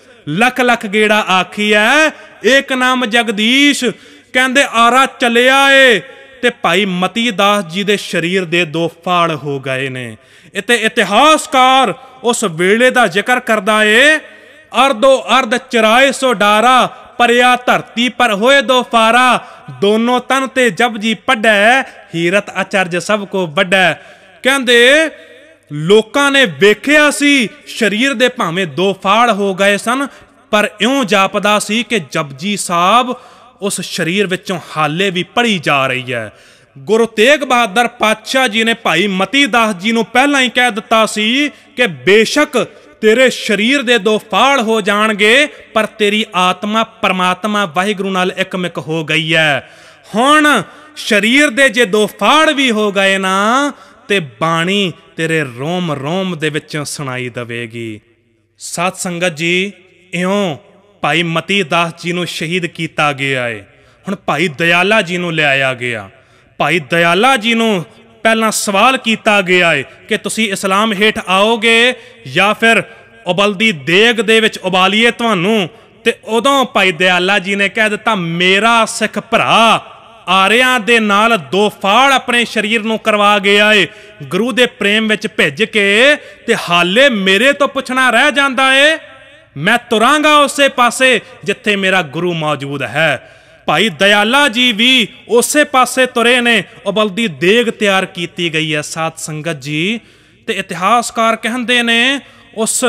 ਲੱਖ ਲੱਖ ਗੇੜਾ ਆਖੀਐ, ਏਕ ਨਾਮ ਜਗਦੀਸ਼। ਕਹਿੰਦੇ ਆਰਾ ਚੱਲਿਆ ਏ ਤੇ ਭਾਈ ਮਤੀ ਦਾਸ ਜੀ ਦੇ ਸਰੀਰ ਦੇ ਦੋ ਫਾੜ ਹੋ ਗਏ ਨੇ। ਇਤੇ ਇਤਿਹਾਸਕਾਰ ਉਸ ਵੇਲੇ ਦਾ ਜ਼ਿਕਰ ਕਰਦਾ ਏ, ਅਰਦੋ ਅਰਧ ਚਰਾਏ ਸੋ ਡਾਰਾ, ਪਰਿਆ ਧਰਤੀ ਪਰ ਹੋਏ ਦੋ ਫਾਰਾ, ਦੋਨੋਂ ਤਨ ਤੇ ਜਪਜੀ ਪੜ੍ਹੈ, ਹੀਰਤ ਅਚਰਜ ਸਭ ਕੋ ਵੱਢੈ। ਕਹਿੰਦੇ ਲੋਕਾਂ ਨੇ ਵੇਖਿਆ ਸੀ ਸਰੀਰ ਦੇ ਭਾਵੇਂ ਦੋ ਫਾੜ ਹੋ ਗਏ ਸਨ, ਪਰ ਇਉਂ ਜਾਪਦਾ ਸੀ ਕਿ ਜਪਜੀ ਸਾਹਿਬ ਉਸ ਸਰੀਰ ਵਿੱਚੋਂ ਹਾਲੇ ਵੀ ਪੜੀ ਜਾ ਰਹੀ ਹੈ। ਗੁਰੂ ਤੇਗ ਬਹਾਦਰ ਪਾਤਸ਼ਾਹ ਜੀ ਨੇ ਭਾਈ ਮਤੀ ਦਾਸ ਜੀ ਨੂੰ ਪਹਿਲਾਂ ਹੀ ਕਹਿ ਦਿੱਤਾ ਸੀ ਕਿ ਬੇਸ਼ੱਕ ਤੇਰੇ ਸਰੀਰ ਦੇ ਦੋ ਫਾੜ ਹੋ ਜਾਣਗੇ, ਪਰ ਤੇਰੀ ਆਤਮਾ ਪਰਮਾਤਮਾ ਵਾਹਿਗੁਰੂ ਨਾਲ ਇੱਕਮਿਕ ਹੋ ਗਈ ਹੈ। ਹੁਣ ਸਰੀਰ ਦੇ ਜੇ ਦੋ ਫਾੜ ਵੀ ਹੋ ਗਏ ਨਾ, ਤੇ ਬਾਣੀ ਤੇਰੇ ਰੋਮ ਰੋਮ ਦੇ ਵਿੱਚੋਂ ਸੁਣਾਈ ਦੇਵੇਗੀ। ਸਾਧ ਸੰਗਤ ਜੀ, ਇਉਂ ਭਾਈ ਮਤੀ ਦਾਸ ਜੀ ਨੂੰ ਸ਼ਹੀਦ ਕੀਤਾ ਗਿਆ ਏ। ਹੁਣ ਭਾਈ ਦਇਆਲਾ ਜੀ ਨੂੰ ਲਿਆਇਆ ਗਿਆ। ਭਾਈ ਦਇਆਲਾ ਜੀ ਨੂੰ ਪਹਿਲਾਂ ਸਵਾਲ ਕੀਤਾ ਗਿਆ ਹੈ ਕਿ ਤੁਸੀਂ ਇਸਲਾਮ ਹੇਠ ਆਓਗੇ ਜਾਂ ਫਿਰ ਉਬਲਦੀ ਦੇਗ ਦੇ ਵਿੱਚ ਉਬਾਲੀਏ ਤੁਹਾਨੂੰ। ਤੇ ਉਦੋਂ ਭਾਈ ਦਇਆਲਾ ਜੀ ਨੇ ਕਹਿ ਦਿੱਤਾ, ਮੇਰਾ ਸਿੱਖ ਭਰਾ ਆਰਿਆਂ ਦੇ ਨਾਲ ਦੋ ਫਾੜ ਆਪਣੇ ਸਰੀਰ ਨੂੰ ਕਰਵਾ ਗਿਆ ਏ ਗੁਰੂ ਦੇ ਪ੍ਰੇਮ ਵਿੱਚ ਭਿੱਜ ਕੇ, ਤੇ ਹਾਲੇ ਮੇਰੇ ਤੋਂ ਪੁੱਛਣਾ ਰਹਿ ਜਾਂਦਾ ਏ। ਮੈਂ ਤੁਰਾਂਗਾ ਉਸੇ ਪਾਸੇ ਜਿੱਥੇ ਮੇਰਾ ਗੁਰੂ ਮੌਜੂਦ ਹੈ। ਭਾਈ ਦਇਆਲਾ ਜੀ ਵੀ ਉਸੇ ਪਾਸੇ ਤੁਰੇ ਨੇ। ਉਬਲਦੀ ਦੇਗ ਤਿਆਰ ਕੀਤੀ ਗਈ ਹੈ ਸਾਧ ਸੰਗਤ ਜੀ। ਤੇ ਇਤਿਹਾਸਕਾਰ ਕਹਿੰਦੇ ਨੇ ਉਸ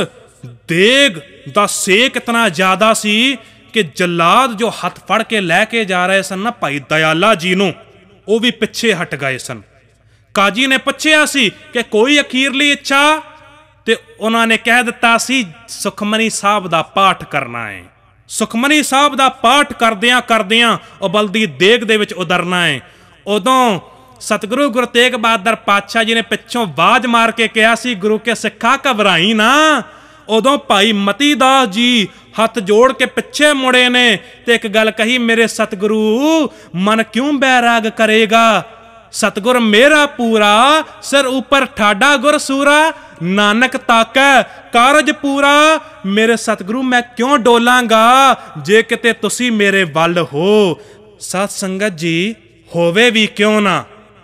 ਦੇਗ ਦਾ ਸੇਕ ਇਤਨਾ ਜ਼ਿਆਦਾ ਸੀ ਕਿ ਜਲਾਦ ਜੋ ਹੱਥ ਫੜ ਕੇ ਲੈ ਕੇ ਜਾ ਰਹੇ ਸਨ ਨਾ ਭਾਈ ਦਇਆਲਾ ਜੀ ਨੂੰ, ਉਹ ਵੀ ਪਿੱਛੇ ਹਟ ਗਏ ਸਨ। ਕਾਜੀ ਨੇ ਪੁੱਛਿਆ ਸੀ ਕਿ ਕੋਈ ਅਖੀਰਲੀ ਇੱਛਾ, ਤੇ ਉਹਨਾਂ ਨੇ ਕਹਿ ਦਿੱਤਾ ਸੀ ਸੁਖਮਨੀ ਸਾਹਿਬ ਦਾ ਪਾਠ ਕਰਨਾ ਹੈ। ਸੁਖਮਨੀ ਸਾਹਿਬ ਦਾ ਪਾਠ ਕਰਦਿਆਂ ਕਰਦਿਆਂ ਉਬਲਦੀ ਦੇਗ ਦੇ ਵਿੱਚ ਉਤਰਨਾ ਹੈ। ਉਦੋਂ ਸਤਿਗੁਰੂ ਗੁਰੂ ਤੇਗ ਬਹਾਦਰ ਪਾਤਸ਼ਾਹ ਜੀ ਨੇ ਪਿੱਛੋਂ ਆਵਾਜ਼ ਮਾਰ ਕੇ ਕਿਹਾ ਸੀ, ਗੁਰੂ ਕੇ ਸਿੱਖਾ ਘਬਰਾਈ ਨਾ। ਉਦੋਂ ਭਾਈ ਮਤੀ ਦਾਸ ਜੀ ਹੱਥ ਜੋੜ ਕੇ ਪਿੱਛੇ ਮੁੜੇ ਨੇ ਤੇ ਇੱਕ ਗੱਲ ਕਹੀ, ਮੇਰੇ ਸਤਿਗੁਰੂ ਮਨ ਕਿਉਂ ਬੈਰਾਗ ਕਰੇਗਾ, ਸਤਿਗੁਰ ਮੇਰਾ ਪੂਰਾ ਸਿਰ ਉੱਪਰ ਠਾਡਾ ਗੁਰ ਸੂਰਾ, ਨਾਨਕ ਤਾਕੈ ਕਾਰਜ ਪੂਰਾ। ਮੇਰੇ ਸਤਿਗੁਰੂ ਮੈਂ ਕਿਉਂ ਡੋਲਾਂਗਾ ਜੇ ਕਿਤੇ ਤੁਸੀਂ ਮੇਰੇ ਵੱਲ ਹੋ। ਸਾਧ ਸੰਗਤ ਜੀ, ਹੋਵੇ ਵੀ ਕਿਉਂ ਨਾ,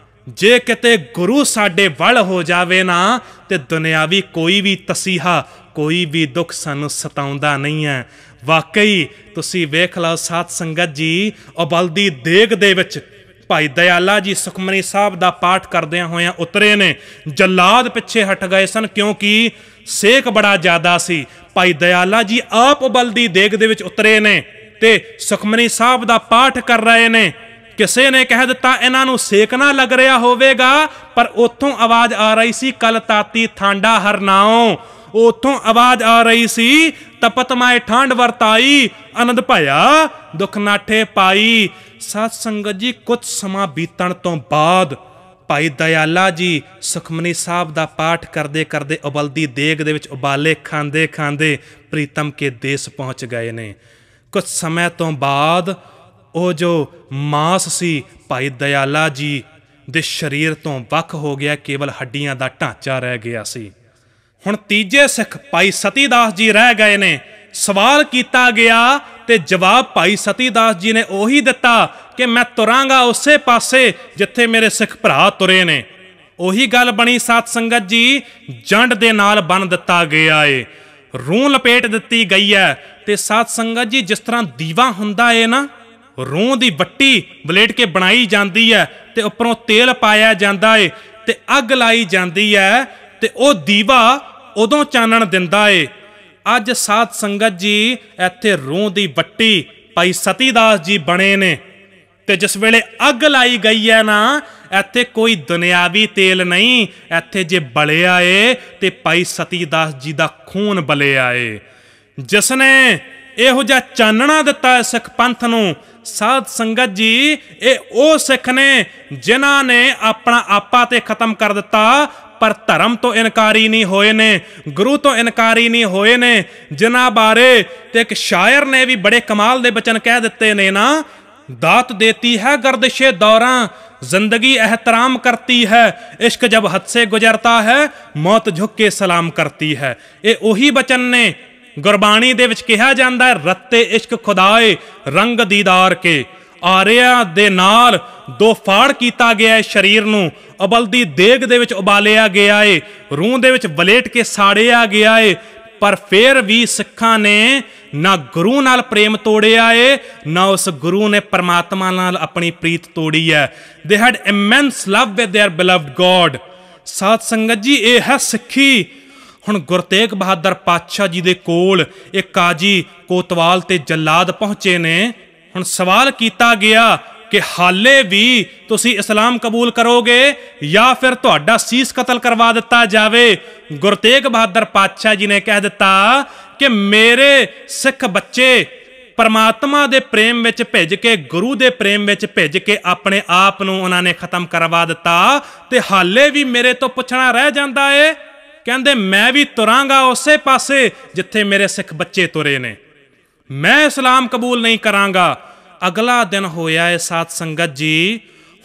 ਜੇ ਕਿਤੇ ਗੁਰੂ ਸਾਡੇ ਵੱਲ ਹੋ ਜਾਵੇ ਨਾ ਤੇ ਦੁਨਿਆਵੀ ਕੋਈ ਵੀ ਤਸੀਹਾ, ਕੋਈ ਵੀ ਦੁੱਖ ਸਾਨੂੰ ਸਤਾਉਂਦਾ ਨਹੀਂ ਹੈ। ਵਾਕਈ ਤੁਸੀਂ ਵੇਖ ਲਓ ਸਾਧ ਸੰਗਤ ਜੀ, ਉਬਲਦੀ ਦੇਗ ਦੇ ਵਿੱਚ ਭਾਈ ਦਇਆਲਾ ਜੀ ਸੁਖਮਨੀ ਸਾਹਿਬ ਦਾ ਪਾਠ ਕਰਦਿਆਂ ਹੋਇਆਂ ਉਤਰੇ ਨੇ। ਜਲਾਦ ਪਿੱਛੇ ਹਟ ਗਏ ਸਨ ਕਿਉਂਕਿ ਸੇਕ ਬੜਾ ਜ਼ਿਆਦਾ ਸੀ। ਭਾਈ ਦਇਆਲਾ ਜੀ ਆਪ ਉਬਲਦੀ ਦੇਗ ਦੇ ਵਿੱਚ ਉਤਰੇ ਨੇ ਤੇ ਸੁਖਮਨੀ ਸਾਹਿਬ ਦਾ ਪਾਠ ਕਰ ਰਹੇ ਨੇ। ਕਿਸੇ ਨੇ ਕਹਿ ਦਿੱਤਾ ਇਹਨਾਂ ਨੂੰ ਸੇਕ ਨਾ ਲੱਗ ਰਿਹਾ ਹੋਵੇਗਾ, ਪਰ ਉੱਥੋਂ ਆਵਾਜ਼ ਆ ਰਹੀ ਸੀ, ਕਲ ਤਾਤੀ ਠਾਂਡਾ ਹਰ ਨਾਉ। ਉੱਥੋਂ ਆਵਾਜ਼ ਆ ਰਹੀ ਸੀ, ਤਪਤ ਮਾਏ ਠੰਡ ਵਰਤਾਈ, ਆਨੰਦ ਭਇਆ ਦੁੱਖ ਨਾਠੇ ਪਾਈ। ਸਾਧ ਸੰਗਤ ਜੀ, ਕੁਝ ਸਮਾਂ ਬੀਤਣ ਤੋਂ ਬਾਅਦ ਭਾਈ ਦਇਆਲਾ ਜੀ ਸੁਖਮਨੀ ਸਾਹਿਬ ਦਾ ਪਾਠ ਕਰਦੇ ਕਰਦੇ ਉਬਲਦੀ ਦੇਗ ਦੇ ਵਿੱਚ ਉਬਾਲੇ ਖਾਂਦੇ ਖਾਂਦੇ ਪ੍ਰੀਤਮ ਕੇ ਦੇਸ ਪਹੁੰਚ ਗਏ ਨੇ। ਕੁਝ ਸਮੇਂ ਤੋਂ ਬਾਅਦ ਉਹ ਜੋ ਮਾਸ ਸੀ ਭਾਈ ਦਇਆਲਾ ਜੀ ਦੇ ਸਰੀਰ ਤੋਂ ਵੱਖ ਹੋ ਗਿਆ, ਕੇਵਲ ਹੱਡੀਆਂ ਦਾ ਢਾਂਚਾ ਰਹਿ ਗਿਆ ਸੀ। ਹੁਣ ਤੀਜੇ ਸਿੱਖ ਭਾਈ ਸਤੀ ਦਾਸ ਜੀ ਰਹਿ ਗਏ ਨੇ। ਸਵਾਲ ਕੀਤਾ ਗਿਆ ਤੇ ਜਵਾਬ ਭਾਈ ਸਤੀ ਦਾਸ ਜੀ ਨੇ ਉਹੀ ਦਿੱਤਾ ਕਿ ਮੈਂ ਤੁਰਾਂਗਾ ਉਸੇ ਪਾਸੇ ਜਿੱਥੇ ਮੇਰੇ ਸਿੱਖ ਭਰਾ ਤੁਰੇ ਨੇ। ਉਹੀ ਗੱਲ ਬਣੀ ਸਾਧ ਸੰਗਤ ਜੀ, ਜੰਡ ਦੇ ਨਾਲ ਬੰਨ ਦਿੱਤਾ ਗਿਆ ਏ, ਰੂੰ ਲਪੇਟ ਦਿੱਤੀ ਗਈ ਹੈ। ਤੇ ਸਾਧ ਸੰਗਤ ਜੀ, ਜਿਸ ਤਰ੍ਹਾਂ ਦੀਵਾ ਹੁੰਦਾ ਏ ਨਾ, ਰੂੰ ਦੀ ਵੱਟੀ ਬਲੇਟ ਕੇ ਬਣਾਈ ਜਾਂਦੀ ਹੈ ਤੇ ਉੱਪਰੋਂ ਤੇਲ ਪਾਇਆ ਜਾਂਦਾ ਏ ਤੇ ਅੱਗ ਲਾਈ ਜਾਂਦੀ ਹੈ ਤੇ ਉਹ ਦੀਵਾ ਉਦੋਂ ਚਾਨਣ ਦਿੰਦਾ ਏ। ਅੱਜ ਸਾਧ ਸੰਗਤ ਜੀ, ਇੱਥੇ ਰੂੰ ਦੀ ਵੱਟੀ ਭਾਈ ਸਤੀ ਦਾਸ ਜੀ ਬਣੇ ਨੇ ਤੇ ਜਿਸ ਵੇਲੇ ਅੱਗ ਲਾਈ ਗਈ ਹੈ ਨਾ, ਇੱਥੇ ਕੋਈ ਦੁਨਿਆਵੀ ਤੇਲ ਨਹੀਂ, ਇੱਥੇ ਜੇ ਬਲਿਆ ਏ ਤੇ ਭਾਈ ਸਤੀ ਦਾਸ ਜੀ ਦਾ ਖੂਨ ਬਲਿਆ ਏ, ਜਿਸ ਨੇ ਇਹੋ ਜਿਹਾ ਚਾਨਣਾ ਦਿੱਤਾ ਸਿੱਖ ਪੰਥ ਨੂੰ। ਸਾਧ ਸੰਗਤ ਜੀ, ਇਹ ਉਹ ਸਿੱਖ ਨੇ ਜਿਨ੍ਹਾਂ ਨੇ ਆਪਣਾ ਆਪਾ ਤੇ ਖਤਮ ਕਰ ਦਿੱਤਾ, ਪਰ ਧਰਮ ਤੋਂ ਇਨਕਾਰੀ ਨਹੀਂ ਹੋਏ ਨੇ, ਗੁਰੂ ਤੋਂ ਇਨਕਾਰੀ ਨਹੀਂ ਹੋਏ ਨੇ, ਜਿਨ੍ਹਾਂ ਬਾਰੇ ਤੇ ਇੱਕ ਸ਼ਾਇਰ ਨੇ ਵੀ ਬੜੇ ਕਮਾਲ ਦੇ ਬਚਨ ਕਹਿ ਦਿੱਤੇ ਨੇ ਨਾ, ਦਾਤ ਦੇਤੀ ਹੈ गर्दिशे दौरां, जिंदगी एहतराम करती है, इश्क जब हद से गुजरता है, मौत झुक के सलाम करती है। ये ਉਹੀ ਬਚਨ ਨੇ ਗੁਰਬਾਣੀ ਦੇ ਵਿੱਚ ਕਿਹਾ ਜਾਂਦਾ ਹੈ, ਰੱਤੇ ਇਸ਼ਕ ਖੁਦਾਏ ਰੰਗ ਦੀਦਾਰ ਕੇ। ਆਰਿਆਂ ਦੇ ਨਾਲ ਦੋ ਫਾੜ ਕੀਤਾ ਗਿਆ ਸਰੀਰ ਨੂੰ, ਉਬਲਦੀ ਦੇਗ ਦੇ ਵਿੱਚ ਉਬਾਲਿਆ ਗਿਆ ਏ, ਰੂਹ ਦੇ ਵਿੱਚ ਵਲੇਟ ਕੇ ਸਾੜਿਆ ਗਿਆ ਏ, ਪਰ ਫਿਰ ਵੀ ਸਿੱਖਾਂ ਨੇ ਨਾ ਗੁਰੂ ਨਾਲ ਪ੍ਰੇਮ ਤੋੜਿਆ ਏ, ਨਾ ਉਸ ਗੁਰੂ ਨੇ ਪਰਮਾਤਮਾ ਨਾਲ ਆਪਣੀ ਪ੍ਰੀਤ ਤੋੜੀ ਹੈ। They had immense love with their beloved God. ਸਾਧ ਸੰਗਤ ਜੀ, ਇਹ ਹੈ ਸਿੱਖੀ। ਹੁਣ ਗੁਰੂ ਤੇਗ ਬਹਾਦਰ ਪਾਤਸ਼ਾਹ ਜੀ ਦੇ ਕੋਲ ਇਹ ਕਾਜੀ ਕੋਤਵਾਲ ਤੇ ਜਲਾਦ ਪਹੁੰਚੇ ਨੇ। ਹੁਣ ਸਵਾਲ ਕੀਤਾ ਗਿਆ ਕਿ ਹਾਲੇ ਵੀ ਤੁਸੀਂ ਇਸਲਾਮ ਕਬੂਲ ਕਰੋਗੇ ਜਾਂ ਫਿਰ ਤੁਹਾਡਾ ਸੀਸ ਕਤਲ ਕਰਵਾ ਦਿੱਤਾ ਜਾਵੇ। ਗੁਰੂ ਤੇਗ ਬਹਾਦਰ ਪਾਤਸ਼ਾਹ ਜੀ ਨੇ ਕਹਿ ਦਿੱਤਾ ਕਿ ਮੇਰੇ ਸਿੱਖ ਬੱਚੇ ਪਰਮਾਤਮਾ ਦੇ ਪ੍ਰੇਮ ਵਿੱਚ ਭਿੱਜ ਕੇ, ਗੁਰੂ ਦੇ ਪ੍ਰੇਮ ਵਿੱਚ ਭਿੱਜ ਕੇ ਆਪਣੇ ਆਪ ਨੂੰ ਉਹਨਾਂ ਨੇ ਖਤਮ ਕਰਵਾ ਦਿੱਤਾ, ਤੇ ਹਾਲੇ ਵੀ ਮੇਰੇ ਤੋਂ ਪੁੱਛਣਾ ਰਹਿ ਜਾਂਦਾ ਏ। ਕਹਿੰਦੇ ਮੈਂ ਵੀ ਤੁਰਾਂਗਾ ਉਸੇ ਪਾਸੇ ਜਿੱਥੇ ਮੇਰੇ ਸਿੱਖ ਬੱਚੇ ਤੁਰੇ ਨੇ, ਮੈਂ ਇਸਲਾਮ ਕਬੂਲ ਨਹੀਂ ਕਰਾਂਗਾ। ਅਗਲਾ ਦਿਨ ਹੋਇਆ ਹੈ ਸਾਧ ਸੰਗਤ ਜੀ।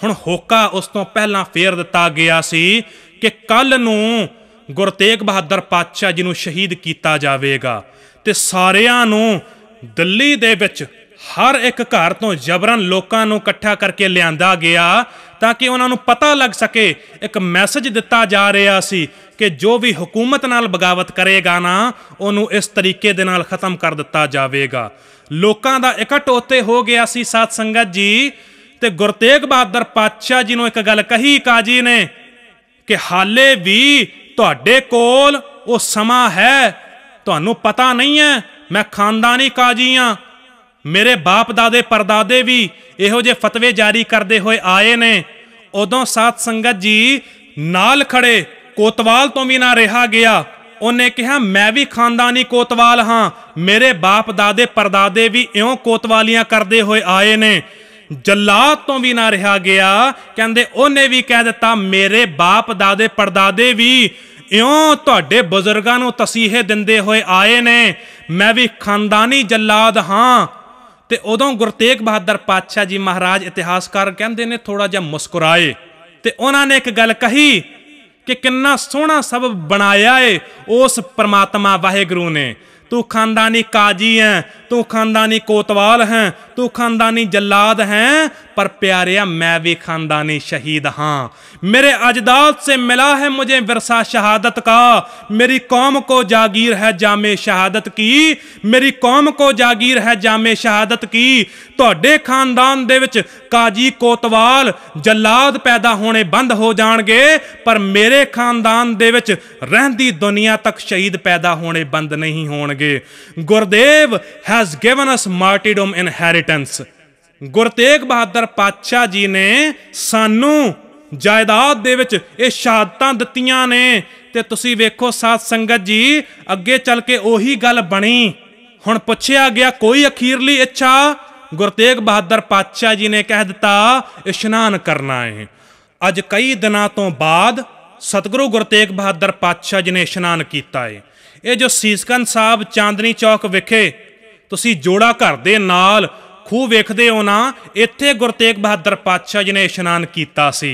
ਹੁਣ ਹੋਕਾ ਉਸ ਤੋਂ ਪਹਿਲਾਂ ਫੇਰ ਦਿੱਤਾ ਗਿਆ ਸੀ ਕਿ ਕੱਲ੍ਹ ਨੂੰ ਗੁਰੂ ਤੇਗ ਬਹਾਦਰ ਪਾਤਸ਼ਾਹ ਜੀ ਨੂੰ ਸ਼ਹੀਦ ਕੀਤਾ ਜਾਵੇਗਾ ਤੇ ਸਾਰਿਆਂ ਨੂੰ ਦਿੱਲੀ ਦੇ ਵਿੱਚ ਹਰ ਇੱਕ ਘਰ ਤੋਂ ਜਬਰਨ ਲੋਕਾਂ ਨੂੰ ਇਕੱਠਾ ਕਰਕੇ ਲਿਆਂਦਾ ਗਿਆ ਤਾਂ ਕਿ ਉਹਨਾਂ ਨੂੰ ਪਤਾ ਲੱਗ ਸਕੇ। ਇੱਕ ਮੈਸੇਜ ਦਿੱਤਾ ਜਾ ਰਿਹਾ ਸੀ ਕਿ ਜੋ ਵੀ ਹਕੂਮਤ ਨਾਲ ਬਗਾਵਤ ਕਰੇਗਾ ਨਾ, ਉਹਨੂੰ ਇਸ ਤਰੀਕੇ ਦੇ ਨਾਲ ਖ਼ਤਮ ਕਰ ਦਿੱਤਾ ਜਾਵੇਗਾ। ਲੋਕਾਂ ਦਾ ਇਕੱਠ ਉੱਥੇ ਹੋ ਗਿਆ ਸੀ ਸਾਧ ਸੰਗਤ ਜੀ। ਤੇ ਗੁਰੂ ਤੇਗ ਬਹਾਦਰ ਪਾਤਸ਼ਾਹ ਜੀ ਨੂੰ ਇੱਕ ਗੱਲ ਕਹੀ ਕਾਜੀ ਨੇ ਕਿ ਹਾਲੇ ਵੀ ਤੁਹਾਡੇ ਕੋਲ ਉਹ ਸਮਾਂ ਹੈ, ਤੁਹਾਨੂੰ ਪਤਾ ਨਹੀਂ ਹੈ ਮੈਂ ਖਾਨਦਾਨੀ ਕਾਜੀ ਹਾਂ, ਮੇਰੇ ਬਾਪ ਦਾਦੇ ਪਰਦਾਦੇ ਵੀ ਇਹੋ ਜਿਹੇ ਫਤਵੇ ਜਾਰੀ ਕਰਦੇ ਹੋਏ ਆਏ ਨੇ। ਉਦੋਂ ਸਾਧ ਸੰਗਤ ਜੀ ਨਾਲ ਖੜੇ ਕੋਤਵਾਲ ਤੋਂ ਵੀ ਨਾ ਰਿਹਾ ਗਿਆ। ਉਹਨੇ ਕਿਹਾ ਮੈਂ ਵੀ ਖਾਨਦਾਨੀ ਕੋਤਵਾਲ ਹਾਂ, ਮੇਰੇ ਬਾਪ ਦਾਦੇ ਪਰਦਾਦੇ ਵੀ ਇਉਂ ਕੋਤਵਾਲੀਆਂ ਕਰਦੇ ਹੋਏ ਆਏ ਨੇ। ਜੱਲਾਦ ਤੋਂ ਵੀ ਨਾ ਰਿਹਾ ਗਿਆ, ਕਹਿੰਦੇ ਉਹਨੇ ਵੀ ਕਹਿ ਦਿੱਤਾ ਮੇਰੇ ਬਾਪ ਦਾਦੇ ਪੜਦਾਦੇ ਵੀ ਇਉਂ ਤੁਹਾਡੇ ਬਜ਼ੁਰਗਾਂ ਨੂੰ ਤਸੀਹੇ ਦਿੰਦੇ ਹੋਏ ਆਏ ਨੇ, ਮੈਂ ਵੀ ਖਾਨਦਾਨੀ ਜੱਲਾਦ ਹਾਂ। ਤੇ ਉਦੋਂ ਗੁਰੂ ਤੇਗ ਬਹਾਦਰ ਪਾਤਸ਼ਾਹ ਜੀ ਮਹਾਰਾਜ ਇਤਿਹਾਸਕਾਰ ਕਹਿੰਦੇ ਨੇ ਥੋੜਾ ਜਿਹਾ ਮੁਸਕਰਾਏ ਤੇ ਉਹਨਾਂ ਨੇ ਇੱਕ ਗੱਲ ਕਹੀ ਕਿ ਕਿੰਨਾ ਸੋਹਣਾ ਸਬਬ ਬਣਾਇਆ ਏ ਉਸ ਪਰਮਾਤਮਾ ਵਾਹਿਗੁਰੂ ਨੇ। तू खानदानी काजी है, तू खानदानी कोतवाल हैं, तू खानदानी जल्लाद हैं, पर प्यारिया मैं भी खानदानी शहीद हाँ। मेरे अजदाद से मिला है मुझे विरसा शहादत का, मेरी कौम को जागीर है जामे शहादत की, मेरी कौम को जागीर है जामे शहादत की। तुहाडे खानदान दे विच काजी कोतवाल जल्लाद पैदा होने बंद हो जाणगे, पर मेरे खानदान दे विच रहंदी दुनिया तक शहीद पैदा होने बंद नहीं होणगे। Gurudev has given us martyrdom inheritance. Guru Tegh बहादुर पातशाह जी ने सानू जायदाद दे विच ये शहादतां दित्तियां ने। ते तुसीं वेखो साध संगत जी अगे चल के ओही गल बनी। हुण पुछया गया कोई अखीरली इच्छा, गुरु तेग बहादुर पातशाह जी ने कह दिता इशनान करना है। अज कई दिनों तो बाद सतगुरु गुरु तेग बहादुर पातशाह जी ने इशनान किया है। ये जो सीसगंज साहब चांदनी चौक विखे तुसीं जोड़ा घर दे नाल खूह वेखदे हो ना, इत्थे गुरु तेग बहादुर पातशाह जी ने इशनान किया सी।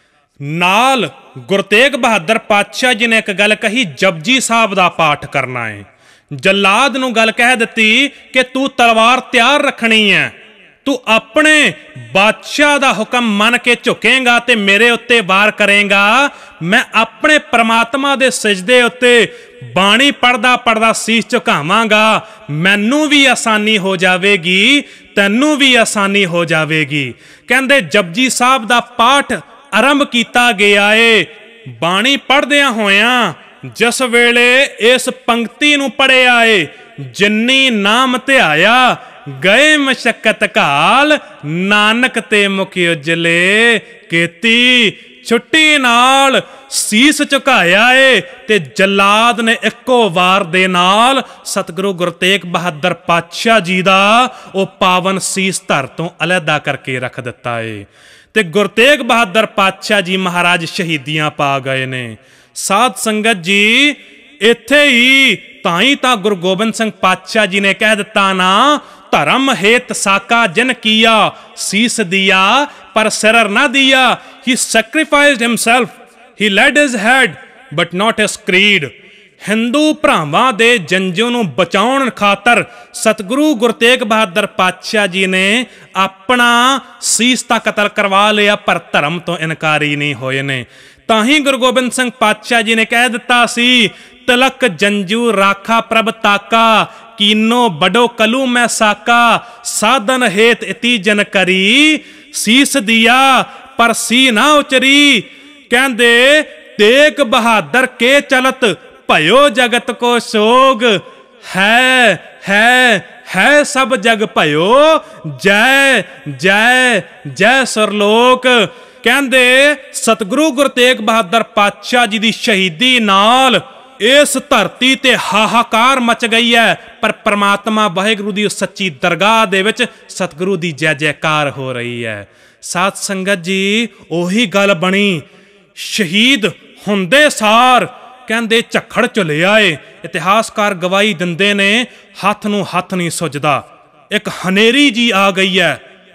नाल गुरु तेग बहादुर पातशाह जी ने एक गल कही जपजी साहब दा पाठ करना है। जल्लाद नूं गल कह दित्ती कि तू तलवार तैयार रखनी है, तू अपने बादशाह दा हुक्म मन के झुकेगा ते मेरे उत्ते वार करेगा। मैं अपने परमात्मा दे सजदे उत्ते बाणी पढ़दा पढ़दा सीस झुकावांगा, मैनू भी आसानी हो जाएगी, तैनू भी आसानी हो जाएगी। कहंदे जपजी साहब दा पाठ आरंभ किया गया है। बाणी पढ़दियां होयां जिस वेले इस पंक्ति नूं पढ़िया है, जिन्नी नाम ध्याया गए मशक्कत घाल, नानक ते मुख उजले केती। छुट्टी नाल सीस झुकाया है ते जल्लाद ने इक्को वार दे नाल सतगुरु गुरु तेग बहादुर पातशाह जी दा ओ पावन सीस धर तो अलहदा करके रख दिता है। ते गुरु तेग बहादुर पातशाह जी महाराज शहीदियां पा गए ने। साध संगत जी इत्थे ही ताई ता गुरु गोबिंद सिंह पातशाह जी ने कह दिता ना, धर्म हेत साका जिन किया सीस दिया पर सिर न दिया। He sacrificed himself, he led his head but not his creed। Hindu भरावां दे जंजों नूं बचाउण खातर सतगुरु गुरु तेग बहादुर पातशाह जी ने अपना सीस तां कतल करवा लिया, पर धर्म तो इनकारी नहीं होए ने। ताही गुरु गोबिंद सिंह पातशाह जी ने कह दिता सी, तिलक जंजू राखा प्रभ ताका, कीनो बड़ो कलू मैं साका। साधन हेत इति जन करी, सीस दिया पर सी ना उचरी। कहंदे तेग बहादुर के चलत भयो जगत को सोग, है है है सब जग भयो, जय जय जय सुरलोक। कहंदे सतगुरु गुरु तेग बहादुर पातशाह जी दी शहीदी नाल इस धरती ते हाहाकार मच गई है, पर परमात्मा वाहिगुरू दी सच्ची दरगाह दे विच सतगुरु दी जय जयकार हो रही है। साध संगत जी ओही गल बनी, शहीद हुंदे सार कहंदे झक्खड़ चले आए। इतिहासकार गवाही दिंदे ने हथ नूं हथ नहीं सुझदा। एक हनेरी जी आ गई है,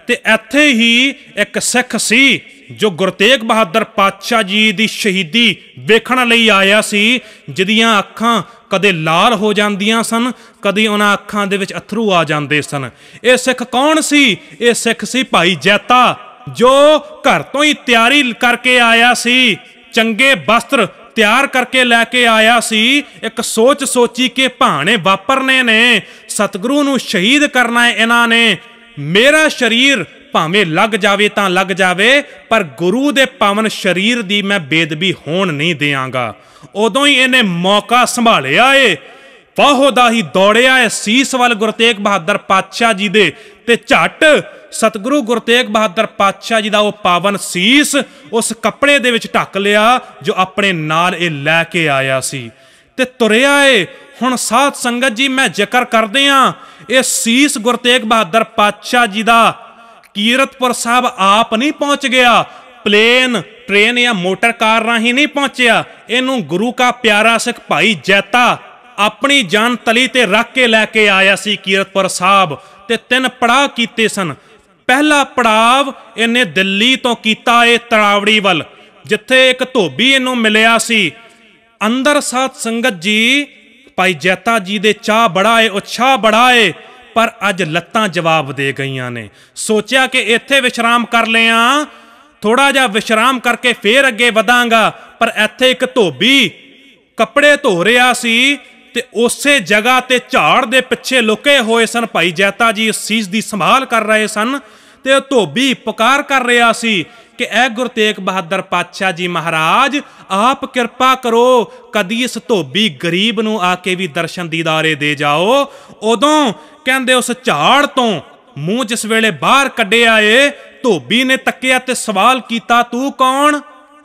ਤੇ ਇੱਥੇ ਹੀ ਇੱਕ ਸਿੱਖ ਸੀ ਜੋ ਗੁਰੂ ਤੇਗ ਬਹਾਦਰ ਪਾਤਸ਼ਾਹ ਜੀ ਦੀ ਸ਼ਹੀਦੀ ਵੇਖਣ ਲਈ ਆਇਆ ਸੀ, ਜਿਹਦੀਆਂ ਅੱਖਾਂ ਕਦੇ ਲਾਲ ਹੋ ਜਾਂਦੀਆਂ ਸਨ, ਕਦੇ ਉਹਨਾਂ ਅੱਖਾਂ ਦੇ ਵਿੱਚ ਅਥਰੂ ਆ ਜਾਂਦੇ ਸਨ। ਇਹ ਸਿੱਖ ਕੌਣ ਸੀ? ਇਹ ਸਿੱਖ ਸੀ ਭਾਈ ਜੈਤਾ, ਜੋ ਘਰ ਤੋਂ ਹੀ ਤਿਆਰੀ ਕਰਕੇ ਆਇਆ ਸੀ, ਚੰਗੇ ਵਸਤਰ ਤਿਆਰ ਕਰਕੇ ਲੈ ਕੇ ਆਇਆ ਸੀ। ਇੱਕ ਸੋਚ ਸੋਚੀ ਕਿ ਭਾਣੇ ਵਾਪਰਨੇ ਨੇ, ਸਤਿਗੁਰੂ ਨੂੰ ਸ਼ਹੀਦ ਕਰਨਾ ਹੈ ਇਹਨਾਂ ਨੇ। ਮੇਰਾ ਸਰੀਰ ਭਾਵੇਂ ਲੱਗ ਜਾਵੇ ਤਾਂ ਲੱਗ ਜਾਵੇ, ਪਰ ਗੁਰੂ ਦੇ ਪਾਵਨ ਸਰੀਰ ਦੀ ਮੈਂ ਬੇਦਬੀ ਹੋਣ ਨਹੀਂ ਦਿਆਂਗਾ। ਉਦੋਂ ਹੀ ਇਹਨੇ ਮੌਕਾ ਸੰਭਾਲਿਆ ਏ, ਵਾਹੋ ਦਾ ਹੀ ਦੌੜਿਆ ਏ ਸੀਸ ਵੱਲ ਗੁਰੂ ਤੇਗ ਬਹਾਦਰ ਪਾਤਸ਼ਾਹ ਜੀ ਦੇ, ਤੇ ਝੱਟ ਸਤਿਗੁਰੂ ਗੁਰੂ ਤੇਗ ਬਹਾਦਰ ਪਾਤਸ਼ਾਹ ਜੀ ਦਾ ਉਹ ਪਾਵਨ ਸੀਸ ਉਸ ਕੱਪੜੇ ਦੇ ਵਿੱਚ ਢੱਕ ਲਿਆ ਜੋ ਆਪਣੇ ਨਾਲ ਇਹ ਲੈ ਕੇ ਆਇਆ ਸੀ, ਤੇ ਤੁਰਿਆ ਏ। ਹੁਣ ਸਾਧ ਸੰਗਤ ਜੀ, ਮੈਂ ਜ਼ਿਕਰ ਕਰਦੇ ਹਾਂ, ਇਹ ਸੀਸ ਗੁਰੂ ਤੇਗ ਬਹਾਦਰ ਪਾਤਸ਼ਾਹ ਜੀ ਦਾ ਕੀਰਤਪੁਰ ਸਾਹਿਬ ਆਪ ਨਹੀਂ ਪਹੁੰਚ ਗਿਆ, ਪਲੇਨ, ਟ੍ਰੇਨ ਜਾਂ ਮੋਟਰ ਕਾਰ ਰਾਹੀਂ ਨਹੀਂ ਪਹੁੰਚਿਆ। ਇਹਨੂੰ ਗੁਰੂ ਕਾ ਪਿਆਰਾ ਸਿੱਖ ਭਾਈ ਜੈਤਾ ਆਪਣੀ ਜਾਨ ਤਲੀ ਤੇ ਰੱਖ ਕੇ ਲੈ ਕੇ ਆਇਆ ਸੀ ਕੀਰਤਪੁਰ ਸਾਹਿਬ। ਤੇ ਤਿੰਨ ਪੜਾਅ ਕੀਤੇ ਸਨ। ਪਹਿਲਾ ਪੜਾਵ ਇਹਨੇ ਦਿੱਲੀ ਤੋਂ ਕੀਤਾ ਏ ਤਰਾਵੜੀ ਵੱਲ, ਜਿੱਥੇ ਇੱਕ ਧੋਬੀ ਇਹਨੂੰ ਮਿਲਿਆ ਸੀ। ਅੰਦਰ ਸਾਧ ਸੰਗਤ ਜੀ, ਭਾਈ ਜੈਤਾ ਜੀ ਦੇ ਚਾਹ ਬੜਾ ਏ, ਉਤਸ਼ਾਹ ਬੜਾ ਏ, ਪਰ ਅੱਜ ਲੱਤਾਂ ਜਵਾਬ ਦੇ ਗਈਆਂ ਨੇ। ਸੋਚਿਆ ਕਿ ਇੱਥੇ ਵਿਸ਼ਰਾਮ ਕਰ ਲਿਆ, ਥੋੜਾ ਜਿਹਾ ਵਿਸ਼ਰਾਮ ਕਰਕੇ ਫੇਰ ਅੱਗੇ ਵਧਾਂਗਾ, ਪਰ ਇੱਥੇ ਇੱਕ ਧੋਬੀ ਕੱਪੜੇ ਧੋ ਰਿਹਾ ਸੀ, ਤੇ ਉਸੇ ਜਗ੍ਹਾ ਤੇ ਝਾੜ ਦੇ ਪਿੱਛੇ ਲੁਕੇ ਹੋਏ ਸਨ ਭਾਈ ਜੈਤਾ ਜੀ, ਇਸ ਚੀਜ਼ ਦੀ ਸੰਭਾਲ ਕਰ ਰਹੇ ਸਨ। ਤੇ ਉਹ ਧੋਬੀ ਪੁਕਾਰ ਕਰ ਰਿਹਾ ਸੀ ਕਿ ਐ ਗੁਰੂ ਤੇਗ ਬਹਾਦਰ ਪਾਤਸ਼ਾਹ ਜੀ ਮਹਾਰਾਜ, ਆਪ ਕਿਰਪਾ ਕਰੋ, ਕਦੀ ਇਸ ਧੋਬੀ ਗਰੀਬ ਨੂੰ ਆ ਕੇ ਵੀ ਦਰਸ਼ਨ ਦੀਦਾਰੇ ਦੇ ਜਾਓ। ਉਦੋਂ ਕਹਿੰਦੇ ਉਸ ਝਾੜ ਤੋਂ ਮੂੰਹ ਜਿਸ ਵੇਲੇ ਬਾਹਰ ਕੱਢਿਆ ਏ, ਧੋਬੀ ਨੇ ਤੱਕਿਆ ਤੇ ਸਵਾਲ ਕੀਤਾ, ਤੂੰ ਕੌਣ?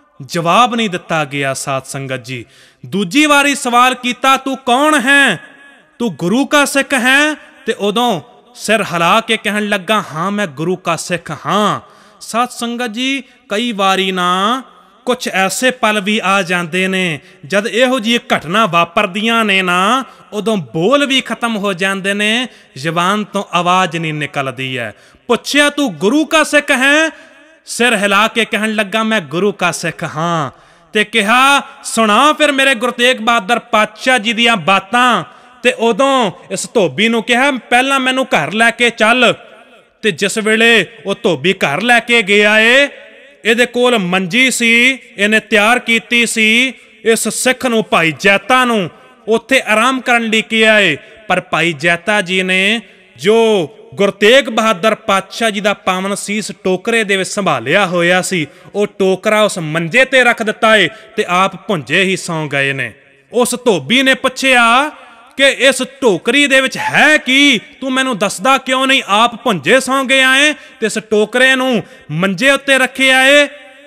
ਜਵਾਬ ਨਹੀਂ ਦਿੱਤਾ ਗਿਆ ਸਾਧ ਸੰਗਤ ਜੀ। ਦੂਜੀ ਵਾਰੀ ਸਵਾਲ ਕੀਤਾ, ਤੂੰ ਕੌਣ ਹੈ? ਤੂੰ ਗੁਰੂ ਕਾ ਸਿੱਖ ਹੈ? ਤੇ ਉਦੋਂ ਸਿਰ ਹਿਲਾ ਕੇ ਕਹਿਣ ਲੱਗਾ, ਹਾਂ ਮੈਂ ਗੁਰੂ ਕਾ ਸਿੱਖ ਹਾਂ। ਸਾਧ ਸੰਗਤ ਜੀ, ਕਈ ਵਾਰੀ ਨਾ ਕੁਛ ਐਸੇ ਪਲ ਵੀ ਆ ਜਾਂਦੇ ਨੇ, ਜਦ ਇਹੋ ਜਿਹੀ ਘਟਨਾ ਵਾਪਰਦੀਆਂ ਨੇ ਨਾ, ਉਦੋਂ ਬੋਲ ਵੀ ਖਤਮ ਹੋ ਜਾਂਦੇ ਨੇ, ਜ਼ਬਾਨ ਤੋਂ ਆਵਾਜ਼ ਨਹੀਂ ਨਿਕਲਦੀ ਹੈ। ਪੁੱਛਿਆ, ਤੂੰ ਗੁਰੂ ਕਾ ਸਿੱਖ ਹੈ? ਸਿਰ ਹਿਲਾ ਕੇ ਕਹਿਣ ਲੱਗਾ, ਮੈਂ ਗੁਰੂ ਕਾ ਸਿੱਖ ਹਾਂ। ਤੇ ਕਿਹਾ, ਸੁਣਾ ਫਿਰ ਮੇਰੇ ਗੁਰੂ ਤੇਗ ਬਹਾਦਰ ਪਾਤਸ਼ਾਹ ਜੀ ਦੀਆਂ ਬਾਤਾਂ। ਤੇ ਉਦੋਂ ਇਸ ਧੋਬੀ ਨੂੰ ਕਿਹਾ, ਪਹਿਲਾਂ ਮੈਨੂੰ ਘਰ ਲੈ ਕੇ ਚੱਲ। ਤੇ ਜਿਸ ਵੇਲੇ ਉਹ ਧੋਬੀ ਘਰ ਲੈ ਕੇ ਗਿਆ ਏ, ਇਹਦੇ ਕੋਲ ਮੰਜੀ ਸੀ, ਇਹਨੇ ਤਿਆਰ ਕੀਤੀ ਸੀ ਇਸ ਸਿੱਖ ਨੂੰ, ਭਾਈ ਜੈਤਾ ਨੂੰ, ਉੱਥੇ ਆਰਾਮ ਕਰਨ ਲਈ ਕਿਹਾ ਏ। ਪਰ ਭਾਈ ਜੈਤਾ ਜੀ ਨੇ ਜੋ ਗੁਰੂ ਤੇਗ ਬਹਾਦਰ ਪਾਤਸ਼ਾਹ ਜੀ ਦਾ ਪਾਵਨ ਸੀਸ ਟੋਕਰੇ ਦੇ ਵਿੱਚ ਸੰਭਾਲਿਆ ਹੋਇਆ ਸੀ, ਉਹ ਟੋਕਰਾ ਉਸ ਮੰਜੇ ਤੇ ਰੱਖ ਦਿੱਤਾ ਏ, ਤੇ ਆਪ ਭੁੰਜੇ ਹੀ ਸੌਂ ਗਏ ਨੇ। ਉਸ ਧੋਬੀ ਨੇ ਪੁੱਛਿਆ ਕਿ ਇਸ ਟੋਕਰੀ ਦੇ ਵਿੱਚ ਹੈ ਕੀ? ਤੂੰ ਮੈਨੂੰ ਦੱਸਦਾ ਕਿਉਂ ਨਹੀਂ? ਆਪ ਭੁੰਜੇ ਸੌਂ ਗਿਆ ਏ ਤੇ ਇਸ ਟੋਕਰੇ ਨੂੰ ਮੰਜੇ ਉੱਤੇ ਰੱਖਿਆ ਏ।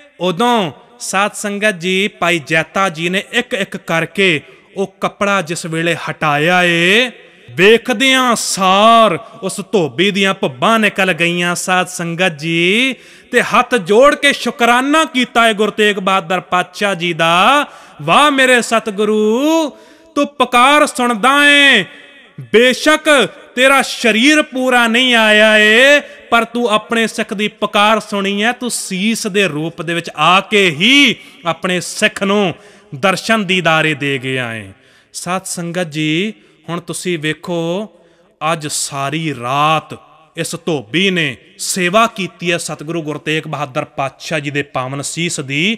ਉਦੋਂ ਸਾਧ ਸੰਗਤ ਜੀ, ਭਾਈ ਜੈਤਾ ਜੀ ਨੇ ਇੱਕ ਇੱਕ ਕਰਕੇ ਉਹ ਕੱਪੜਾ ਜਿਸ ਵੇਲੇ ਹਟਾਇਆ ਏ, ਵੇਖਦਿਆਂ ਸਾਰ ਉਸ ਧੋਬੀ ਦੀਆਂ ਭੁੱਬਾਂ ਨਿਕਲ ਗਈਆਂ ਸਾਧ ਸੰਗਤ ਜੀ, ਤੇ ਹੱਥ ਜੋੜ ਕੇ ਸ਼ੁਕਰਾਨਾ ਕੀਤਾ ਹੈ ਗੁਰੂ ਤੇਗ ਬਹਾਦਰ ਪਾਤਸ਼ਾਹ ਜੀ ਦਾ। ਵਾਹ ਮੇਰੇ ਸਤਿਗੁਰੂ, ਤੂੰ ਪੁਕਾਰ ਸੁਣਦਾ ਏ, ਬੇਸ਼ੱਕ ਤੇਰਾ ਸਰੀਰ ਪੂਰਾ ਨਹੀਂ ਆਇਆ ਏ, ਪਰ ਤੂੰ ਆਪਣੇ ਸਿੱਖ ਦੀ ਪੁਕਾਰ ਸੁਣੀ ਹੈ। ਤੂੰ ਸੀਸ ਦੇ ਰੂਪ ਦੇ ਵਿੱਚ ਆ ਕੇ ਹੀ ਆਪਣੇ ਸਿੱਖ ਨੂੰ ਦਰਸ਼ਨ ਦੀਦਾਰੇ ਦੇ ਗਿਆ ਏ। ਸਾਧ ਸੰਗਤ ਜੀ, ਹੁਣ ਤੁਸੀਂ ਵੇਖੋ, ਅੱਜ ਸਾਰੀ ਰਾਤ ਇਸ ਧੋਬੀ ਨੇ ਸੇਵਾ ਕੀਤੀ ਹੈ ਸਤਿਗੁਰੂ ਗੁਰੂ ਤੇਗ ਬਹਾਦਰ ਪਾਤਸ਼ਾਹ ਜੀ ਦੇ ਪਾਵਨ ਸੀਸ ਦੀ।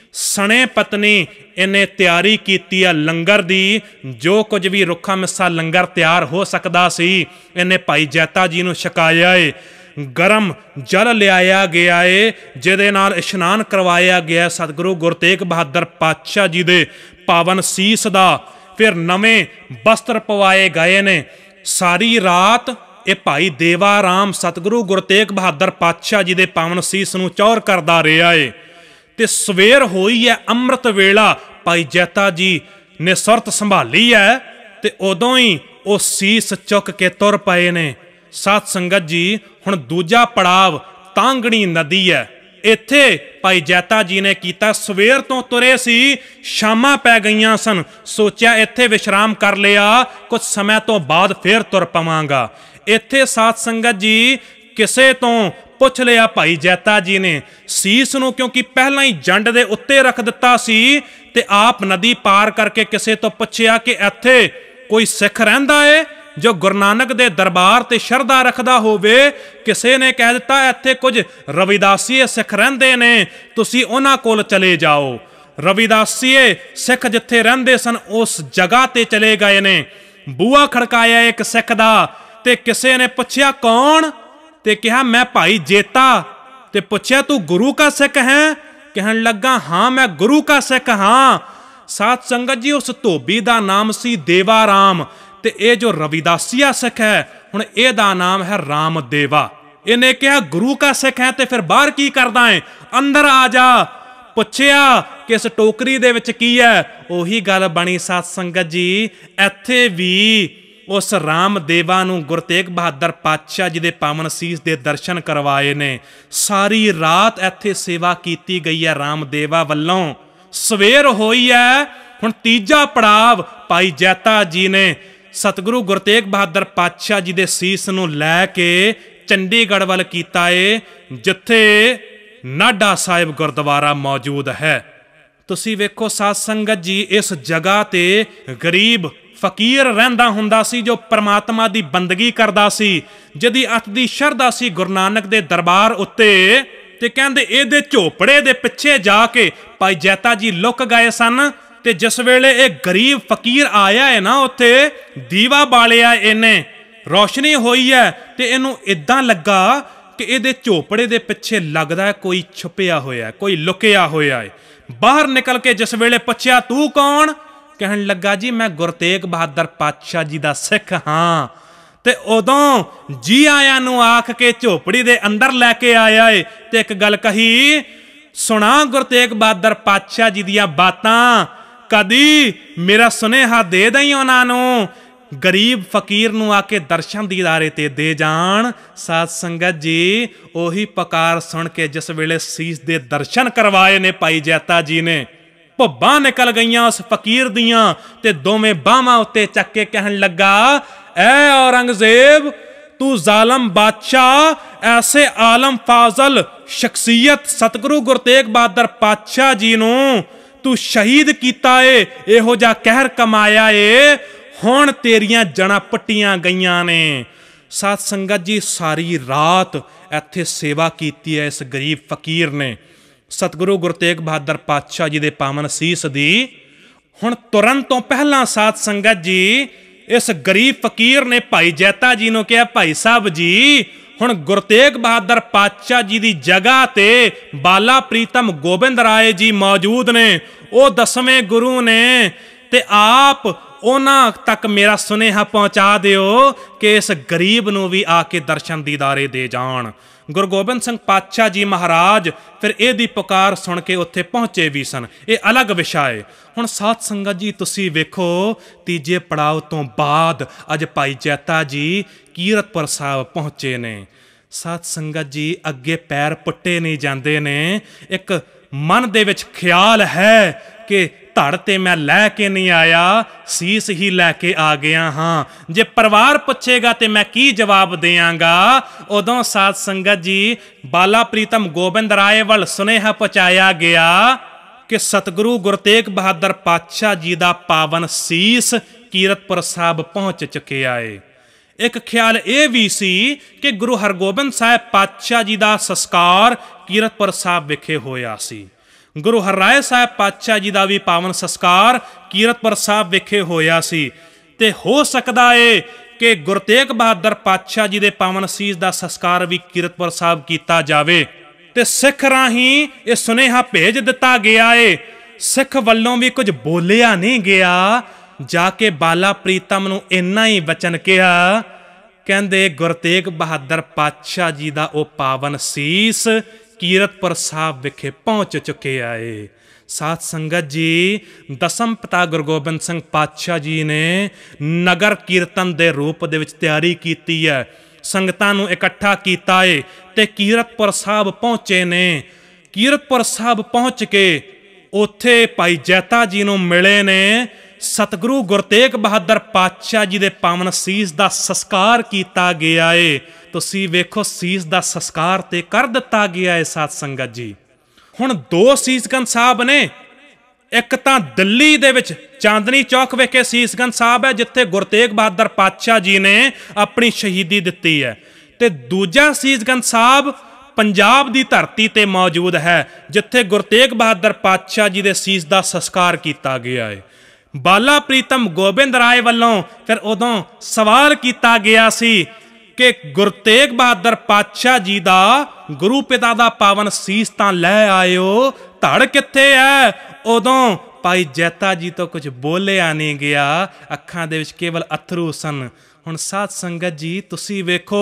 ਸਣੇ ਪਤਨੀ ਇਹਨੇ ਤਿਆਰੀ ਕੀਤੀ ਆ ਲੰਗਰ ਦੀ, ਜੋ ਕੁਝ ਵੀ ਰੁੱਖਾ ਮਿੱਸਾ ਲੰਗਰ ਤਿਆਰ ਹੋ ਸਕਦਾ ਸੀ, ਇਹਨੇ ਭਾਈ ਜੈਤਾ ਜੀ ਨੂੰ ਛਕਾਇਆ ਏ। ਗਰਮ ਜਲ ਲਿਆਇਆ ਗਿਆ ਏ, ਜਿਹਦੇ ਨਾਲ ਇਸ਼ਨਾਨ ਕਰਵਾਇਆ ਗਿਆ ਸਤਿਗੁਰੂ ਗੁਰੂ ਤੇਗ ਬਹਾਦਰ ਪਾਤਸ਼ਾਹ ਜੀ ਦੇ ਪਾਵਨ ਸੀਸ ਦਾ। ਫਿਰ ਨਵੇਂ ਬਸਤਰ ਪਵਾਏ ਗਏ ਨੇ। ਸਾਰੀ ਰਾਤ ਇਹ ਭਾਈ ਦੇਵਾ ਰਾਮ ਸਤਿਗੁਰੂ ਗੁਰੂ ਤੇਗ ਬਹਾਦਰ ਪਾਤਸ਼ਾਹ ਜੀ ਦੇ ਪਾਵਨ ਸੀਸ ਨੂੰ ਚੌਰ ਕਰਦਾ ਰਿਹਾ ਏ। ਤੇ ਸਵੇਰ ਹੋਈ ਹੈ, ਅੰਮ੍ਰਿਤ ਵੇਲਾ, ਭਾਈ ਜੈਤਾ ਜੀ ਨੇ ਸੁਰਤ ਸੰਭਾਲੀ ਹੈ, ਤੇ ਉਦੋਂ ਹੀ ਉਹ ਸੀਸ ਚੁੱਕ ਕੇ ਤੁਰ ਪਏ ਨੇ। ਸਾਧ ਸੰਗਤ ਜੀ, ਹੁਣ ਦੂਜਾ ਪੜਾਵ ਤਾਂਗਣੀ ਨਦੀ ਹੈ। ਇੱਥੇ ਭਾਈ ਜੈਤਾ ਜੀ ਨੇ ਕੀਤਾ, ਸਵੇਰ ਤੋਂ ਤੁਰੇ ਸੀ, ਸ਼ਾਮਾਂ ਪੈ ਗਈਆਂ ਸਨ, ਸੋਚਿਆ ਇੱਥੇ ਵਿਸ਼ਰਾਮ ਕਰ ਲਿਆ, ਕੁਝ ਸਮੇਂ ਤੋਂ ਬਾਅਦ ਫੇਰ ਤੁਰ ਪਵਾਂਗਾ। ਇੱਥੇ ਸਾਧ ਸੰਗਤ ਜੀ ਕਿਸੇ ਤੋਂ ਪੁੱਛ ਲਿਆ ਭਾਈ ਜੈਤਾ ਜੀ ਨੇ ਸੀਸ ਨੂੰ, ਕਿਉਂਕਿ ਪਹਿਲਾਂ ਹੀ ਜੰਡ ਦੇ ਉੱਤੇ ਰੱਖ ਦਿੱਤਾ ਸੀ। ਤੇ ਆਪ ਨਦੀ ਪਾਰ ਕਰਕੇ ਕਿਸੇ ਤੋਂ ਪੁੱਛਿਆ ਕਿ ਇੱਥੇ ਕੋਈ ਸਿੱਖ ਰਹਿੰਦਾ ਏ ਜੋ ਗੁਰੂ ਨਾਨਕ ਦੇ ਦਰਬਾਰ ਤੇ ਸ਼ਰਧਾ ਰੱਖਦਾ ਹੋਵੇ। ਕਿਸੇ ਨੇ ਕਹਿ ਦਿੱਤਾ ਇੱਥੇ ਕੁਝ ਰਵਿਦਾਸੀਏ ਸਿੱਖ ਰਹਿੰਦੇ ਨੇ, ਤੁਸੀਂ ਉਹਨਾਂ ਕੋਲ ਚਲੇ ਜਾਓ। ਰਵਿਦਾਸੀਏ ਸਿੱਖ ਜਿੱਥੇ ਰਹਿੰਦੇ ਸਨ ਉਸ ਜਗ੍ਹਾ ਤੇ ਚਲੇ ਗਏ ਨੇ। ਬੂਹਾ ਖੜਕਾਇਆ ਇੱਕ ਸਿੱਖ ਦਾ ਤੇ ਕਿਸੇ ਨੇ ਪੁੱਛਿਆ ਕੌਣ, ਤੇ ਕਿਹਾ ਮੈਂ ਭਾਈ ਜੇਤਾ। ਤੇ ਪੁੱਛਿਆ ਤੂੰ ਗੁਰੂ ਕਾ ਸਿੱਖ ਹੈ? ਕਹਿਣ ਲੱਗਾ ਹਾਂ ਮੈਂ ਗੁਰੂ ਕਾ ਸਿੱਖ ਹਾਂ। ਸਾਧ ਸੰਗਤ ਜੀ ਉਸ ਧੋਬੀ ਦਾ ਨਾਮ ਸੀ ਦੇਵਾ ਰਾਮ, ਤੇ ਇਹ ਜੋ ਰਵਿਦਾਸੀਆ ਸਿੱਖ ਹੈ ਹੁਣ ਇਹਦਾ ਨਾਮ ਹੈ ਰਾਮਦੇਵਾ। ਇਹਨੇ ਕਿਹਾ ਗੁਰੂ ਕਾ ਸਿੱਖ ਹੈ ਤੇ ਫਿਰ ਬਾਹਰ ਕੀ ਕਰਦਾ ਹੈ, ਅੰਦਰ ਆ ਜਾ। ਪੁੱਛਿਆ ਕਿ ਇਸ ਟੋਕਰੀ ਦੇ ਵਿੱਚ ਕੀ ਹੈ? ਉਹੀ ਗੱਲ ਬਣੀ ਸਾਧ ਸੰਗਤ ਜੀ, ਇੱਥੇ ਵੀ ਉਸ ਰਾਮਦੇਵਾ ਨੂੰ ਗੁਰੂ ਤੇਗ ਬਹਾਦਰ ਪਾਤਸ਼ਾਹ ਜੀ ਦੇ ਪਾਵਨ ਸੀਸ ਦੇ ਦਰਸ਼ਨ ਕਰਵਾਏ ਨੇ। ਸਾਰੀ ਰਾਤ ਇੱਥੇ ਸੇਵਾ ਕੀਤੀ ਗਈ ਹੈ ਰਾਮਦੇਵਾ ਵੱਲੋਂ। ਸਵੇਰ ਹੋਈ ਹੈ, ਹੁਣ ਤੀਜਾ ਪੜਾਵ ਭਾਈ ਜੈਤਾ ਜੀ ਨੇ ਸਤਿਗੁਰੂ ਗੁਰੂ ਤੇਗ ਬਹਾਦਰ ਪਾਤਸ਼ਾਹ ਜੀ ਦੇ ਸੀਸ ਨੂੰ ਲੈ ਕੇ ਚੰਡੀਗੜ੍ਹ ਵੱਲ ਕੀਤਾ ਏ, ਜਿੱਥੇ ਨਾਢਾ ਸਾਹਿਬ ਗੁਰਦੁਆਰਾ ਮੌਜੂਦ ਹੈ। ਤੁਸੀਂ ਵੇਖੋ ਸਾਧ ਸੰਗਤ ਜੀ, ਇਸ ਜਗ੍ਹਾ ਤੇ ਗਰੀਬ ਫਕੀਰ ਰਹਿੰਦਾ ਹੁੰਦਾ ਸੀ ਜੋ ਪਰਮਾਤਮਾ ਦੀ ਬੰਦਗੀ ਕਰਦਾ ਸੀ, ਜਿਹਦੀ ਅੱਤ ਦੀ ਸ਼ਰਧਾ ਸੀ ਗੁਰੂ ਨਾਨਕ ਦੇ ਦਰਬਾਰ ਉੱਤੇ। ਤੇ ਕਹਿੰਦੇ ਇਹਦੇ ਝੋਪੜੇ ਦੇ ਪਿੱਛੇ ਜਾ ਕੇ ਭਾਈ ਜੈਤਾ ਜੀ ਲੁਕ ਗਏ ਸਨ। ਤੇ ਜਿਸ ਵੇਲੇ ਇਹ ਗਰੀਬ ਫਕੀਰ ਆਇਆ ਹੈ ਨਾ, ਉੱਥੇ ਦੀਵਾ ਬਾਲਿਆ ਇਹਨੇ, ਰੋਸ਼ਨੀ ਹੋਈ ਹੈ, ਤੇ ਇਹਨੂੰ ਇਦਾਂ ਲੱਗਾ ਕਿ ਇਹਦੇ ਝੋਪੜੇ ਦੇ ਪਿੱਛੇ ਲੱਗਦਾ ਕੋਈ ਛੁਪਿਆ ਹੋਇਆ, ਕੋਈ ਲੁਕਿਆ ਹੋਇਆ ਹੈ। ਬਾਹਰ ਨਿਕਲ ਕੇ ਜਿਸ ਵੇਲੇ ਪੁੱਛਿਆ ਤੂੰ ਕੌਣ? ਕਹਿਣ ਲੱਗਾ ਜੀ ਮੈਂ ਗੁਰੂ ਤੇਗ ਬਹਾਦਰ ਪਾਤਸ਼ਾਹ ਜੀ ਦਾ ਸਿੱਖ ਹਾਂ। ਤੇ ਉਦੋਂ ਜੀ ਆਇਆਂ ਨੂੰ ਆਖ ਕੇ ਝੋਪੜੀ ਦੇ ਅੰਦਰ ਲੈ ਕੇ ਆਇਆ ਏ ਤੇ ਇੱਕ ਗੱਲ ਕਹੀ, ਸੁਣਾ ਗੁਰੂ ਤੇਗ ਬਹਾਦਰ ਪਾਤਸ਼ਾਹ ਜੀ ਦੀਆਂ ਬਾਤਾਂ, ਕਦੀ ਮੇਰਾ ਸੁਨੇਹਾ ਦੇ ਦਈ ਉਹਨਾਂ ਨੂੰ, ਗਰੀਬ ਫਕੀਰ ਨੂੰ ਆ ਕੇ ਦਰਸ਼ਨ ਦੀਦਾਰੇ ਤੇ ਦੇ ਜਾਣ। ਸਾਧ ਸੰਗਤ ਜੀ, ਉਹੀ ਪੁਕਾਰ ਸੁਣ ਕੇ ਜਿਸ ਵੇਲੇ ਸੀਸ ਦੇ ਦਰਸ਼ਨ ਕਰਵਾਏ ਨੇ ਭਾਈ ਜੈਤਾ ਜੀ ਨੇ, ਭੁੱਬਾਂ ਨਿਕਲ ਗਈਆਂ ਉਸ ਫਕੀਰ ਦੀਆਂ, ਤੇ ਦੋਵੇਂ ਬਾਹਾਂ ਉੱਤੇ ਚੱਕ ਕੇ ਕਹਿਣ ਲੱਗਾ, ਐ ਔਰੰਗਜ਼ੇਬ ਤੂੰ ਜ਼ਾਲਮ ਬਾਦਸ਼ਾਹ ਐਸੇ ਆਲਮ ਫਾਜ਼ਲ ਸ਼ਖਸੀਅਤ ਸਤਿਗੁਰੂ ਗੁਰੂ ਤੇਗ ਬਹਾਦਰ ਪਾਤਸ਼ਾਹ ਜੀ ਨੂੰ ਤੂੰ ਸ਼ਹੀਦ ਕੀਤਾ ਏ, ਇਹੋ ਜਿਹਾ ਕਹਿਰ ਕਮਾਇਆ ਏ, ਹੁਣ ਤੇਰੀਆਂ ਜੜ੍ਹਾਂ ਪੱਟੀਆਂ ਗਈਆਂ ਨੇ। ਸਾਧ ਸੰਗਤ ਜੀ, ਸਾਰੀ ਰਾਤ ਇੱਥੇ ਸੇਵਾ ਕੀਤੀ ਹੈ ਇਸ ਗਰੀਬ ਫਕੀਰ ਨੇ ਸਤਿਗੁਰੂ ਗੁਰੂ ਤੇਗ ਬਹਾਦਰ ਪਾਤਸ਼ਾਹ ਜੀ ਦੇ ਪਾਵਨ ਸੀਸ ਦੀ। ਹੁਣ ਤੁਰਨ ਤੋਂ ਪਹਿਲਾਂ ਸਾਧ ਸੰਗਤ ਜੀ, ਇਸ ਗਰੀਬ ਫਕੀਰ ਨੇ ਭਾਈ ਜੈਤਾ ਜੀ ਨੂੰ ਕਿਹਾ, ਭਾਈ ਸਾਹਿਬ ਜੀ ਹੁਣ ਗੁਰੂ ਤੇਗ ਬਹਾਦਰ ਪਾਤਸ਼ਾਹ ਜੀ ਦੀ ਜਗ੍ਹਾ ਤੇ ਬਾਲਾ ਪ੍ਰੀਤਮ ਗੋਬਿੰਦ ਰਾਏ ਜੀ ਮੌਜੂਦ ਨੇ, ਉਹ ਦਸਵੇਂ ਗੁਰੂ ਨੇ, ਤੇ ਆਪ ਉਹਨਾਂ ਤੱਕ ਮੇਰਾ ਸੁਨੇਹਾ ਪਹੁੰਚਾ ਦਿਓ ਕਿ ਇਸ ਗਰੀਬ ਨੂੰ ਵੀ ਆ ਕੇ ਦਰਸ਼ਨ ਦੀਦਾਰੇ ਦੇ ਜਾਣ। ਗੁਰੂ ਗੋਬਿੰਦ ਸਿੰਘ ਪਾਤਸ਼ਾਹ ਜੀ ਮਹਾਰਾਜ ਫਿਰ ਇਹਦੀ ਪੁਕਾਰ ਸੁਣ ਕੇ ਉੱਥੇ ਪਹੁੰਚੇ ਵੀ ਸਨ। ਇਹ ਅਲੱਗ ਵਿਸ਼ਾ ਹੈ। ਹੁਣ ਸਾਧ ਸੰਗਤ ਜੀ, ਤੁਸੀਂ ਵੇਖੋ ਤੀਜੇ ਪੜਾਅ ਤੋਂ ਬਾਅਦ ਅੱਜ ਭਾਈ ਜੈਤਾ ਜੀ ਕੀਰਤਪੁਰ ਸਾਹਿਬ ਪਹੁੰਚੇ ਨੇ। ਸਾਧ ਸੰਗਤ ਜੀ, ਅੱਗੇ ਪੈਰ ਪੁੱਟੇ ਨਹੀਂ ਜਾਂਦੇ ਨੇ। ਇੱਕ ਮਨ ਦੇ ਵਿੱਚ ਖਿਆਲ ਹੈ ਕਿ ਧੜ ਤੇ ਮੈਂ ਲੈ ਕੇ ਨਹੀਂ ਆਇਆ, ਸੀਸ ਹੀ ਲੈ ਕੇ ਆ ਗਿਆ ਹਾਂ। ਜੇ ਪਰਿਵਾਰ ਪੁੱਛੇਗਾ ਤੇ ਮੈਂ ਕੀ ਜਵਾਬ ਦਿਆਂਗਾ? ਉਦੋਂ ਸਾਧ ਸੰਗਤ ਜੀ, ਬਾਲਾ ਪ੍ਰੀਤਮ ਗੋਬਿੰਦ ਰਾਏ ਵੱਲ ਸੁਨੇਹਾ ਪਹੁੰਚਾਇਆ ਗਿਆ ਕਿ ਸਤਿਗੁਰੂ ਗੁਰੂ ਤੇਗ ਬਹਾਦਰ ਪਾਤਸ਼ਾਹ ਜੀ ਦਾ ਪਾਵਨ ਸੀਸ ਕੀਰਤਪੁਰ ਸਾਹਿਬ ਪਹੁੰਚ ਚੁੱਕਿਆ ਏ। ਇੱਕ ਖਿਆਲ ਇਹ ਵੀ ਸੀ ਕਿ ਗੁਰੂ ਹਰਗੋਬਿੰਦ ਸਾਹਿਬ ਪਾਤਸ਼ਾਹ ਜੀ ਦਾ ਸੰਸਕਾਰ ਕੀਰਤਪੁਰ ਸਾਹਿਬ ਵਿਖੇ ਹੋਇਆ ਸੀ। ਗੁਰੂ ਹਰਰਾਏ ਸਾਹਿਬ ਪਾਤਸ਼ਾਹ ਜੀ ਦਾ ਵੀ ਪਾਵਨ ਸੰਸਕਾਰ ਕੀਰਤਪੁਰ ਸਾਹਿਬ ਵਿਖੇ ਹੋਇਆ ਸੀ। ਤੇ ਹੋ ਸਕਦਾ ਏ ਕਿ ਗੁਰੂ ਤੇਗ ਬਹਾਦਰ ਪਾਤਸ਼ਾਹ ਜੀ ਦੇ ਪਾਵਨ ਸੀਸ ਦਾ ਸੰਸਕਾਰ ਵੀ ਕੀਰਤਪੁਰ ਸਾਹਿਬ ਕੀਤਾ ਜਾਵੇ। ਤੇ ਸਿੱਖ ਰਾਹੀਂ ਇਹ ਸੁਨੇਹਾ ਭੇਜ ਦਿੱਤਾ ਗਿਆ ਏ। ਸਿੱਖ ਵੱਲੋਂ ਵੀ ਕੁਝ ਬੋਲਿਆ ਨਹੀਂ ਗਿਆ। ਜਾ ਕੇ ਬਾਲਾ ਪ੍ਰੀਤਮ ਨੂੰ ਇੰਨਾ ਹੀ ਵਚਨ ਕਿਹਾ, ਕਹਿੰਦੇ ਗੁਰੂ ਤੇਗ ਬਹਾਦਰ ਪਾਤਸ਼ਾਹ ਜੀ ਦਾ ਉਹ ਪਾਵਨ ਸੀਸ ਕੀਰਤਪੁਰ ਸਾਹਿਬ ਵਿਖੇ ਪਹੁੰਚ ਚੁੱਕਿਆ ਏ। ਸਾਧ ਸੰਗਤ ਜੀ, ਦਸਮ ਪਿਤਾ ਗੁਰੂ ਗੋਬਿੰਦ ਸਿੰਘ ਪਾਤਸ਼ਾਹ ਜੀ ਨੇ ਨਗਰ ਕੀਰਤਨ ਦੇ ਰੂਪ ਦੇ ਵਿੱਚ ਤਿਆਰੀ ਕੀਤੀ ਹੈ। ਸੰਗਤਾਂ ਨੂੰ ਇਕੱਠਾ ਕੀਤਾ ਏ ਤੇ ਕੀਰਤਪੁਰ ਸਾਹਿਬ ਪਹੁੰਚੇ ਨੇ। ਕੀਰਤਪੁਰ ਸਾਹਿਬ ਪਹੁੰਚ ਕੇ ਉੱਥੇ ਭਾਈ ਜੈਤਾ ਜੀ ਨੂੰ ਮਿਲੇ ਨੇ। ਸਤਿਗੁਰੂ ਗੁਰੂ ਤੇਗ ਬਹਾਦਰ ਪਾਤਸ਼ਾਹ ਜੀ ਦੇ ਪਾਵਨ ਸੀਸ ਦਾ ਸੰਸਕਾਰ ਕੀਤਾ ਗਿਆ ਏ। ਤੁਸੀਂ ਵੇਖੋ ਸੀਸ ਦਾ ਸੰਸਕਾਰ ਤੇ ਕਰ ਦਿੱਤਾ ਗਿਆ ਏ ਸਾਧ ਸੰਗਤ ਜੀ। ਹੁਣ ਦੋ ਸੀਸਗੰਜ ਸਾਹਿਬ ਨੇ, ਇੱਕ ਤਾਂ ਦਿੱਲੀ ਦੇ ਵਿੱਚ ਚਾਂਦਨੀ ਚੌਕ ਵਿਖੇ ਸੀਸਗੰਜ ਸਾਹਿਬ ਹੈ ਜਿੱਥੇ ਗੁਰੂ ਤੇਗ ਬਹਾਦਰ ਪਾਤਸ਼ਾਹ ਜੀ ਨੇ ਆਪਣੀ ਸ਼ਹੀਦੀ ਦਿੱਤੀ ਹੈ, ਤੇ ਦੂਜਾ ਸੀਸਗੰਜ ਸਾਹਿਬ ਪੰਜਾਬ ਦੀ ਧਰਤੀ ਤੇ ਮੌਜੂਦ ਹੈ ਜਿੱਥੇ ਗੁਰੂ ਤੇਗ ਬਹਾਦਰ ਪਾਤਸ਼ਾਹ ਜੀ ਦੇ ਸੀਸ ਦਾ ਸੰਸਕਾਰ ਕੀਤਾ ਗਿਆ ਹੈ। ਬਾਲਾ ਪ੍ਰੀਤਮ ਗੋਬਿੰਦ ਰਾਏ ਵੱਲੋਂ ਫਿਰ ਉਦੋਂ ਸਵਾਲ ਕੀਤਾ ਗਿਆ ਸੀ ਕਿ ਗੁਰੂ ਤੇਗ ਬਹਾਦਰ ਪਾਤਸ਼ਾਹ ਜੀ ਦਾ ਗੁਰੂ ਪਿਤਾ ਦਾ ਪਾਵਨ ਸੀਸ ਤਾਂ ਲੈ ਆਇਓ, ਧੜ ਕਿੱਥੇ ਹੈ? ਉਦੋਂ ਭਾਈ ਜੈਤਾ ਜੀ ਤੋਂ ਕੁਝ ਬੋਲਿਆ ਨਹੀਂ ਗਿਆ, ਅੱਖਾਂ ਦੇ ਵਿੱਚ ਕੇਵਲ ਅਥਰੂ ਸਨ। ਹੁਣ ਸਾਧ ਸੰਗਤ ਜੀ ਤੁਸੀਂ ਵੇਖੋ,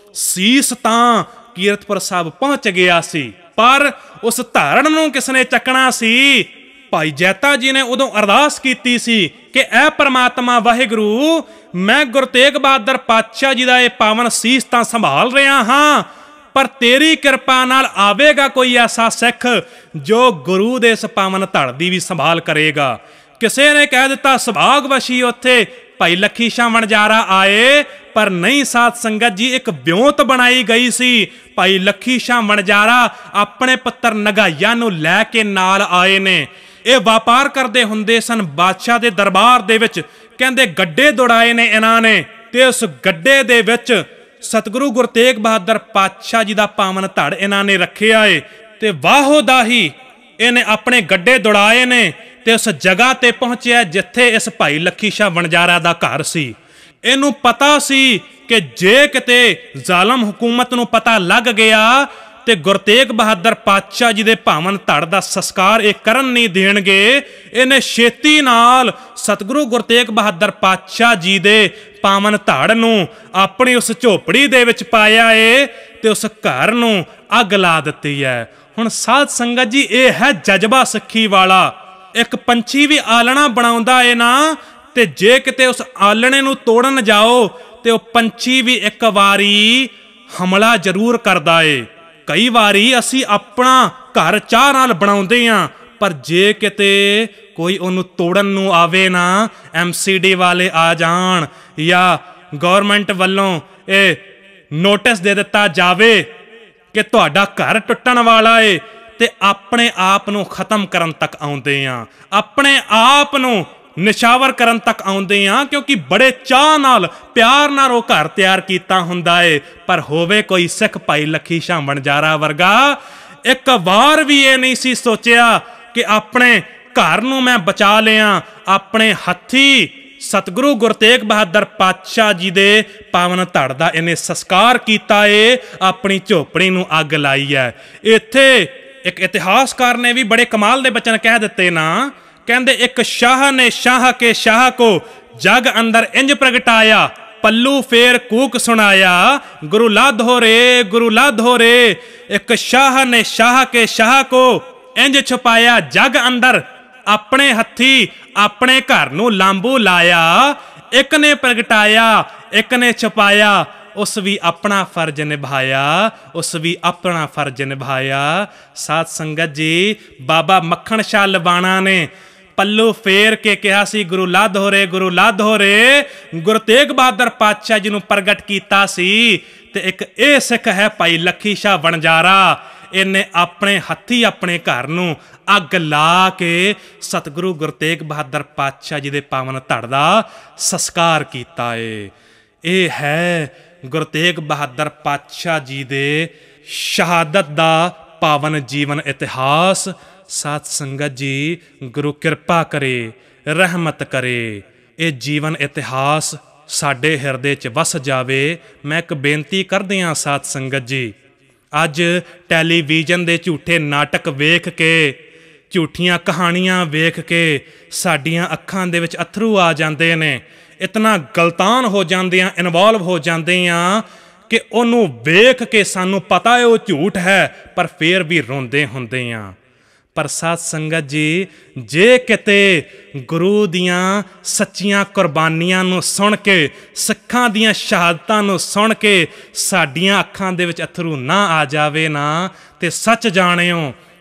ਸੀਸ ਤਾਂ ਕੀਰਤਪੁਰ ਸਾਹਿਬ ਪਹੁੰਚ ਗਿਆ ਸੀ, ਪਰ ਉਸ ਧਾਰਨ ਨੂੰ ਕਿਸ ਨੇ ਚੱਕਣਾ ਸੀ? ਭਾਈ ਜੈਤਾ ਜੀ ਨੇ ਉਦੋਂ ਅਰਦਾਸ ਕੀਤੀ ਸੀ ਕਿ ਐ ਪ੍ਰਮਾਤਮਾ ਵਾਹਿਗੁਰੂ, ਮੈਂ ਗੁਰੂ ਤੇਗ ਬਹਾਦਰ ਪਾਤਸ਼ਾਹ ਜੀ ਦਾ ਇਹ ਪਾਵਨ ਸੀਸ ਤਾਂ ਸੰਭਾਲ ਰਿਹਾ ਹਾਂ, ਪਰ ਤੇਰੀ ਕਿਰਪਾ ਨਾਲ ਆਵੇਗਾ ਕੋਈ ਐਸਾ ਸਿੱਖ ਜੋ ਗੁਰੂ ਦੇ ਇਸ ਪਾਵਨ ਧੜ ਦੀ ਵੀ ਸੰਭਾਲ ਕਰੇਗਾ। ਕਿਸੇ ਨੇ ਕਹਿ ਦਿੱਤਾ ਸੁਭਾਗਵਸ਼ੀ ਉੱਥੇ ਭਾਈ ਲੱਖੀ ਸ਼ਾਹ ਵਣਜਾਰਾ ਆਏ, ਪਰ ਨਹੀਂ ਸਾਧ ਸੰਗਤ ਜੀ, ਇੱਕ ਵਿਉਂਤ ਬਣਾਈ ਗਈ ਸੀ। ਭਾਈ ਲੱਖੀ ਸ਼ਾਹ ਵਣਜਾਰਾ ਆਪਣੇ ਪੁੱਤਰ ਨਗਾਈਆ ਨੂੰ ਲੈ ਕੇ ਨਾਲ ਆਏ ਨੇ। ਇਹ ਵਪਾਰ ਕਰਦੇ ਹੁੰਦੇ ਸਨ ਬਾਦਸ਼ਾਹ ਦੇ ਦਰਬਾਰ ਦੇ ਵਿੱਚ। ਕਹਿੰਦੇ ਗੱਡੇ ਦੌੜਾਏ ਨੇ ਇਹਨਾਂ ਨੇ, ਤੇ ਉਸ ਗੱਡੇ ਦੇ ਵਿੱਚ ਸਤਿਗੁਰੂ ਗੁਰੂ ਤੇਗ ਬਹਾਦਰ ਪਾਤਸ਼ਾਹ ਜੀ ਦਾ ਪਾਵਨ ਧੜ ਇਹਨਾਂ ਨੇ ਰੱਖਿਆ ਏ, ਤੇ ਵਾਹੋ ਦਾਹੀ ਇਹਨੇ ਆਪਣੇ ਗੱਡੇ ਦੌੜਾਏ ਨੇ ਤੇ ਉਸ ਜਗ੍ਹਾ ਤੇ ਪਹੁੰਚਿਆ ਜਿੱਥੇ ਇਸ ਭਾਈ ਲੱਖੀ ਸ਼ਾਹ ਵਣਜਾਰਾ ਦਾ ਘਰ ਸੀ। ਇਹਨੂੰ ਪਤਾ ਸੀ ਕਿ ਜੇ ਕਿਤੇ ਜ਼ਾਲਮ ਹਕੂਮਤ ਨੂੰ ਪਤਾ ਲੱਗ ਗਿਆ ਤੇ ਗੁਰੂ ਤੇਗ ਬਹਾਦਰ ਪਾਤਸ਼ਾਹ ਜੀ ਦੇ ਪਾਵਨ ਧੜ ਦਾ ਸੰਸਕਾਰ ਇਹ ਕਰਨ ਨਹੀਂ ਦੇਣਗੇ। ਇਹਨੇ ਛੇਤੀ ਨਾਲ ਸਤਿਗੁਰੂ ਗੁਰੂ ਤੇਗ ਬਹਾਦਰ ਪਾਤਸ਼ਾਹ ਜੀ ਦੇ ਪਾਵਨ ਧੜ ਨੂੰ ਆਪਣੀ ਉਸ ਝੋਪੜੀ ਦੇ ਵਿੱਚ ਪਾਇਆ ਏ ਤੇ ਉਸ ਘਰ ਨੂੰ ਅੱਗ ਲਾ ਦਿੱਤੀ ਹੈ। ਹੁਣ ਸਾਧ ਸੰਗਤ ਜੀ, ਇਹ ਹੈ ਜਜ਼ਬਾ ਸਿੱਖੀ ਵਾਲਾ। ਇੱਕ ਪੰਛੀ ਵੀ ਆਲਣਾ ਬਣਾਉਂਦਾ ਏ ਨਾ, ਤੇ ਜੇ ਕਿਤੇ ਉਸ ਆਲਣੇ ਨੂੰ ਤੋੜਨ ਜਾਓ ਤੇ ਉਹ ਪੰਛੀ ਵੀ ਇੱਕ ਵਾਰੀ ਹਮਲਾ ਜ਼ਰੂਰ ਕਰਦਾ ਏ। ਕਈ ਵਾਰੀ ਅਸੀਂ ਆਪਣਾ ਘਰ ਚਾਹ ਨਾਲ ਬਣਾਉਂਦੇ ਹਾਂ, ਪਰ ਜੇ ਕਿਤੇ ਕੋਈ ਉਹਨੂੰ ਤੋੜਨ ਨੂੰ ਆਵੇ ਨਾ, ਐਮ ਸੀ ਡੀ ਵਾਲੇ ਆ ਜਾਣ ਜਾਂ ਗੌਰਮੈਂਟ ਵੱਲੋਂ ਇਹ ਨੋਟਿਸ ਦੇ ਦਿੱਤਾ ਜਾਵੇ ਕਿ ਤੁਹਾਡਾ ਘਰ ਟੁੱਟਣ ਵਾਲਾ ਏ, ਤੇ ਆਪਣੇ ਆਪ ਨੂੰ ਖਤਮ ਕਰਨ ਤੱਕ ਆਉਂਦੇ ਆ, ਆਪਣੇ ਆਪ ਨੂੰ ਨਿਸ਼ਾਵਰ ਕਰਨ ਤੱਕ ਆਉਂਦੇ ਆ, ਕਿਉਂਕਿ ਬੜੇ ਚਾਅ ਨਾਲ ਪਿਆਰ ਨਾਲ ਉਹ ਘਰ ਤਿਆਰ ਕੀਤਾ ਹੁੰਦਾ ਏ। ਪਰ ਹੋਵੇ ਕੋਈ ਸਿੱਖ ਭਾਈ ਲੱਖੀ ਸ਼ਾਹ ਵਣਜਾਰਾ ਵਰਗਾ, ਇੱਕ ਵਾਰ ਵੀ ਇਹ ਨਹੀਂ ਸੀ ਸੋਚਿਆ ਕਿ ਆਪਣੇ ਘਰ ਨੂੰ ਮੈਂ ਬਚਾ ਲਿਆ। ਆਪਣੇ ਹੱਥੀ ਸਤਿਗੁਰੂ ਗੁਰੂ ਤੇਗ ਬਹਾਦਰ ਪਾਤਸ਼ਾਹ ਜੀ ਦੇ ਪਾਵਨ ਧੜ ਦਾ ਇਹਨੇ ਸੰਸਕਾਰ ਕੀਤਾ ਏ, ਆਪਣੀ ਝੋਪੜੀ ਨੂੰ ਅੱਗ ਲਾਈ ਹੈ। ਇੱਥੇ ਇੱਕ ਇਤਿਹਾਸਕਾਰ ਨੇ ਵੀ ਬੜੇ ਕਮਾਲ ਦੇ ਬਚਨ ਕਹਿ ਦਿੱਤੇ ਨਾ। ਕਹਿੰਦੇ ਇੱਕ ਸ਼ਾਹ ਨੇ ਸ਼ਾਹ ਕੇ ਸ਼ਾਹ ਕੋ ਜਗ ਅੰਦਰ ਇੰਜ ਪ੍ਰਗਟਾਇਆ, ਪੱਲੂ ਫੇਰ ਕੂਕ ਸੁਣਾਇਆ, ਗੁਰੂ ਲਾਧੋ ਰੇ ਗੁਰੂ ਲਾਧੋ ਰੇ। ਇੱਕ ਸ਼ਾਹ ਨੇ ਸ਼ਾਹ ਕੇ ਸ਼ਾਹ ਕੋ ਇੰਜ ਛੁਪਾਇਆ ਜਗ ਅੰਦਰ, ਆਪਣੇ ਹੱਥੀ ਆਪਣੇ ਘਰ ਨੂੰ ਲਾਂਬੂ ਲਾਇਆ। ਇੱਕ ਨੇ ਪ੍ਰਗਟਾਇਆ ਇੱਕ ਨੇ ਛੁਪਾਇਆ, ਉਸ ਵੀ ਆਪਣਾ ਫਰਜ਼ ਨਿਭਾਇਆ, ਉਸ ਵੀ ਆਪਣਾ ਫਰਜ਼ ਨਿਭਾਇਆ। ਸਾਧ ਸੰਗਤ ਜੀ, ਬਾਬਾ ਮੱਖਣ ਸ਼ਾਹ ਲਵਾਣਾ ਨੇ ਪੱਲੂ ਫੇਰ ਕੇ ਕਿਹਾ ਸੀ ਗੁਰੂ ਲਾਧੋ ਰੇ ਗੁਰੂ ਲਾਧੋ ਰੇ। ਗੁਰੂ ਤੇਗ ਬਹਾਦਰ ਪਾਤਸ਼ਾਹ ਜੀ ਨੂੰ ਪ੍ਰਗਟ ਕੀਤਾ ਸੀ। ਤੇ ਇੱਕ ਇਹ ਸਿੱਖ ਹੈ ਭਾਈ ਲੱਖੀ ਸ਼ਾਹ ਵਣਜਾਰਾ, ਇਹਨੇ ਆਪਣੇ ਹੱਥੀ ਆਪਣੇ ਘਰ ਨੂੰ ਅੱਗ ਲਾ ਕੇ ਸਤਿਗੁਰੂ ਗੁਰੂ ਤੇਗ ਬਹਾਦਰ ਪਾਤਸ਼ਾਹ ਜੀ ਦੇ ਪਾਵਨ ਧੜ ਦਾ ਸੰਸਕਾਰ ਕੀਤਾ ਏ। ਇਹ ਹੈ ਗੁਰੂ ਤੇਗ ਬਹਾਦਰ ਪਾਤਸ਼ਾਹ ਜੀ ਦੇ ਸ਼ਹਾਦਤ ਦਾ ਪਾਵਨ ਜੀਵਨ ਇਤਿਹਾਸ। ਸਾਧ ਸੰਗਤ ਜੀ, ਗੁਰੂ ਕਿਰਪਾ ਕਰੇ, ਰਹਿਮਤ ਕਰੇ, ਇਹ ਜੀਵਨ ਇਤਿਹਾਸ ਸਾਡੇ ਹਿਰਦੇ 'ਚ ਵਸ ਜਾਵੇ। ਮੈਂ ਇੱਕ ਬੇਨਤੀ ਕਰਦੀ ਹਾਂ ਸਾਧ ਸੰਗਤ ਜੀ, ਅੱਜ ਟੈਲੀਵਿਜ਼ਨ ਦੇ ਝੂਠੇ ਨਾਟਕ ਵੇਖ ਕੇ, ਝੂਠੀਆਂ ਕਹਾਣੀਆਂ ਵੇਖ ਕੇ ਸਾਡੀਆਂ ਅੱਖਾਂ ਦੇ ਵਿੱਚ ਅਥਰੂ ਆ ਜਾਂਦੇ ਨੇ। ਇਤਨਾ ਗਲਤਾਨ ਹੋ ਜਾਂਦੇ ਆ, ਇਨਵੋਲਵ ਹੋ ਜਾਂਦੇ ਆ ਕਿ ਉਹਨੂੰ ਵੇਖ ਕੇ ਸਾਨੂੰ ਪਤਾ ਹੈ ਉਹ ਝੂਠ ਹੈ, ਪਰ ਫੇਰ ਵੀ ਰੋਂਦੇ ਹੁੰਦੇ ਆ। ਪਰ ਸਾਧ ਸੰਗਤ ਜੀ, ਜੇ ਕਿਤੇ ਗੁਰੂ ਦੀਆਂ ਸੱਚੀਆਂ ਕੁਰਬਾਨੀਆਂ ਨੂੰ ਸੁਣ ਕੇ, ਸਿੱਖਾਂ ਦੀਆਂ ਸ਼ਹਾਦਤਾਂ ਨੂੰ ਸੁਣ ਕੇ ਸਾਡੀਆਂ ਅੱਖਾਂ ਦੇ ਵਿੱਚ ਅਥਰੂ ਨਾ ਆ ਜਾਵੇ ਨਾ, ਤੇ ਸੱਚ ਜਾਣਿਓ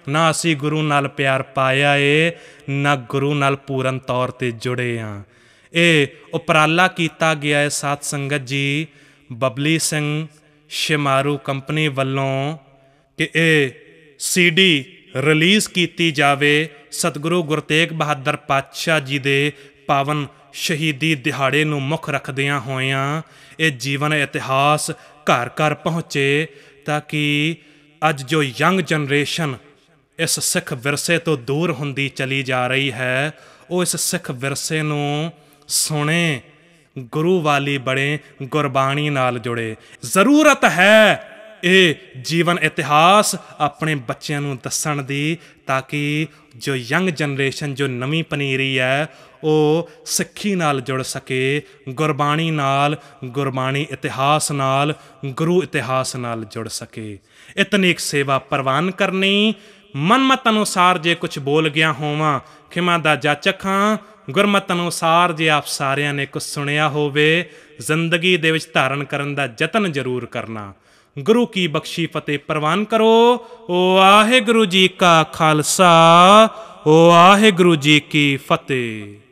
ਨਾ ਅਸੀਂ ਗੁਰੂ ਨਾਲ ਪਿਆਰ ਪਾਇਆ ਏ, ਨਾ ਗੁਰੂ ਨਾਲ ਪੂਰਨ ਤੌਰ 'ਤੇ ਜੁੜੇ ਹਾਂ। ਇਹ ਉਪਰਾਲਾ ਕੀਤਾ ਗਿਆ ਹੈ ਸਾਧ ਸੰਗਤ ਜੀ ਬਬਲੀ ਸਿੰਘ ਸ਼ਮਾਰੂ ਕੰਪਨੀ ਵੱਲੋਂ ਕਿ ਇਹ ਸੀ ਡੀ ਰਿਲੀਜ਼ ਕੀਤੀ ਜਾਵੇ ਸਤਿਗੁਰੂ ਗੁਰੂ ਤੇਗ ਬਹਾਦਰ ਪਾਤਸ਼ਾਹ ਜੀ ਦੇ ਪਾਵਨ ਸ਼ਹੀਦੀ ਦਿਹਾੜੇ ਨੂੰ ਮੁੱਖ ਰੱਖਦਿਆਂ ਹੋਇਆਂ ਇਹ ਜੀਵਨ ਇਤਿਹਾਸ ਘਰ ਘਰ ਪਹੁੰਚੇ, ਤਾਂ ਕਿ ਅੱਜ ਜੋ ਯੰਗ ਜਨਰੇਸ਼ਨ ਇਸ ਸਿੱਖ ਵਿਰਸੇ ਤੋਂ ਦੂਰ ਹੁੰਦੀ ਚਲੀ ਜਾ ਰਹੀ ਹੈ, ਉਹ ਇਸ ਸਿੱਖ ਵਿਰਸੇ ਨੂੰ ਸੁਣੇ, ਗੁਰੂ ਵਾਲੀ ਬਣੇ, ਗੁਰਬਾਣੀ ਨਾਲ ਜੁੜੇ। ਜ਼ਰੂਰਤ ਹੈ ਇਹ ਜੀਵਨ ਇਤਿਹਾਸ ਆਪਣੇ ਬੱਚਿਆਂ ਨੂੰ ਦੱਸਣ ਦੀ, ਤਾਂ ਕਿ ਜੋ ਯੰਗ ਜਨਰੇਸ਼ਨ ਜੋ ਨਵੀਂ ਪਨੀਰੀ ਹੈ ਉਹ ਸਿੱਖੀ ਨਾਲ ਜੁੜ ਸਕੇ, ਗੁਰਬਾਣੀ ਨਾਲ, ਗੁਰਬਾਣੀ ਇਤਿਹਾਸ ਨਾਲ, ਗੁਰੂ ਇਤਿਹਾਸ ਨਾਲ ਜੁੜ ਸਕੇ। ਇਤਨੀ ਸੇਵਾ ਪ੍ਰਵਾਨ ਕਰਨੀ। ਮਨਮਤ ਅਨੁਸਾਰ ਜੇ ਕੁਛ ਬੋਲ ਗਿਆ ਹੋਵਾਂ ਖਿਮਾ ਦਾ ਜਾਚਕ ਹਾਂ। ਗੁਰਮਤ ਅਨੁਸਾਰ ਜੇ ਆਪ ਸਾਰਿਆਂ ਨੇ ਕੁਛ ਸੁਣਿਆ ਹੋਵੇ, ਜ਼ਿੰਦਗੀ ਦੇ ਵਿੱਚ ਧਾਰਨ ਕਰਨ ਦਾ ਯਤਨ ਜ਼ਰੂਰ ਕਰਨਾ। ਗੁਰੂ ਕੀ ਬਖਸ਼ੀ ਫਤਿਹ ਪ੍ਰਵਾਨ ਕਰੋ। ਵਾਹਿਗੁਰੂ ਜੀ ਕਾ ਖਾਲਸਾ, ਵਾਹਿਗੁਰੂ ਜੀ ਕੀ ਫਤਿਹ।